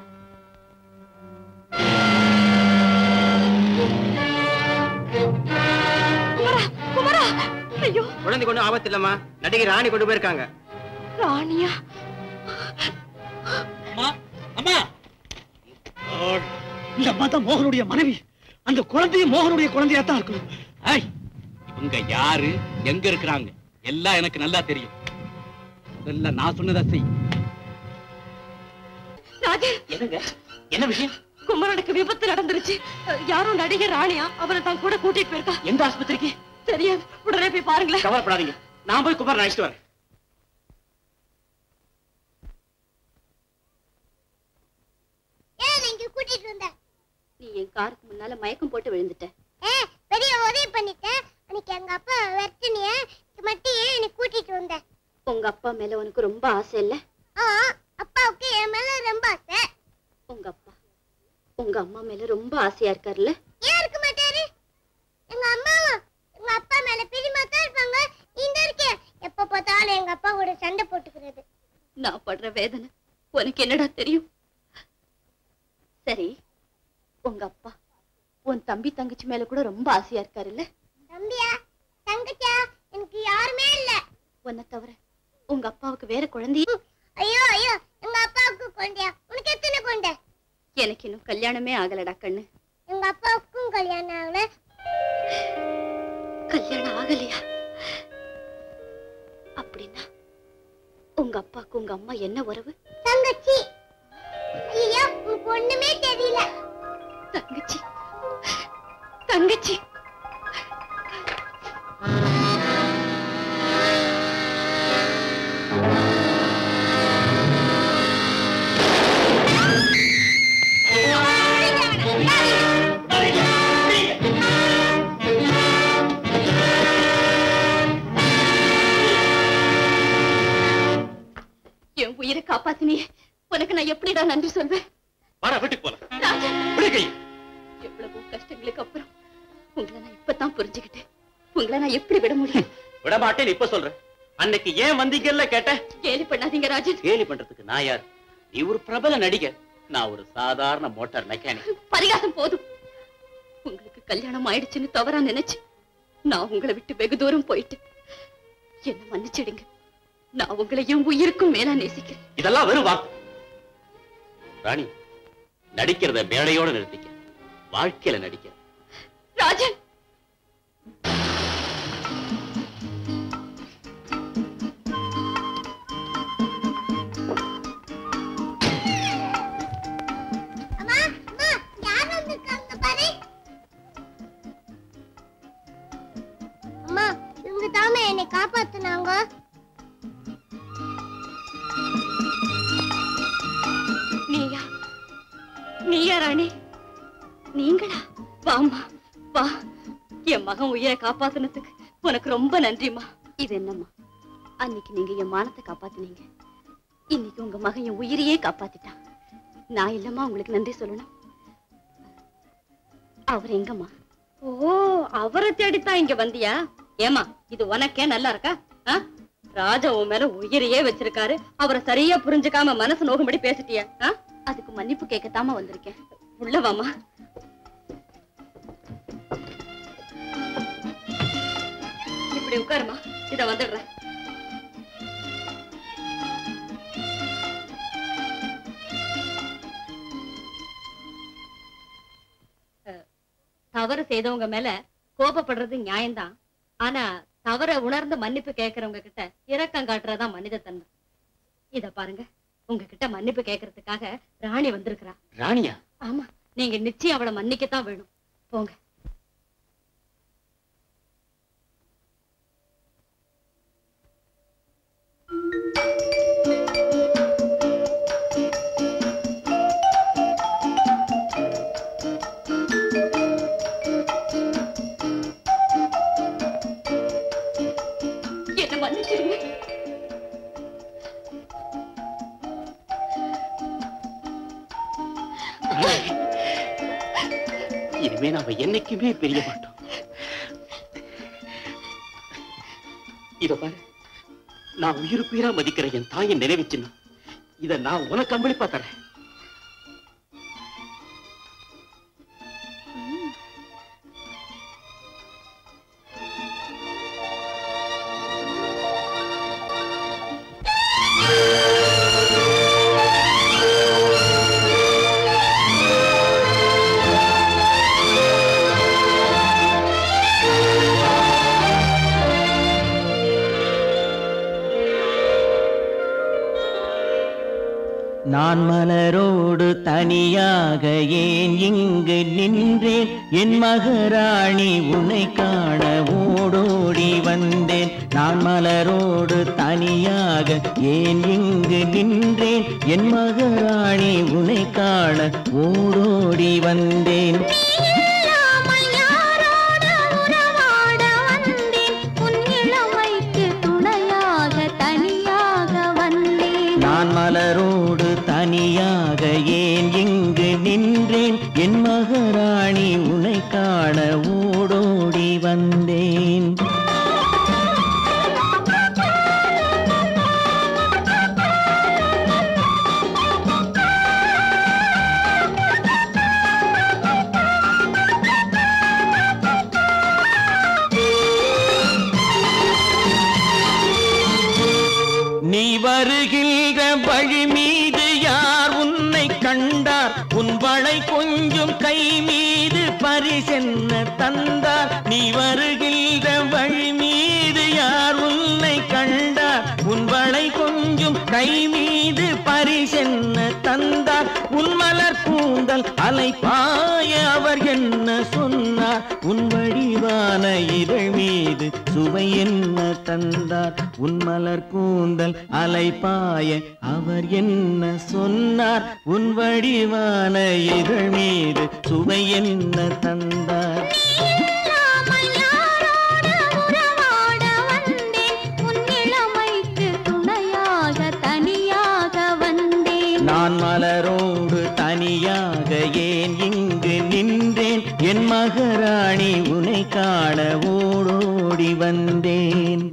குமரா ஐயோ குழந்தை கொண்டு ஆபத்து இல்லம்மா நடிகர் ராணி கொண்டு போயிருக்காங்க ராணியா அம்மா அம்மா இந்த அம்மா தான் மோகனுடைய மனைவி. அந்த குழந்தையும் மோகனுடைய குழந்தையா தான் இருக்கும். இவங்க யாரு, எங்க இருக்கிறாங்க எல்லாம் எனக்கு நல்லா தெரியும். முதல்ல நான் சொன்னதை செய். என்னங்க என்ன விஷயம்? குமரனுக்கு விபத்து நடந்துருச்சு. யாரும் நடிகர் ராணியா அவரை தான் கூட கூட்டிட்டு போயிருக்கா. எந்த ஆஸ்பத்திரிக்கு தெரியாது, உடனே போய் பாருங்களேன். கவலைப்படாதீங்க, நான் போய் குமார் அழைச்சிட்டு வரேன். கூட்டிட்டு வந்தேன். நீ என் காருக்கு முன்னால மயக்கம் போட்டு விழுந்துட்ட. பெரிய உதவி பண்ணிட்டேன். அன்னைக்கு எங்க அப்பா வெட்டினிய மட்டும் ஏன் என்னை கூட்டிட்டு வந்த? உங்க அப்பா மேல உனக்கு ரொம்ப ஆசை இல்ல? அப்பாவுக்கு என் மேல ரொம்ப ஆசை. உங்க அப்பா உங்க அம்மா மேல ரொம்ப ஆசையா இருக்காருல்ல? ஏன் இருக்க மாட்டாரு? எங்க அம்மாவும் எங்க அப்பா மேல பிரியமா தான் இருப்பாங்க. இந்த இருக்கே எப்ப பார்த்தாலும் எங்க அப்பா கூட சண்டை போட்டுக்கிறது. நான் படுற வேதனை உனக்கு என்னடா தெரியும்? சரி, உங்க அப்பா உன் தம்பி தங்கச்சி மேல கூட ரொம்ப ஆசையா இருக்காருல்ல? தம்பியா தங்கச்சியா எனக்கு யாருமே இல்ல. உன்னை தவிர உங்க அப்பாவுக்கு வேற குழந்தை? ஐயோ ஐயோ, எங்க அப்பாவுக்கு குழந்தையா? உனக்கு எத்தனை குழந்தை? எனக்கு இன்னும் கல்யாணமே ஆகலடா கண்ணு. எங்க அப்பாவுக்கும் கல்யாணம் ஆகல. கல்யாணம் ஆகலையா? அப்படின்னா உங்க அப்பாவுக்கு உங்க அம்மா என்ன உறவு? தங்கச்சி. ஐயோ, உனக்கு ஒண்ணுமே தெரியல. தங்கச்சி தங்கச்சி என் உயிரை காப்பாத்தினியே, உனக்கு நான் எப்படிடா நன்றி சொல்வேன்? வாடா வீட்டுக்கு போலாம். எவ்வளவு கஷ்டங்களுக்கு அப்புறம் உங்களை நான் இப்பதான் புரிஞ்சுக்கிட்டேன். உங்களை நான் எப்படி விட முடியும்? விட மாட்டேன்னு இப்ப சொல்றேன். அன்னைக்கு ஏன் வந்தீங்கல்ல கேட்ட. கேலி பண்ணாதீங்க ராஜன். கேலி பண்றதுக்கு நான் யார்? நீ ஒரு பிரபல நடிகர், நான் ஒரு சாதாரண மோட்டார் மெக்கானிக். பரிகாசம் போதும். உங்களுக்கு கல்யாணம் ஆயிடுச்சுன்னு தவறா நினைச்சு நான் உங்களை விட்டு வெகு தூரம் போயிட்டு என்ன மன்னிச்சிடுங்க. நான் உங்களை என் உயிருக்கும் மேலா நேசிக்கிறேன். இதெல்லாம் வெறும் வாக்கு. ராணி, நடிக்கிறத மேடையோட நிறுத்திக்க, வாழ்க்கையில நடிக்க. ராஜன், அம்மா அம்மா யார் வந்திருக்காங்க பாரு. அம்மா, இவங்க தாமே என்னை காப்பாத்துனாங்க. நீயா நீயா ராணி? நீங்களா? வாமா வா. என் மகன் உயிரை காப்பாத்தினதுக்கு உனக்கு ரொம்ப நன்றிமா. இது என்னம்மா, அன்னைக்கு நீங்க என் மானத்தை காப்பாத்தினீங்க, இன்னைக்கு உங்க மகன் என் உயிரையே காப்பாத்திட்டான். நான் இல்லம்மா உங்களுக்கு நன்றி சொல்லணும். அவர் எங்கம்மா? ஓ, அவரை தேடித்தான் இங்க வந்தியா? ஏமா, இது உனக்கே நல்லா இருக்கா? ராஜா உன் மேல உயிரையே வச்சிருக்காரு, அவரை சரியா புரிஞ்சுக்காம மனசு நோகும்படி பேசிட்டியா? அதுக்கு மன்னிப்பு கேட்கத்தாம வந்திருக்கேன். உள்ளவாமா. இப்படி உட்காருமா, இத வந்துடுறேன். தவறு செய்தவங்க மேல கோபப்படுறது நியாயம்தான். ஆனா தவற உணர்ந்து மன்னிப்பு கேட்கறவங்க கிட்ட இரக்கம் காட்டுறதா மனித தன்மை. இத பாருங்க, உங்ககிட்ட மன்னிப்பு கேட்கறதுக்காக ராணி வந்திருக்கிறா. ராணியா? ஆமா, நீங்க நிச்சயம் அவளை மன்னிக்கத்தான் வேணும். போங்க. என்ன மன்னிச்சிருங்க. இனிமே நாம என்னைக்குமே பிரிய மாட்டோம். இத பாரு, நான் உயிருக்கு உயிரா மதிக்கிற என் தாயின் நினைவு சின்னம். இத நான் உனக்கு அம்பளிப்பா தரேன். நான் மலரோடு தனியாக ஏன் இங்கு நின்றேன் என் மகராணி உன்னை காண ஓடோடி வந்தேன் நான் மலரோடு தனியாக ஏன் இங்கு நின்றேன் என் மகராணி உன்னை காண ஓடோடி வந்தேன் நான் மலரோடு தனியாக ஏன் இங்கு நின்றேன் என் மகராணி உன்னை காண ஓடோடி வந்தேன் நீ வருகின்ற வழி மீது யார் உன்னை கண்டார் உன் வளை கொஞ்சம் கை மீது பரிசென்ன தந்தார் நீ வருகின்ற வழி மீது யார் உன்னை கண்டார் உன் வளை கொஞ்சம் கை மீது பரிசென்ன தந்தார் உன் மலர் கூந்தல் அலைப்பாய அவர் என்ன சொன்னார் உன் வடிவான இதழ் மீது சுவை என்ன தந்தார் உன் மலர் கூந்தல் அலைப்பாய அவர் என்ன சொன்னார் உன் வடிவான இதழ் மீது சுவை என்ன தந்தார் நான் மலரோடு தனியாக ஏன் இங்கு நின்றேன் என் மகராணி உன்னை காண ஓடோடி வந்தேன்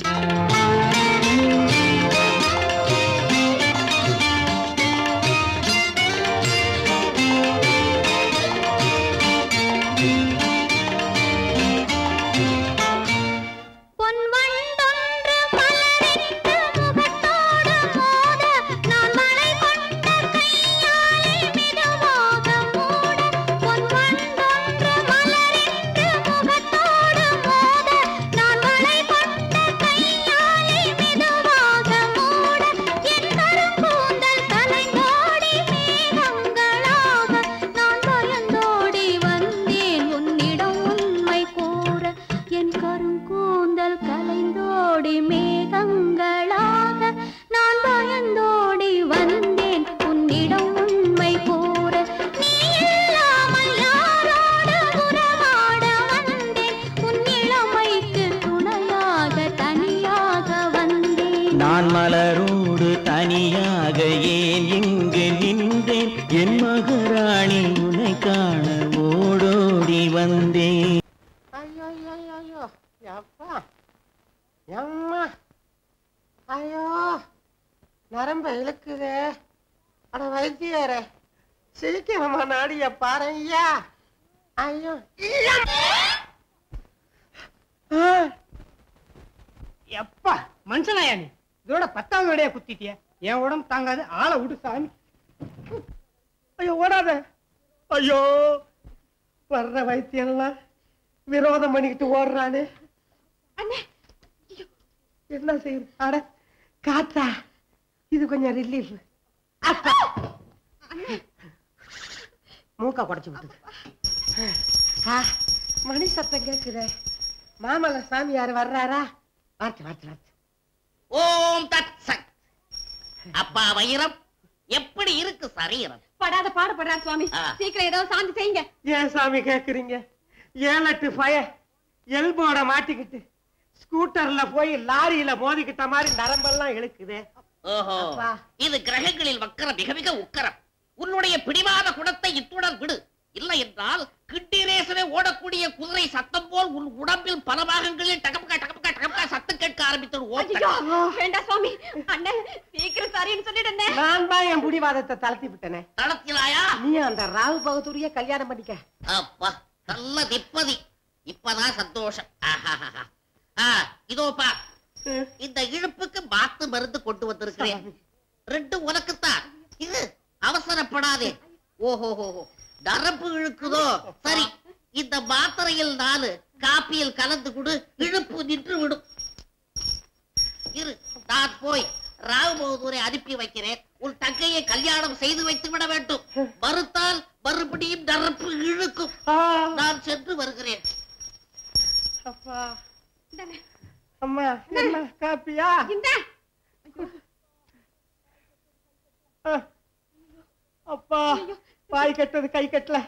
நான் மலரோடு தனியாக ஏன் இங்கு நின்றேன் என் மகராணி உன்னை காண ஓடோடி வந்தேன் ஐயோ ஐயோ ஐயோ அப்பா அம்மா ஐயோ நரம்ப இழுக்குதே அட வைத்தியாரே சீக்கிரமா நாடிய பாரு ஐயா ஐயோ எப்பா மனுஷனாயா நீ இதோட பத்தாவது விடையா குத்திட்டிய என் உடம்பு தாங்காது ஆளை விடு சாமி ஐயோ ஓடாத ஐயோ வர்ற வைத்தியெல்லாம் விரோதம் பண்ணிக்கிட்டு ஓடுறானே என்ன செய்யுது அட காத்தா இது கொஞ்சம் ரிலீஃப் மூக்கா குடைச்சு விட்டுது மணி சத்தம் கேக்குதே மாமல்ல சாமியார் வர்றாரா வார்த்தை வார்த்தை வார்த்தை ஓம் தத் சத் அப்பா வைரம் எப்படி இருக்கு சரீரம் படாத பாடுபடுறார் சுவாமி சீக்கிரம் ஏதோ சாந்தி செய்யுங்க ஏன் சாமி கேக்குறீங்க ஏழு எட்டு பய எல்போட மாட்டிக்கிட்டு ஸ்கூட்டர்ல போய் லாரியில மோதிக்கிட்ட மாதிரி நரம்பெல்லாம் இழுக்குதே ஓஹோ இது கிரகங்களில் வக்கர மிக மிக உக்கரம் உன்னுடைய பிடிவாத குணத்தை இத்துடன் விடு இல்லை என்றால் கிட்டிரேசவே ஓடக்கூடிய குதிரை சத்தம் போல் உன் உடம்பில் பல பாகங்களில் டகப்கா டகப்கா டகப்கா சத்தம் கேட்க ஆரம்பித்து வேண்டாம் சுவாமி அண்ணன் சீக்கிரம் சரின்னு சொல்லிடுனே நான் தான் என் பிடிவாதத்தை தளர்த்தி விட்டனே தளர்த்தினாயா நீ அந்த ராவ் பகதூரிய கல்யாணம் பண்ணிக்க அப்பா நல்ல திப்பதி இப்பதான் சந்தோஷம் இதோப்பா இந்த இழுப்புக்கு மாத்து மருந்து கொண்டு வந்திருக்கிறேன் ரெண்டு உனக்குத்தான் இது அவசரப்படாதே ஓஹோ நரம்பு இழுக்குதோ சரி இந்த மாத்திரையில் நாலு காப்பியில் கலந்து கொடு இழுப்பு நின்று விடும் இரு நான் போய் ராவ் பகதூரை அனுப்பி வைக்கிறேன். உன் தங்கையை கல்யாணம் செய்து வைத்து விட வேண்டும். மறுத்தால் மறுபடியும் நரப்பு இழுக்கும். நான் சென்று வருகிறேன். அப்பா அம்மா என்ன காப்பியா? அப்பா பாய் கட்டது கை கட்டல.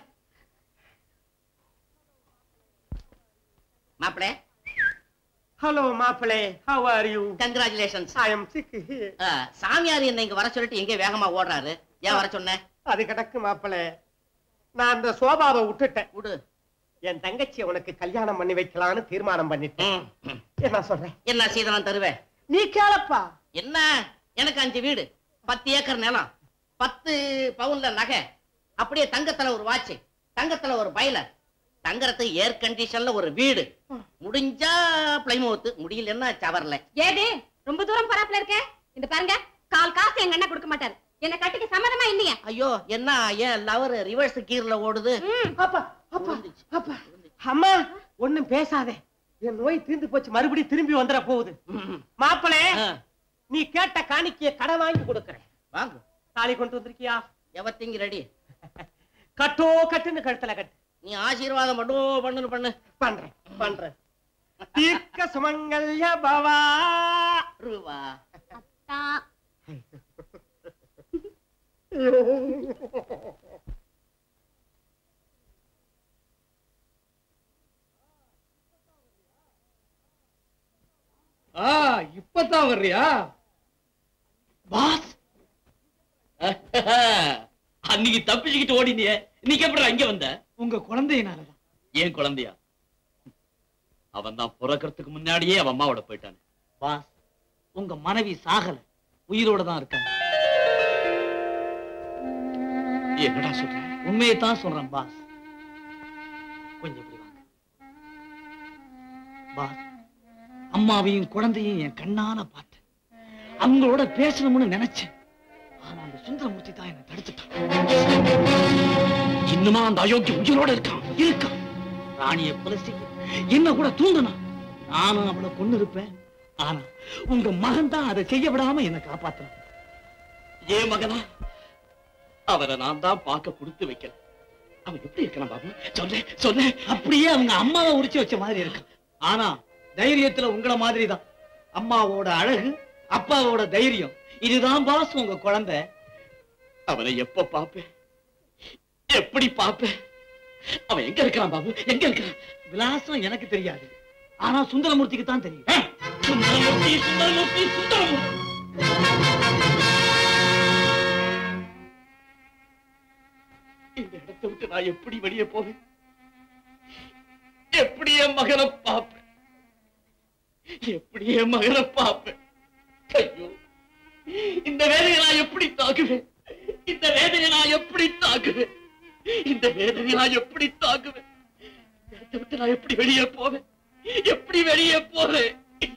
மாப்பிளே. ஹலோ மாப்பிளே, how are you? Congratulations. I am sick. சாமியார் என்ன இங்க வர சொல்லிட்டு எங்க வேகமா ஓடுறாரு? ஏன் வர சொன்ன? அது கிடக்கு மாப்பிளே, நான் அந்த சோபாவை விட்டுட்டேன். விடு. என் தங்கச்சி உனக்கு கல்யாணம் பண்ணி வைக்கலாம்னு தீர்மானம் பண்ணிட்டேன். என்ன சொல்றேன்? என்ன சீதனம் தருவேன்? நீ கேளப்பா. என்ன? எனக்கு அஞ்சு வீடு, பத்து ஏக்கர் நிலம், பத்து பவுன்ல நகை, அப்படியே தங்கத்துல ஒரு வாட்ச், தங்கத்துல ஒரு பைலர், தங்கறதுக்கு ஏர் கண்டிஷன்ல ஒரு வீடு, முடிஞ்சா பிளைமவுத், முடியலன்னா சவர்ல. ஏது ரொம்ப தூரம் பராப்ல இருக்க? இந்த பாருங்க, கால் காசு எங்க அண்ணா கொடுக்க மாட்டாரு. என்ன கட்டிக்க சம்மதமா இல்லையா? ஐயோ என்ன ஏன் லவர் ரிவர்ஸ் கீர்ல ஓடுது? அப்பா அப்பா அப்பா அம்மா ஒண்ணும் பேசாதே, என் நோய் தீர்ந்து போச்சு, மறுபடியும் திரும்பி வந்துட போகுது. மாப்பிளே, நீ கேட்ட காணிக்கைய கடை வாங்கி கொடுக்கறேன். வாங்க. தாலி கொண்டு வந்திருக்கியா? எவத்திங் ரெடி. கட்டோ கட்டுன்னு கழுத்துல கட்டு. நீ ஆசீர்வாதம் மட்டும் பண்ணு பண்ணு. பண்றேன் பண்றேன். தீர்க்க சுமங்கல்ய பவா. ரூபா. அத்தா. ஆ, இப்பதான் வர்றியா பாஸ்? அன்னைக்கு தப்பிச்சுக்கிட்டு ஓடினியே, இன்னைக்கு எப்படி இங்க வந்த? உங்க குழந்தையினாலதான். ஏன் குழந்தையா? அவன் தான் பிறக்கிறதுக்கு முன்னாடியே அவன் அம்மாவோட போயிட்டான். பாஸ், உங்க மனைவி சாகல, உயிரோட தான் இருக்காங்க. என்னடா சொல்ற? உண்மையை தான் சொல்றேன் பாஸ். கொஞ்சம் இப்படி வாங்க பாஸ். அம்மாவையும் குழந்தையும் என் கண்ணால பார்த்தேன், அவங்களோட பேசணும்னு நினைச்சேன். ஆனா அந்த சுந்தரமூர்த்தி தான் என்னை தடுத்துட்டான். இன்னுமா அந்த அயோக்கிய உயிரோட இருக்கான்? இருக்கான். ராணியை கொலை செய்ய என்ன கூட தூண்டினான். நானும் அவளை கொண்டு இருப்பேன். ஆனா உங்க மகன் தான் அதை செய்ய விடாம என்னை காப்பாத்தினான். ஏன் மகனா? அவரை நான் தான் பார்க்க கொடுத்து வைக்கல. அவன் எப்படி இருக்கான் பாபு? சொல்ல சொல்ல. அப்படியே அவங்க அம்மாவை உரிச்சு வச்ச மாதிரி இருக்கு. ஆனா தைரியத்துல உங்கள மாதிரி தான். அம்மாவோட அழகு, அப்பாவோட தைரியம், இதுதான் பாஸ் உங்க குழந்தை. அவனை எப்ப பாப்பேன், எப்படி பாப்பேன்? அவன் எங்க இருக்கான் பாபு? எங்க இருக்கான்? விலாசம் எனக்கு தெரியாது, ஆனா சுந்தரமூர்த்திக்கு தான் தெரியும். சுந்தரமூர்த்தி சுந்தரமூர்த்தி சுந்தரமூர்த்தி. இந்த இடத்தை விட்டு நான் எப்படி வெளியே போவேன்? எப்படி என் மகனை பாப்பேன்? எப்படி என் மகனை பாப்பேன்? ஐயோ, இந்த வேதனை நான் எப்படி தாக்குவேன்? இந்த வேதனை நான் எப்படி தாக்குவேன்? இந்த வேதனை நான் எப்படி தாக்குவேன்? இடத்தை விட்டு நான் எப்படி வெளியே போவேன்? எப்படி வெளியே போவேன்?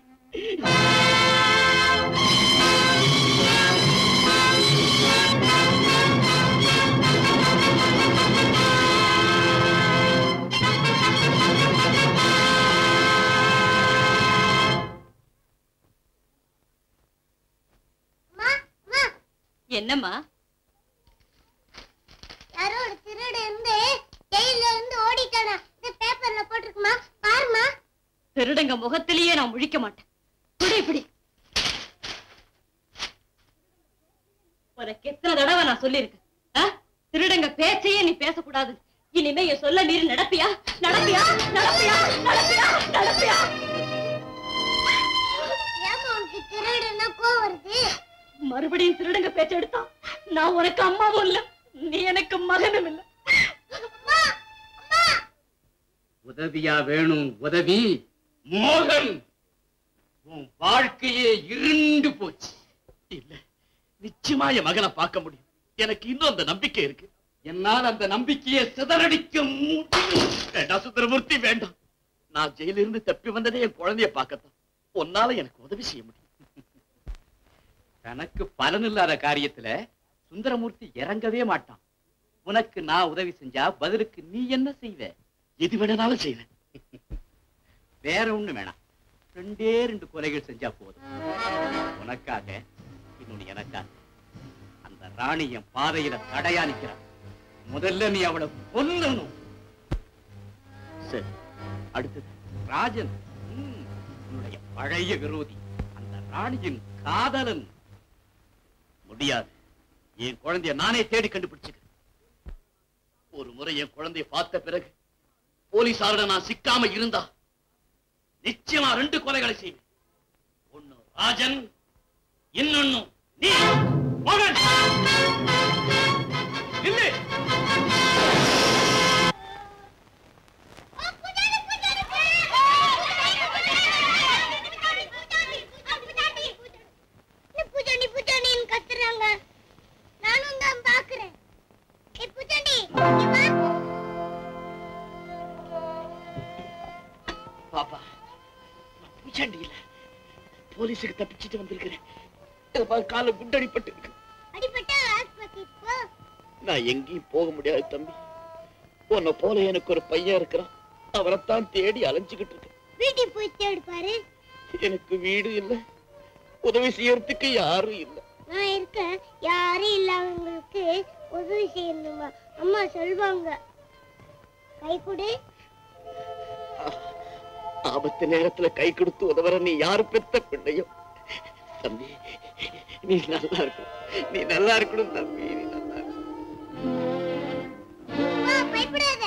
என்னம்மா? யாரோ ஒரு திருடு இருந்து ஜெயில இருந்து ஓடிட்டானா? இந்த பேப்பர்ல போட்டிருக்குமா, பாருமா. திருடங்க முகத்திலேயே நான் முழிக்க மாட்டேன். குடி இப்படி. உனக்கு எத்தனை தடவை நான் சொல்லியிருக்கேன், திருடங்க பேச்சையே நீ பேசக்கூடாது. இனிமே என் சொல்ல மீறி நடப்பியா நடப்பியா நடப்பியா நடப்பியா நடப்பியா? ஏமா உனக்கு திருடுன்னா கோவம் வருது? மறுபடியும் திருடங்க பேச்ச எடுத்தா நான் உனக்கு அம்மாவும் இல்ல, நீ எனக்கு மகனும் இல்ல. உதவியா வேணும்? உதவி மோகன், உன் வாழ்க்கையே இருண்டு போச்சு. இல்ல, நிச்சயமா என் மகனை பார்க்க முடியும். எனக்கு இன்னும் அந்த நம்பிக்கை இருக்கு. என்னால் அந்த நம்பிக்கையை சிதறடிக்க முடியும். வேண்டாம் சுந்தரமூர்த்தி, வேண்டாம். நான் ஜெயிலிருந்து தப்பி வந்ததே என் குழந்தைய பார்க்கத்தான். உன்னால எனக்கு உதவி செய்ய முடியும். தனக்கு பலன் இல்லாத காரியத்துல சுந்தரமூர்த்தி இறங்கவே மாட்டான். உனக்கு நான் உதவி செஞ்சா பதிலுக்கு நீ என்ன செய்வ? எது வேணாலும் செய்வேன். வேற ஒண்ணு வேணாம், ரெண்டே ரெண்டு கொலைகள் செஞ்சா போதும். உனக்காக இருக்கணும்னு எனக்கா? அந்த ராணி என் பாதையில தடையா நிக்கிறான். முதல்ல நீ அவளை கொல்லணும். சரி, அடுத்தது ராஜன். ம், உன்னுடைய பழைய விரோதி, அந்த ராணியின் காதலன். முடியாது. என் குழந்தைய நானே தேடி கண்டுபிடிச்சுக்கிறேன். ஒரு முறை என் குழந்தைய பார்த்த பிறகு போலீசாரோட நான் சிக்காம இருந்தா நிச்சயமா ரெண்டு கொலைகளை செய்வேன். ஒன்னு ராஜன், இன்னொன்னு நீ. மோகன் இல்லை. பூஜாண்டி பூஜாண்டின்னு கத்துறாங்க. நானும் தான் பாக்குறேன். ஏ பூஜாண்டி, பாப்பா, நான் பூஜாண்டி இல்ல, போலீஸுக்கு தப்பிச்சுட்டு வந்திருக்கிறேன். கால குண்டடிப்பட்டு இருக்கு. அடிபட்டா ஆஸ்பத்திரி போ. நான் எங்கேயும் போக முடியாது தம்பி. உன்னை போல எனக்கு ஒரு பையன் இருக்கிறான். அவரைத்தான் தேடி அலைஞ்சுக்கிட்டு இருக்கேன். வீட்டுக்கு போய் தேடி பாரு. எனக்கு வீடு இல்ல, உதவி செய்யறதுக்கு யாரும் இல்ல. நான் இருக்க, யாரும் இல்லாதவங்களுக்கு உதவி செய்யணுமா அம்மா சொல்வாங்க. கை கொடு. ஆபத்து நேரத்துல கை கொடுத்து உதவற நீ யாரு பெத்த பிள்ளையோ? தம்பி, நீ நல்லா இருக்கணும். நீ நல்லா இருக்கணும் தம்பி, நீ நல்லா இருக்கணும். பயப்படாத.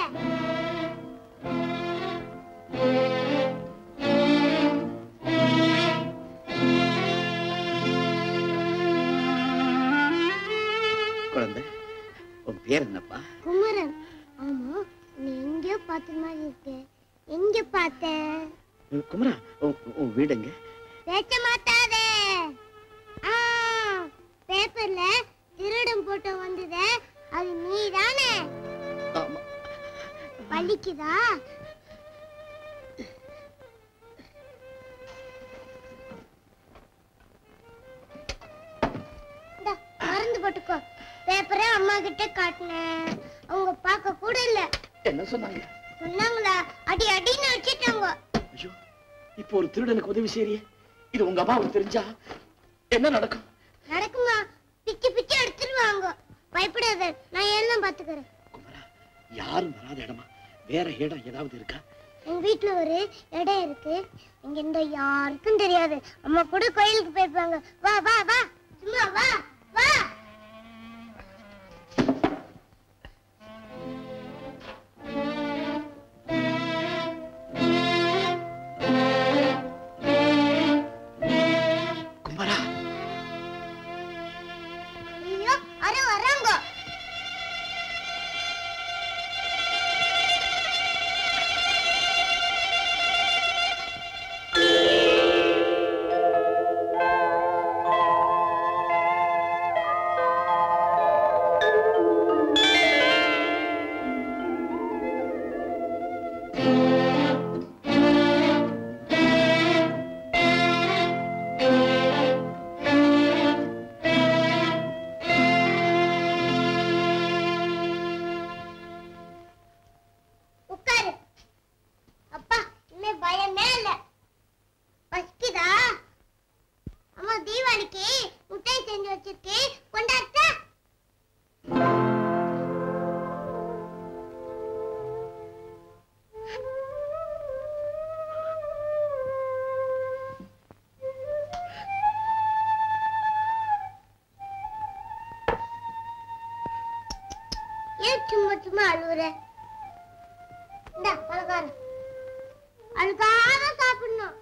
குழந்தை, உன் பேர் என்னப்பா? குமரன். ஆமா, நீ எங்கேயோ பார்த்த மாதிரி இருக்கு. எங்க பார்த்த? குமரா, உன் வீடுங்க? பேச்ச மாட்டாதே. ஆ, பேப்பர்ல திருடன் போட்டோ வந்ததே, அது நீதானே? ஆமா. பலிக்குதா? மறந்து போட்டுக்கோ. பேப்பரை அம்மா கிட்ட காட்டினேன். அவங்க பார்க்க கூட இல்ல. என்ன சொன்னாங்க? சொன்னாங்களா? அடி அடின்னு வச்சிட்டாங்க. ஐயோ, இப்போ ஒரு திருடனுக்கு உதவி செய்யறியே, இது உங்க அம்மாவுக்கு தெரிஞ்சா என்ன நடக்கும்? நடக்குமா? பிச்சு பிச்சு எடுத்துருவாங்க. பயப்படாத, நான் எல்லாம் பாத்துக்கிறேன். யாரும் வராத இடமா வேற இடம் ஏதாவது இருக்கா? எங்க வீட்டுல ஒரு இடம் இருக்கு. இங்க இந்த யாருக்கும் தெரியாது. அம்மா கூட கோயிலுக்கு போயிருப்பாங்க. வா வா வா, சும்மா வா வா. குமரா, ஐயோ, அரை வராங்க. உட்காரு. அப்பா, இனிமே பயமே இல்ல. பசிக்குதா? அம்மா தீபாவளிக்கு முட்டாய் செஞ்சு வச்சிருக்கு, கொண்டாட்டா? ஏன் சும்மா சும்மா அழுவுற? இந்தா பலகாரம். அழுகாத சாப்பிடணும்.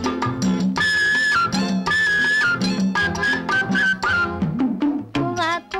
பூவா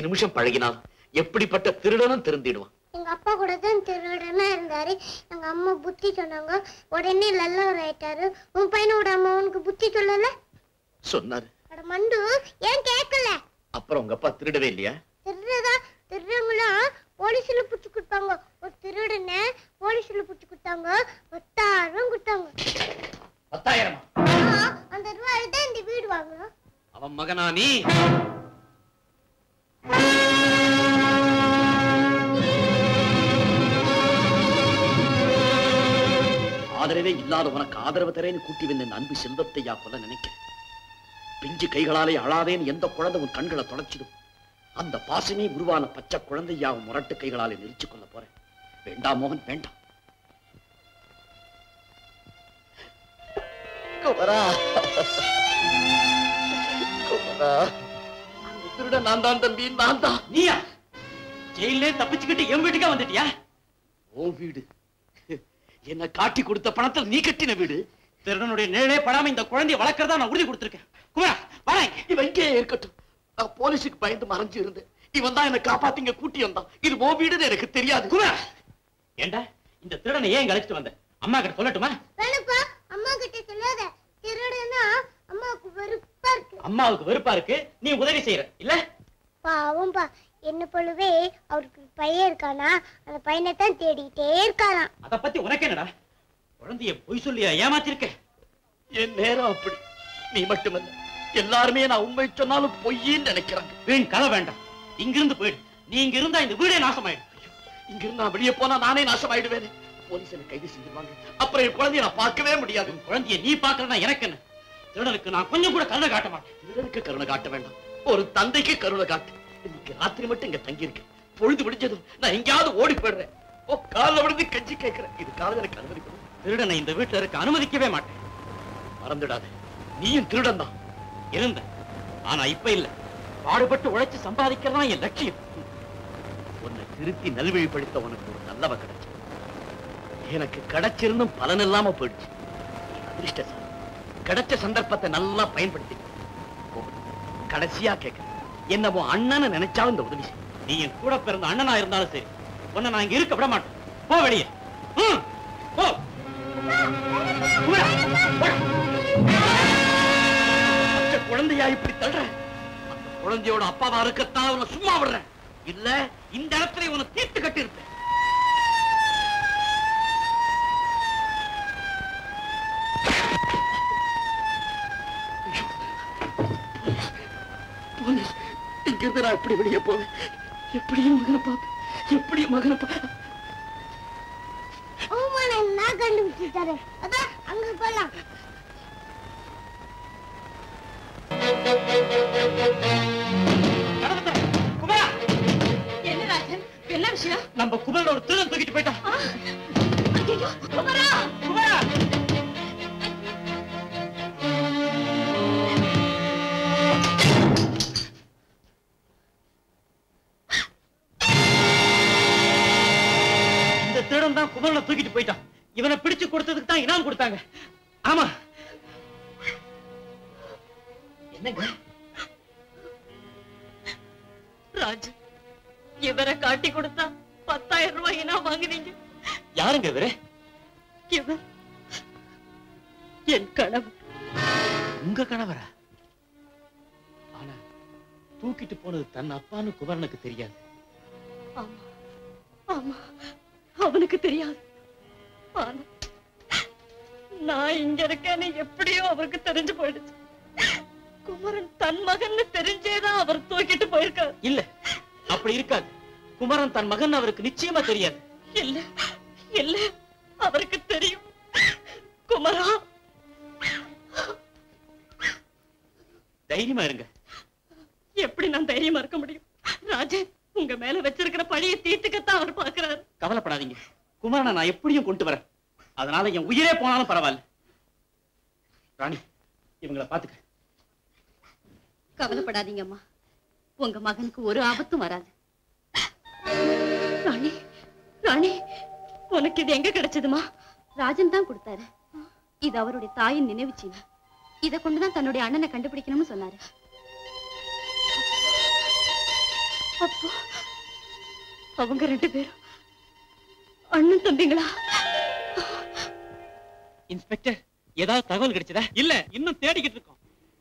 நிமிஷம் பழகினால் எப்படிப்பட்ட திருடனும் திருந்திடுவான். எங்க அப்பா கூட தான் திருடனா இருந்தாரு. எங்க அம்மா புத்தி சொன்னாங்க, உடனே நல்லவர் ஆயிட்டாரு. உன் பையனோட அம்மா உனக்கு புத்தி சொல்லல? சொன்னாரு. அட மண்டு, ஏன் கேட்கல? அப்புறம் உங்க அப்பா திருடவே இல்லையா? திருடதா? திருடங்களாம் போலீஸ்ல புடிச்சு கொடுத்தாங்க. ஒரு திருடனை போலீஸ்ல புடிச்சு கொடுத்தாங்க. பத்தாயிரம் கொடுத்தாங்க. பத்தாயிரமா? அந்த ரூபாய் தான் இந்த வீடு வாங்கணும். அவன் மகனா நீ? ஆதரவே இல்லாத உனக்கு ஆதரவு தரேன்னு கூட்டி வந்த அன்பு செல்வத்தையா போல நினைக்கிறேன். பிஞ்சு கைகளாலே அழாதேன்னு எந்த குழந்தை உன் கண்களை தொலைச்சிடும். அந்த பாசமே உருவான பச்சை குழந்தையா முரட்டு கைகளாலே நெரிச்சு கொள்ள போறேன். வேண்டாம் மோகன், வேண்டாம். குமரா, குமரா, அந்த திருட நான் தான் தம்பி, நான் தான். நீயா ஜெயிலே தப்பிச்சுக்கிட்டு என் வீட்டுக்கா வந்துட்டியா? ஓ வீடு, என்ன காட்டி கொடுத்த பணத்தில் நீ கட்டின வீடு. திருடனுடைய நிழலே படாம இந்த குழந்தையை வளர்க்கறதா நான் உறுதி கொடுத்திருக்கேன். குமரா, வரேன். இவன் இங்கே இருக்கட்டும். நான் போலீஸுக்கு பயந்து மறைஞ்சு இருந்தேன். இவன் தான் என்ன காப்பாத்திங்க கூட்டி வந்தான். இது ஓ வீடுன்னு எனக்கு தெரியாது. குமரா, ஏண்டா இந்த திருடனை ஏன் அழைச்சிட்டு வந்த? அம்மா கிட்ட சொல்லட்டுமா? வேணுப்பா, அம்மா கிட்ட சொல்லாத. திருடனா அம்மாவுக்கு வெறுப்பா இருக்கு. அம்மாவுக்கு வெறுப்பா இருக்கு, நீ உதவி செய்யற இல்ல? பாவம்பா, என்ன போலவே அவருக்கு பையன் இருக்கானா, அந்த பையனை தான் தேடிட்டே இருக்காராம். அத பத்தி உனக்கு என்னடா? குழந்தைய பொய் சொல்லியா ஏமாத்திருக்க? என் நேரம் அப்படி. நீ மட்டுமல்ல, எல்லாருமே நான் உண்மை சொன்னாலும் பொய்யின்னு நினைக்கிறாங்க. வீண் கதை வேண்டாம், இங்கிருந்து போயிடு. நீ இங்க இருந்தா இந்த வீடே நாசமாயிடும். இங்கிருந்து நான் வெளியே போனா நானே நாசமாயிடுவேன். போலீஸ் என்ன கைது செஞ்சிருவாங்க. அப்புறம் என் குழந்தைய நான் பார்க்கவே முடியாது. குழந்தைய நீ பார்க்கறதா எனக்கு என்ன? திருடனுக்கு நான் கொஞ்சம் கூட கருணை காட்ட மாட்டேன். திருடனுக்கு கருணை காட்ட வேண்டாம், ஒரு தந்தைக்கு கருணை காட்டு. இன்னைக்கு ராத்திரி மட்டும் இங்க தங்கி இருக்கேன். பொழுது விடிஞ்சதும் நான் எங்கேயாவது ஓடி போயிடுறேன். ஓ, காலில் விழுந்து கஞ்சி கேட்கிறேன். இது காலம் எனக்கு அனுமதி கொடு. திருடனை இந்த வீட்டுல இருக்க அனுமதிக்கவே மாட்டேன். மறந்துடாத, நீயும் திருடன் தான். இருந்த, ஆனா இப்ப இல்ல. பாடுபட்டு உழைச்சு சம்பாதிக்கிறதா என் லட்சியம். உன்னை திருத்தி நல்வழிப்படுத்த உனக்கு ஒரு நல்லவ கிடைச்சு. எனக்கு கிடைச்சிருந்தும் பலன் இல்லாம போயிடுச்சு. அதிர்ஷ்டசாலி. கிடைச்ச சந்தர்ப்பத்தை நல்லா பயன்படுத்தி கடைசியா கேட்கிறேன், என்னவோ அண்ணனை நினைச்சாலும் இந்த உதவி செய்யும். நீ என் கூட பிறந்த அண்ணனா இருந்தாலும் சரி, உன்னை நான் இங்க இருக்க விட மாட்டேன். போ வெளியே. ம், போ. குழந்தையா இப்படி தள்ளுற? அந்த குழந்தையோட அப்பாவா இருக்கத்தான் உன்னை சும்மா விடுறேன். இல்ல இந்த இடத்துல உன்னை தீர்த்து கட்டி இருப்பேன். இங்கிருந்து நான் எப்படி வெளியே போவேன்? எப்படியும் மகனை பார்ப்பேன். எப்படியும் மகனை பார்ப்பேன். நான் கண்டுபிடிச்சிட்டாரு. அதான் அங்க போலாம். குமரா, என்ன ராஜன், என்ன விஷயம்? நம்ம குமரன் ஒரு திருடன் தூக்கிட்டு போயிட்டான். ஐயோ, குமரா, குமரா. இந்த திருடன் தான் குமரனை தூக்கிட்டு போயிட்டான். இவனை பிடிச்சு கொடுத்ததுக்கு தான் இனாம் கொடுத்தாங்க. ஆமா. என்னங்க ராஜ், இவரை காட்டி கொடுத்தா பத்தாயிரம் ரூபாய் என்ன வாங்குனீங்க? யாருங்க இவரு? இவர் என் கணவர். உங்க கணவரா? ஆனா தூக்கிட்டு போனது தன் அப்பான்னு குமரனுக்கு தெரியாது. ஆமா ஆமா, அவனுக்கு தெரியாது. ஆனா நான் இங்க இருக்கேன்னு எப்படியோ அவருக்கு தெரிஞ்சு போயிடுச்சு. குமரன் தன் மகன்னு தெரிஞ்சேதான் அவர் தூக்கிட்டு போயிருக்காரு. இல்ல, அப்படி இருக்காது. குமரன் தன் மகன் அவருக்கு நிச்சயமா தெரியாது. இல்ல இல்ல, அவருக்கு தெரியும். குமரா, தைரியமா இருங்க. எப்படி நான் தைரியமா இருக்க முடியும்? ராஜே, உங்க மேல வச்சிருக்கிற பழியை தீர்த்துக்கத்தான் அவர் பாக்குறாரு. கவலைப்படாதீங்க, குமரனை நான் எப்படியும் கொண்டு வரேன். அதனால என் உயிரே போனாலும் பரவாயில்ல. ராணி, இவங்களை பாத்துக்க. கவலைப்படாதீங்க அம்மா, உங்க மகனுக்கு ஒரு ஆபத்தும் வராது. ராணி, ராணி, உனக்கு இது எங்க கிடைச்சதுமா? ராஜன் தான் கொடுத்தாரு. இது அவருடைய தாயின் நினைவு சின்னம். இதை கொண்டுதான் தன்னுடைய அண்ணனை கண்டுபிடிக்கணும்னு சொன்னாரு. அப்போ அவங்க ரெண்டு பேரும் அண்ணன் தம்பிங்களா? இன்ஸ்பெக்டர், ஏதாவது தகவல் கிடைச்சதா? இல்ல, இன்னும் தேடிக்கிட்டு இருக்கோம்.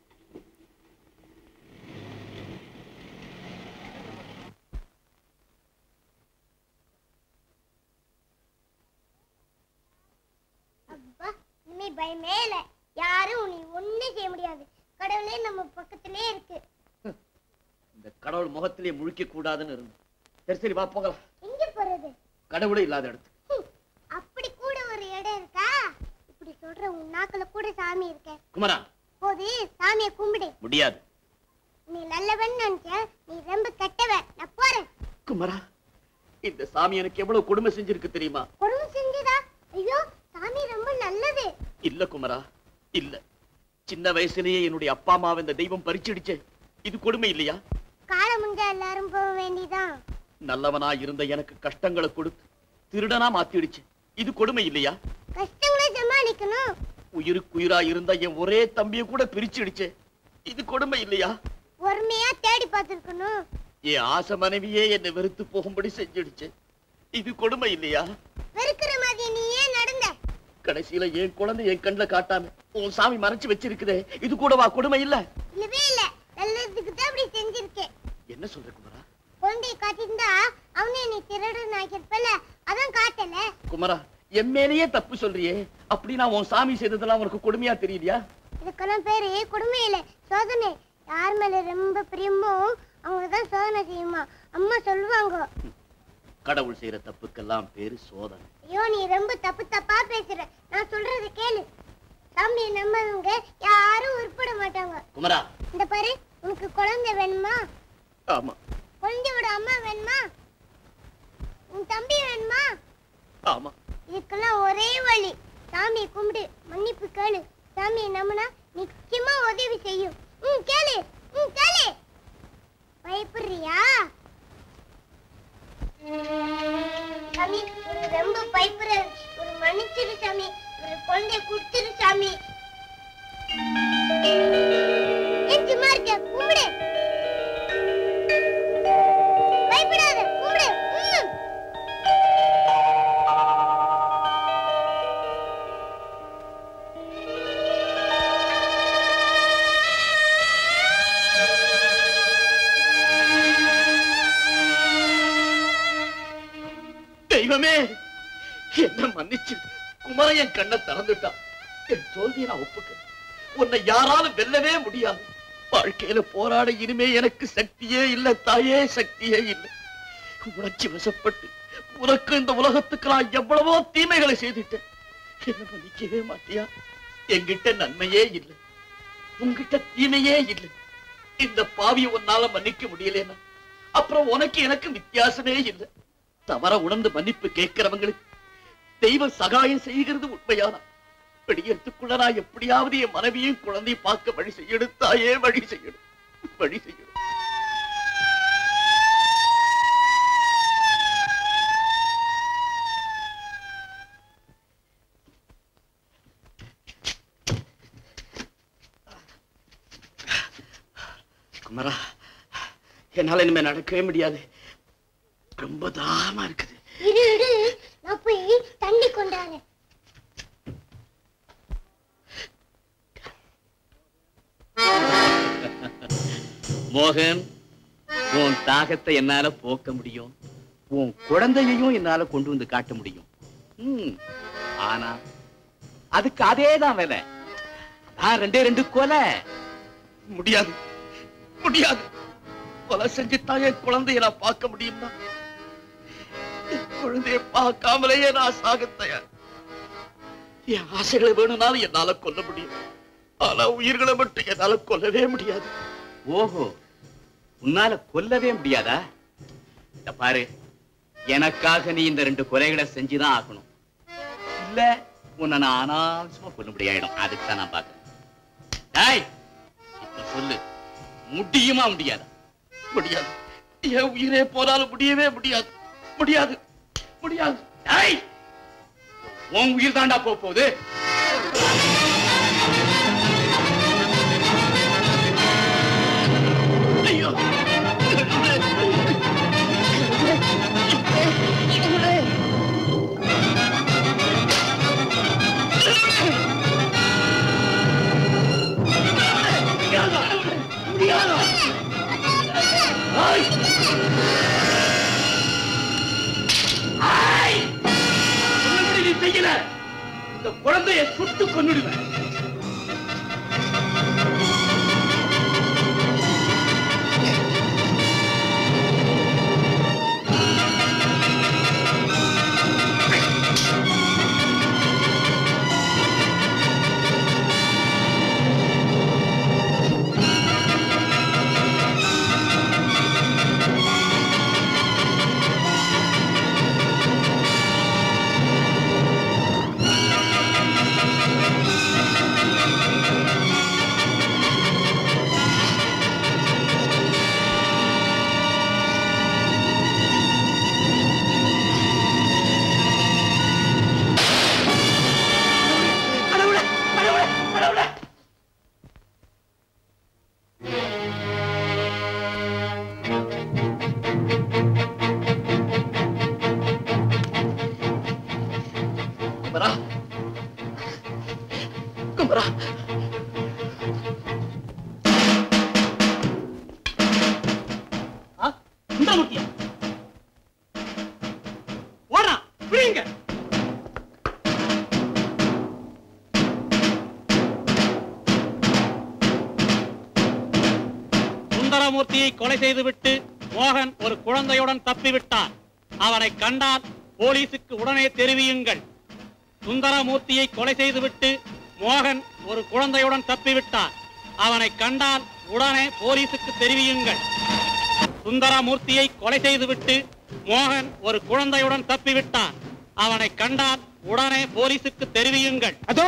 அப்பா, இனிமே பயமே இல்ல. யாரும் உன்னை ஒண்ணும் செய்ய முடியாது. கடவுளே நம்ம பக்கத்திலே இருக்கு. இந்த கடவுள் முகத்திலே முழிக்க கூடாதுன்னு இருந்து. சரி சரி வா போகலாம். எங்க போறது? கடவுளே இல்லாத இடத்து. அப்படி கூட ஒரு இடம் இருக்கா? இப்படி சொல்ற உன் நாக்குல கூட சாமி இருக்க. குமரா, போது சாமியை கும்பிடு. முடியாது. நீ நல்லவன் நினைச்ச, நீ ரொம்ப கெட்டவன். நான் போறேன். குமரா, இந்த சாமி எனக்கு எவ்வளவு கொடுமை செஞ்சிருக்கு தெரியுமா? கொடுமை செஞ்சதா? ஐயோ, சாமி ரொம்ப நல்லது. இல்ல குமரா, இல்ல. சின்ன வயசுலயே என்னுடைய அப்பா அம்மாவை இந்த தெய்வம் பறிச்சிடுச்சே, இது கொடுமை இல்லையா? காலம் முடிஞ்சா எல்லாரும் போக வேண்டியதான். நல்லவனா இருந்த எனக்கு கஷ்டங்களை கொடுத்து திருடனா மாத்திடுச்சு, இது கொடுமை இல்லையா? கஷ்டங்களை சமாளிக்கணும். உயிருக்கு உயிரா இருந்த என் ஒரே தம்பியை கூட பிரிச்சிடுச்சே, இது கொடுமை இல்லையா? பொறுமையா தேடி பார்த்திருக்கணும். என் ஆசை மனைவியே என்னை வெறுத்து போகும்படி செஞ்சிடுச்சு, இது கொடுமை இல்லையா? வெறுக்கிற மாதிரி நீ ஏன் நடந்த? கடைசியில என் குழந்தை என் கண்ணுல காட்டாம உன் சாமி மறைச்சு வச்சிருக்குதே, இது கூடவா கொடுமை இல்ல? இல்லவே இல்ல, நல்லதுக்கு தான் அப்படி செஞ்சிருக்கேன். என்ன சொல்ற குமரா? குழந்தைய காட்டியிருந்தா அவனே நீ திருடன் ஆக்கியிருப்பல, அதான் காட்டல. குமரா, என் மேலேயே தப்பு சொல்றியே, அப்படின்னா உன் சாமி செய்ததெல்லாம் உனக்கு கொடுமையா தெரியலையா? இதுக்கெல்லாம் பேரு கொடுமை இல்ல, சோதனை. யார் மேல ரொம்ப பிரியமோ அவங்கதான் சோதனை செய்யுமா அம்மா சொல்லுவாங்க. கடவுள் செய்யற தப்புக்கெல்லாம் பேரு சோதனை. ஐயோ, நீ ரொம்ப தப்பு தப்பா பேசுற. நான் சொல்றது கேளு. சாமியை நம்பவங்க யாரும் உருப்பட மாட்டாங்க. குமரா, இந்த பாரு, உனக்கு குழந்தை வேணுமா? ஆமா. குழந்தையோட அம்மா வேணுமா? உன் தம்பி வேணுமா? ஆமா. இதுக்கெல்லாம் ஒரே வழி, சாமியை கும்பிடு, மன்னிப்பு கேளு. சாமியை நம்பினா நிச்சயமா உதவி செய்யும். ம் கேளு, ம் கேளு. பயப்படுறியா? சாமி, ஒரு ரொம்ப பயப்படுற, ஒரு மன்னிச்சிரு சாமி, ஒரு குழந்தைய குடுத்துரு சாமி. ஏன் சும்மா இருக்க? கும்பிடு. பயப்படாத, கும்பிடு. ம். தெய்வமே, என்ன மன்னிச்சு. குமரன் என் கண்ணை திறந்துட்டான். என் தோல்வியை நான் ஒப்புக்கிறேன். உன்னை யாராலும் வெல்லவே முடியாது. வாழ்க்கையில போராட இனிமே எனக்கு சக்தியே இல்ல தாயே, சக்தியே இல்லை. உணர்ச்சி வசப்பட்டு உனக்கு இந்த உலகத்துக்கு நான் எவ்வளவோ தீமைகளை செய்துட்டேன். என்ன மன்னிக்கவே மாட்டியா? என்கிட்ட நன்மையே இல்லை, உன்கிட்ட தீமையே இல்லை. இந்த பாவியை உன்னால மன்னிக்க முடியலன்னா அப்புறம் உனக்கு எனக்கு வித்தியாசமே இல்லை. தவற உணர்ந்து மன்னிப்பு கேட்கிறவங்களுக்கு தெய்வம் சகாயம் செய்கிறது உண்மையானா வெளியேறதுக்குள்ள நான் எப்படியாவது என் மனைவியும் குழந்தையை பார்க்க வழி செய்யணும் தாயே, வழி செய்யணும், வழி செய்யணும். குமரா, என்னால இனிமே நடக்கவே முடியாது. ரொம்ப தாகமா இருக்குது. இரு இரு, நான் போய் தண்ணி கொண்டாறேன். மோகன், உன் தாகத்தை என்னால போக்க முடியும், உன் குழந்தையையும் என்னால கொண்டு வந்து காட்ட முடியும். ம், ஆனா அதுக்கு அதேதான் வேலை. நான் ரெண்டே ரெண்டு கொலை முடியாது, முடியாது. கொலை செஞ்சுட்டான் என் குழந்தைய நான் பார்க்க முடியுமா? குழந்தைய பார்க்காமலேயே நான் சாக தயார். என் ஆசைகளை வேணும்னாலும் என்னால கொல்ல முடியும், ஆனா உயிர்களை மட்டும் என்னால கொல்லவே முடியாது. ஓஹோ, உன்னால கொல்லவே முடியாதா? இந்த பாரு, எனக்காக நீ இந்த ரெண்டு கொலைகளை செஞ்சுதான் ஆகணும். இல்ல உன்னை நான் அனாவசியமா கொல்ல முடியாயிடும். அதுக்கு தான் நான் பாக்குறேன். டேய், இப்ப சொல்லு, முடியுமா முடியாதா? முடியாது. என் உயிரே போனாலும் முடியவே முடியாது, முடியாது, முடியாது. டேய், உன் உயிர் தாண்டா போகுது. ஐயோ, குழந்தையை சுட்டு கொன்னுடுவேன். சுந்தரமூர்த்தியை கொலை செய்துவிட்டு மோகன் ஒரு குழந்தையுடன் தப்பிவிட்டான். அவனை கண்டால் போலீசுக்கு உடனே தெரிவியுங்கள். சுந்தரமூர்த்தியை கொலை செய்துவிட்டு மோகன் ஒரு குழந்தையுடன் தப்பிவிட்டான். அவனை கண்டால் உடனே போலீசுக்கு தெரிவியுங்கள். சுந்தரமூர்த்தியை கொலை செய்துவிட்டு மோகன் ஒரு குழந்தையுடன் தப்பிவிட்டான். அவனை கண்டால் உடனே போலீசுக்கு தெரிவியுங்கள். அதோ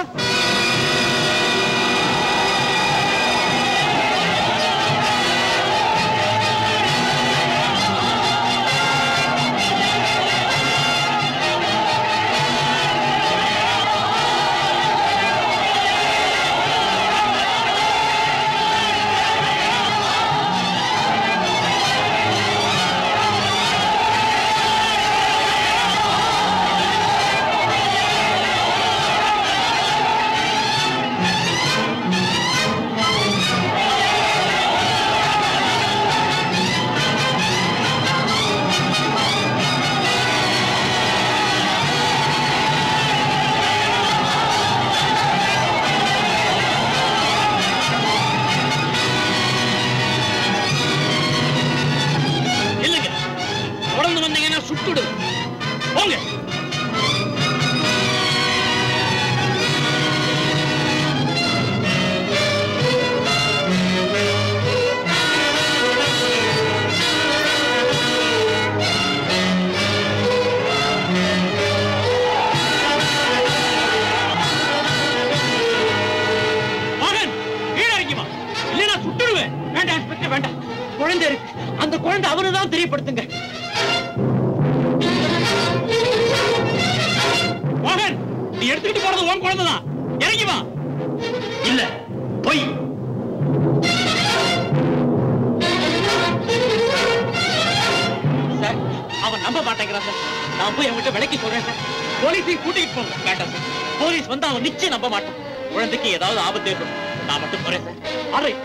குழந்தைக்கு ஏதாவது ஆபத்து ஏற்படும். நான் மட்டும் போறேன் சார்.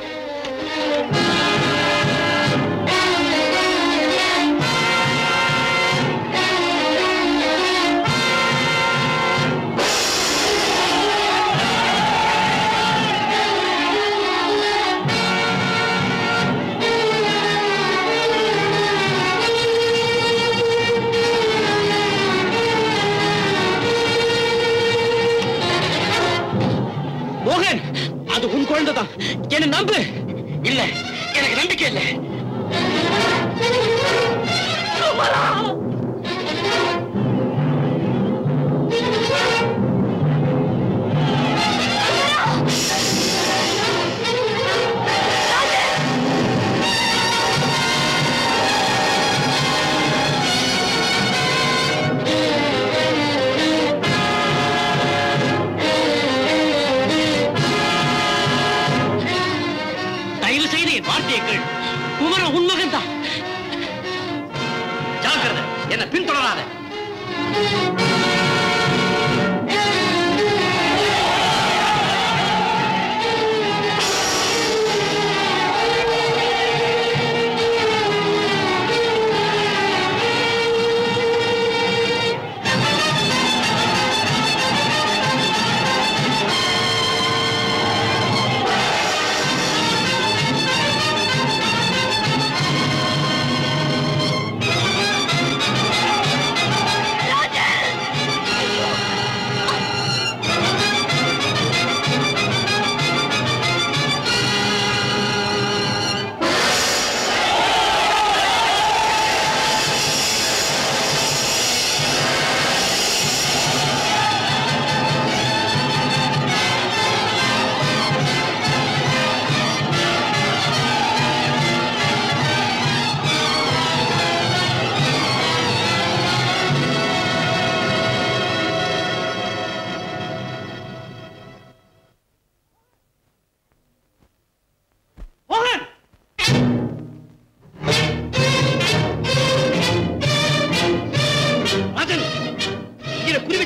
மோகன், அது உன் குழந்தைதான். என்ன நம்பு. இல்ல, எனக்கு நம்பிக்கை இல்லை. குமரன் உன் மகன் தான். ஜாக்கிரதை, என்ன பின்தொடராத.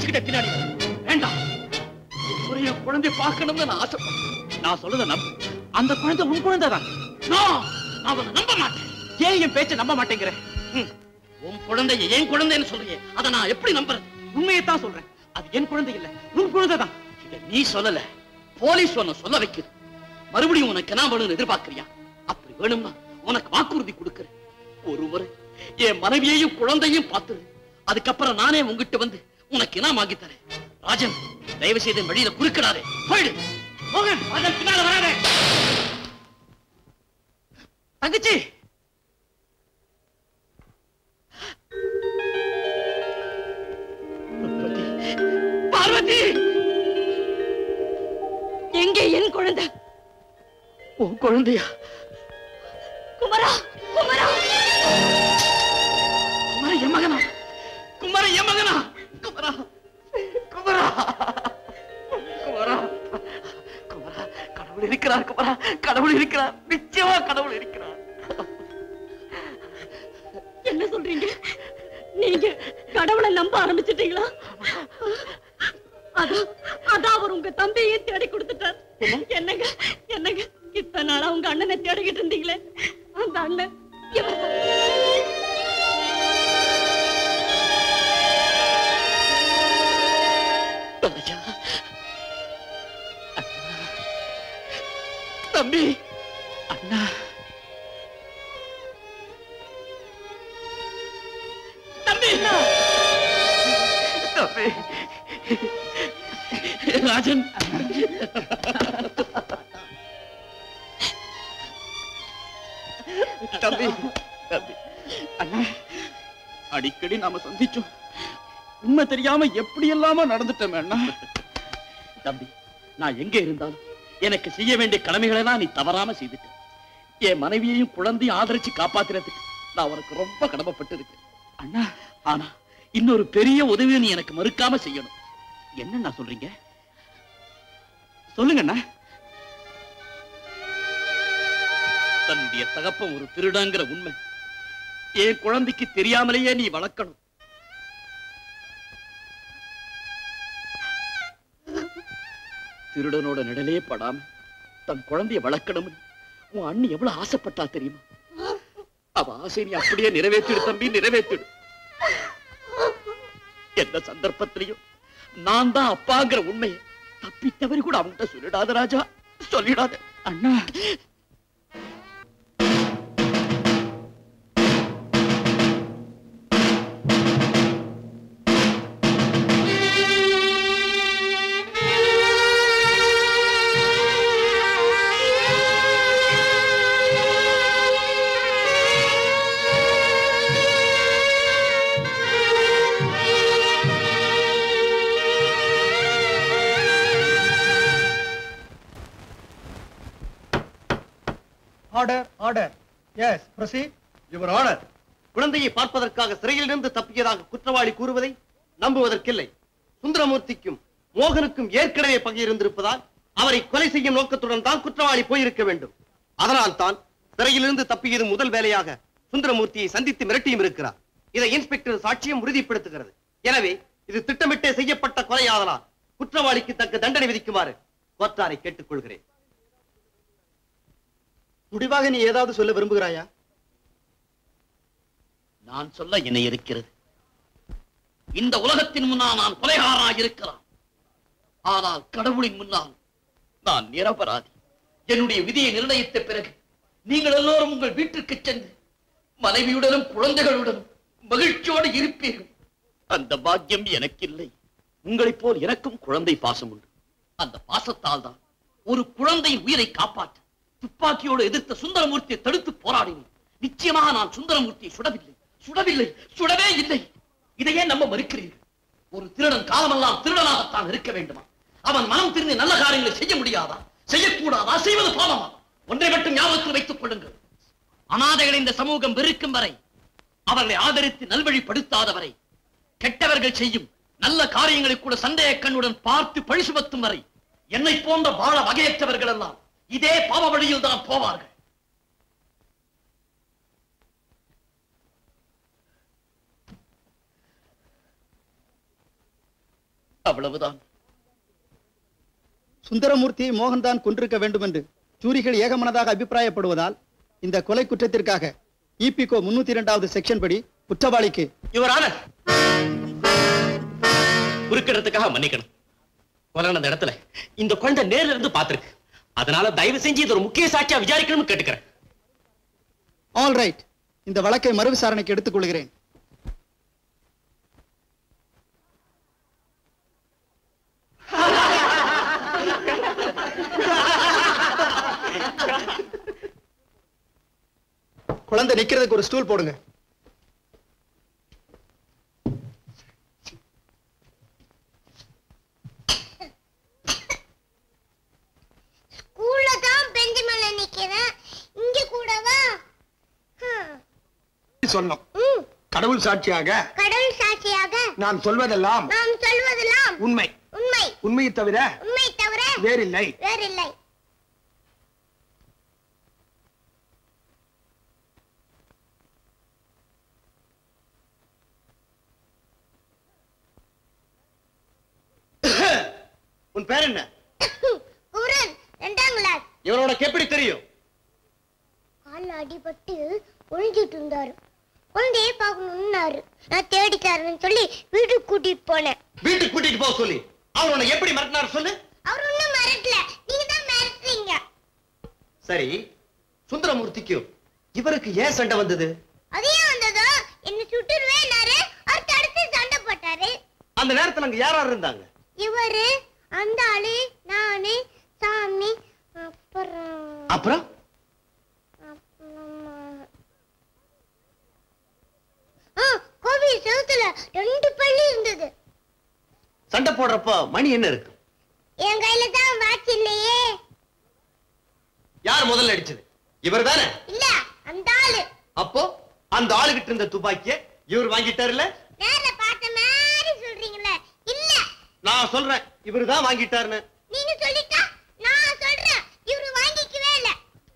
போலீஸ் கிட்ட பின்னாடி வேண்டாம். ஒரு என் குழந்தை பார்க்கணும்னு நான் ஆசைப்பட்டேன். நான் சொல்றத நம்ப. அந்த குழந்தை உன் குழந்தை தான். நான் அவனை நம்ப மாட்டேன். ஏன் என் பேச்ச நம்ப மாட்டேங்கிறேன்? உன் குழந்தைய என் குழந்தைன்னு சொல்றியே, அதை நான் எப்படி நம்புறது? உண்மையைத்தான் சொல்றேன். அது என் குழந்தை இல்ல, உன் குழந்தை தான். இதை நீ சொல்லல, போலீஸ் உன்னை சொல்ல வைக்குது. மறுபடியும் உனக்கு என்ன வேணும்னு எதிர்பார்க்கிறியா? அப்படி வேணும்னா உனக்கு வாக்குறுதி கொடுக்கிறேன். ஒரு முறை என் மனைவியையும் குழந்தையும் பார்த்து அதுக்கப்புறம் நானே உங்ககிட்ட வந்து உனக்கு என்ன வாங்கி தரேன். ராஜன், தயவு செய்து வழியில குறுக்கிடாதே. போயிடு. மோகன், ராஜன் பின்னால வராதே. தங்கச்சி, பார்வதி, எங்கே என் குழந்தை? உன் குழந்தையா? குமரா, குமரா, குமரா என் மகனா? குமரா என் மகனா? குமரா, குமரா, குமரா, குமரா, கடவுள் இருக்கிறார். குமரா, கடவுள் இருக்கிறார். நிச்சயமா கடவுள் இருக்கிறார். என்ன சொல்றீங்க? நீங்க கடவுளை நம்ப ஆரம்பிச்சிட்டீங்களா? அதான் அதான் அவர் உங்க தம்பியை தேடி கொடுத்துட்டார். என்னங்க என்னங்க இத்தனை நாளா உங்க அண்ணனை தேடிக்கிட்டு இருந்தீங்களே, அந்த அண்ணன் இவர்தான். தம்பி, அண்ணா, தம்பி, தம்பி, ராஜன், தம்பி, தம்பி, அண்ணா, அடிக்கடி நாம சந்திச்சோம். உண்மை தெரியாம எப்படி எல்லாம நடந்துட்டோம் அண்ணா. தம்பி, நான் எங்க இருந்தாலும் எனக்கு செய்ய வேண்டிய கடமைகளை தான் நீ தவறாம செய்துட்ட. என் மனைவியையும் குழந்தையும் ஆதரிச்சு காப்பாத்துறதுக்கு நான் உனக்கு ரொம்ப கடமைப்பட்டு இருக்கேன் அண்ணா. ஆனா இன்னொரு பெரிய உதவியை நீ எனக்கு மறுக்காம செய்யணும். என்னண்ணா சொல்றீங்க? சொல்லுங்க அண்ணா. தன்னுடைய தகப்பன் ஒரு திருடங்கிற உண்மை என் குழந்தைக்கு தெரியாமலேயே நீ வளர்க்கணும். திருடனோட நிழலே படாம தன் குழந்தைய வளர்க்கணும் உன் அண்ணி எவ்வளவு ஆசைப்பட்டா தெரியுமா? அவ ஆசை நீ அப்படியே நிறைவேற்றிடு தம்பி, நிறைவேற்றிடு. எந்த சந்தர்ப்பத்திலையும் நான் தான் அப்பாங்கிற உண்மையை தப்பி தவறி கூட அவன்கிட்ட சொல்லிடாத ராஜா, சொல்லிடாத அண்ணா. Order, order. Yes, proceed. Your honour, குழந்தையை பார்ப்பதற்காக சிறையிலிருந்து தப்பியதாக குற்றவாளி கூறுவதை நம்புவதற்கில்லை. சுந்தரமூர்த்திக்கும் மோகனுக்கும் ஏற்கனவே பகை இருந்திருப்பதால் அவரை கொலை செய்யும் நோக்கத்துடன் தான் குற்றவாளி போயிருக்க வேண்டும். அதனால் தான் சிறையிலிருந்து தப்பியது முதல் வேலையாக சுந்தரமூர்த்தியை சந்தித்து மிரட்டியும் இருக்கிறார். இதை இன்ஸ்பெக்டர் சாட்சியம் உறுதிப்படுத்துகிறது. எனவே இது திட்டமிட்டே செய்யப்பட்ட கொலையாதலால் குற்றவாளிக்கு தக்க தண்டனை விதிக்குமாறு கோர்ட்டாரை கேட்டுக்கொள்கிறேன். முடிவாக நீ ஏதாவது சொல்ல விரும்புகிறாயா? நான் சொல்ல என்ன இருக்கிறது? இந்த உலகத்தின் முன்னால் நான் கொலைகாரனாக இருக்கலாம். ஆனால் கடவுளின் முன்னால் நான் நிரபராதி. என்னுடைய விதியை நிர்ணயித்த பிறகு நீங்கள் எல்லோரும் உங்கள் வீட்டிற்கு சென்று மனைவியுடனும் குழந்தைகளுடனும் மகிழ்ச்சியோடு இருப்பீர்கள். அந்த பாக்கியம் எனக்கு இல்லை. உங்களைப் போல் எனக்கும் குழந்தை பாசம் உண்டு. அந்த பாசத்தால் தான் ஒரு குழந்தையின் உயிரை காப்பாற்ற துப்பாக்கியோடு எதிர்த்த சுந்தரமூர்த்தியை தடுத்து போராடினேன். நிச்சயமாக நான் சுந்தரமூர்த்தியை சுடவில்லை, சுடவில்லை, சுடவே இல்லை. இதையே நம்ப மறுக்கிறீர்கள்? ஒரு திருடன் காலமெல்லாம் திருடனாகத்தான் இருக்க வேண்டுமா? அவன் மனம் திருந்தி நல்ல காரியங்களை செய்ய முடியாதா? செய்யக்கூடாதா? செய்வது பாவமா? ஒன்றை மட்டும் ஞாபகத்தில் வைத்துக் கொள்ளுங்கள். அனாதைகளை இந்த சமூகம் வெறுக்கும் வரை, அவர்களை ஆதரித்து நல்வழிப்படுத்தாதவரை, கெட்டவர்கள் செய்யும் நல்ல காரியங்களை கூட சந்தேக கண்ணுடன் பார்த்து பழி சுமத்தும் வரை என்னை போன்ற வாழ வகையற்றவர்கள் எல்லாம் இதே பாவ வழியில் தான் போவார்கள். அவ்வளவுதான். சுந்தரமூர்த்தியை மோகன்தான் கொன்றிருக்க வேண்டும் என்று ஜூரிகள் ஏகமனதாக அபிப்பிராயப்படுவதால் இந்த கொலை குற்றத்திற்காக இபிகோ முன்னூத்தி இரண்டாவது செக்ஷன் படி குற்றவாளிக்கு யுவர் ஆனர், குறுக்கிடத்துக்காக மன்னிக்கணும். கொலை நடந்த இடத்துல இந்த குழந்தை நேர்ல இருந்து பார்த்திருக்கு. அதனால தயவு செஞ்சு இது ஒரு முக்கிய சாட்சியா விசாரிக்கணும்னு கேட்டுக்கிறேன். ஆல் ரைட், இந்த வழக்கை மறு விசாரணைக்கு எடுத்துக் கொள்கிறேன். குழந்தை நிக்கிறதுக்கு ஒரு ஸ்டூல் போடுங்க. ஸ்கூல்ல தான் பெஞ்ச் மேல நிக்கிறேன், இங்க கூடவா? சொன்னோம். கடவுள் சாட்சியாக கடவுள் சாட்சியாக நான் சொல்வதெல்லாம் நாம் சொல்வதெல்லாம் உண்மை. உண்மை. உண்மையை தவிர உண்மை தவிர வேறில்லை. வேறில்லை. உன் பேர் என்ன? குமரன், இரண்டாம் கிளாஸ். இவனோட எப்படி தெரியும்? கால்ல அடிபட்டு ஒழிஞ்சிட்டு இருந்தாரு. குழந்தைய பார்க்கணும்னாரு. நான் தேடி தரேன்னு சொல்லி வீட்டுக்கு கூட்டிட்டு போனேன். வீட்டுக்கு கூட்டிட்டு போக சொல்லி அவன் எப்படி மிரட்டினாரு சொல்லு? அவர் ஒண்ணும் மிரட்டல, நீங்க தான் மிரட்டுறீங்க. சரி, சுந்தரமூர்த்திக்கும் இவருக்கு ஏன் சண்டை வந்தது? அதையும் வந்ததோ என்ன சுட்டுருவேன்னாரு. அவர் தடுத்து சண்டை போட்டாரு. அந்த நேரத்துல அங்க யார் யார் இருந்தாங்க? இவரு, அந்த ஆளு, நானு, சாமி, அப்புறம் அப்புறம் கோவில் செவுத்துல ரெண்டு பள்ளி இருந்தது. சண்டை போடுறப்ப மணி என்ன இருக்கு? என் கையில தான் வாட்ச் இல்லையே. யார் முதல்ல அடிச்சது? இவர் தானே? இல்ல, அந்த ஆளு. அப்போ அந்த ஆளுகிட்ட இருந்த துப்பாக்கிய இவர் வாங்கிட்டாருல்ல? நேர்ல பார்த்த மாதிரி சொல்றீங்களே. இல்ல, நான் சொல்றேன் இவரு தான் வாங்கிட்டாருன்னு. நீங்க சொல்லிட்டா நான் சொல்றேன் இவரு வாங்கிக்கவே இல்ல.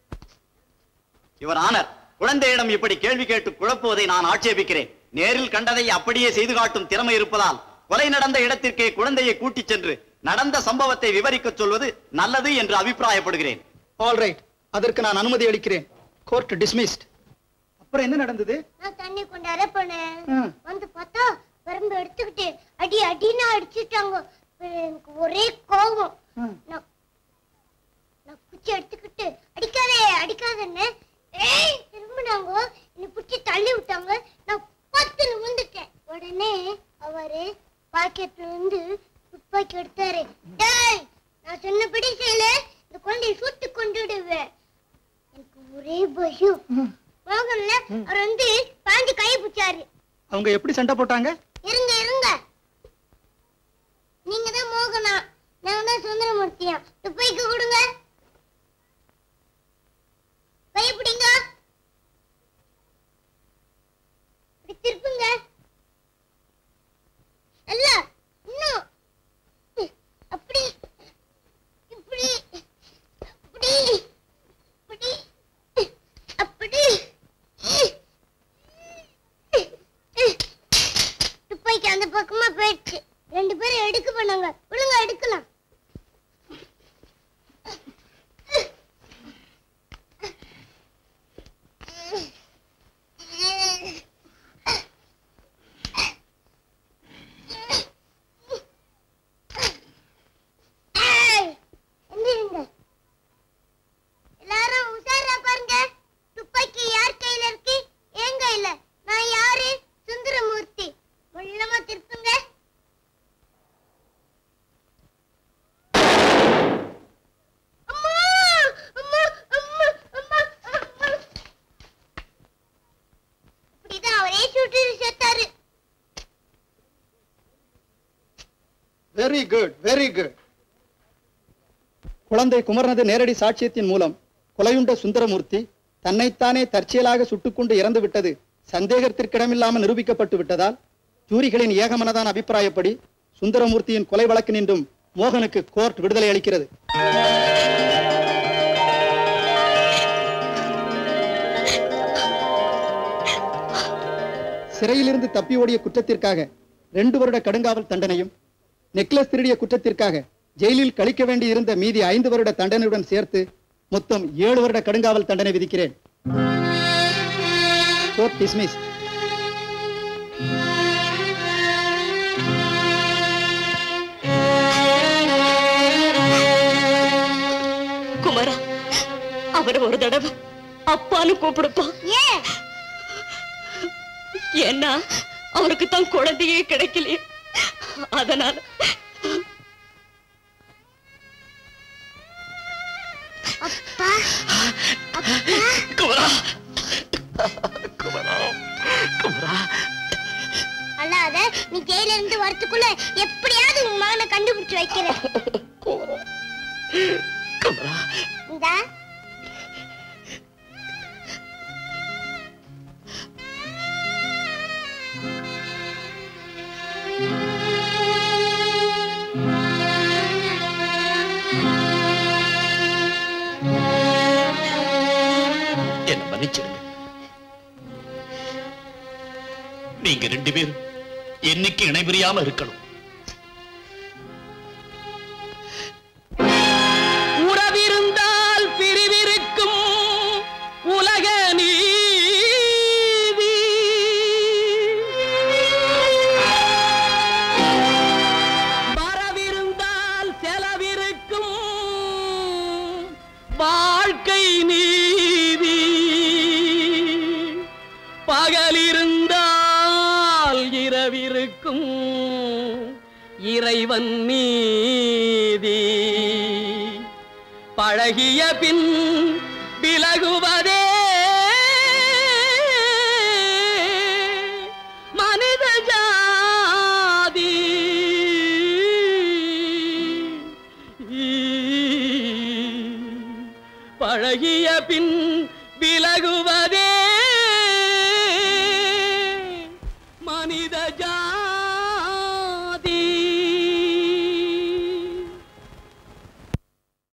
யுவர் ஆனர், குழந்தையிடம் இப்படி கேள்வி கேட்டு குழப்புவதை நான் ஆட்சேபிக்கிறேன். நேரில் கண்டதை அப்படியே செய்து காட்டும் திறமை இருப்பதால் கொலை நடந்த இடத்திற்கே குழந்தையை கூட்டிச் சென்று நடந்த சம்பவத்தை விவரிக்க சொல்வது நல்லது என்று அபிப்பிராயப்படுகிறேன். ஆல் ரைட், அதற்கு நான் அனுமதி அளிக்கிறேன். Court dismissed. அப்புறம் என்ன நடந்தது? நான் தண்ணி கொண்டாட போனேன். வந்து பார்த்தா பெரும்பு எடுத்துக்கிட்டு அடி அடின்னு அடிச்சுட்டாங்க. எனக்கு ஒரே கோபம். நான் நான் குச்சி எடுத்துக்கிட்டு அடிக்காதே அடிக்காதன்னு ஏய் திரும்பினாங்க. என்னை பிடிச்சி தள்ளி விட்டாங்க. நான் பத்து விழுந்துட்டேன். உடனே அவரு பாக்கெட்ல இருந்து துப்பாக்கி எடுத்தாரு. டேய், நான் சொன்னபடி செய்யல, இந்த குழந்தையை சுட்டு கொண்டுடுவேன். எனக்கு ஒரே பயம். மோகன்ல அவர் வந்து பாஞ்சு கை பிடிச்சாரு. அவங்க எப்படி சண்டை போட்டாங்க? இருங்க இருங்க, நீங்க தான் மோகனா, நான் தான் சுந்தரமூர்த்தியா. துப்பாக்கி கொடுங்க, கை பிடிங்க, இப்படி திருப்புங்க. அல்ல, இன்னும் அப்படி இப்படி அப்படி அப்படி அப்படி. துப்பாக்கி அந்த பக்கமா போயிடுச்சு. ரெண்டு பேரும் எடுக்க பண்ணாங்க. ஒழுங்கா எடுக்கலாம். எல்லாரும் உஷாரா பாருங்க. துப்பாக்கி யார் கையில இருக்கு? என் கையில. நான் யாரு? சுந்தரமூர்த்தி. உள்ளமா திருப்புங்க. அம்மா அம்மா அம்மா அம்மா அம்மா. இப்படிதான் அவரே சுட்டு செத்தாரு. Very good, very good. குழந்தை குமரனது நேரடி சாட்சியத்தின் மூலம் கொலையுண்ட சுந்தரமூர்த்தி தன்னைத்தானே தற்செயலாக சுட்டுக்கொண்டு இறந்து விட்டது சந்தேகத்திற்கிடமில்லாமல் நிரூபிக்கப்பட்டு விட்டதால் ஜூரிகளின் ஏகமனதான அபிப்பிராயப்படி சுந்தரமூர்த்தியின் கொலை வழக்கு நின்றும் மோகனுக்கு கோர்ட் விடுதலை அளிக்கிறது. சிறையிலிருந்து தப்பி ஓடிய குற்றத்திற்காக ரெண்டு வருட கடுங்காவல் தண்டனையும், நெக்லஸ் திருடிய குற்றத்திற்காக ஜெயிலில் கழிக்க வேண்டி இருந்த மீதி ஐந்து வருட தண்டனையுடன் சேர்த்து மொத்தம் ஏழு வருட கடுங்காவல் தண்டனை விதிக்கிறேன். Court dismiss. குமரா, அவர் ஒரு தடவை அப்பான்னு கூப்பிடுப்பா. ஏன்னா அவருக்கு தான் குழந்தையே கிடைக்கலையே, அதனால. அப்பா குமரா, குமரா, குமரா. அல்லாத நீ ஜெயில இருந்து வரதுக்குள்ள எப்படியாவது உன் மகனை கண்டுபிடிச்சு வைக்கிறேன். குமரா, இந்தா என்ன மன்னிச்சிடுங்க. நீங்க ரெண்டு பேரும் என்னைக்கு இணைபிரியாம இருக்கணும். உறவிருந்தால் பிரிவிருக்கும் உலக நீதி, வரவிருந்தால் செலவிருக்கும் வாழ்க்கை நீதி, பகலிருந்தால் இரவிருக்கும் இறைவன் நீதி, பழகிய பின் விலகுவதே மனித ஜாதி, பழகிய பின் விலகுவதே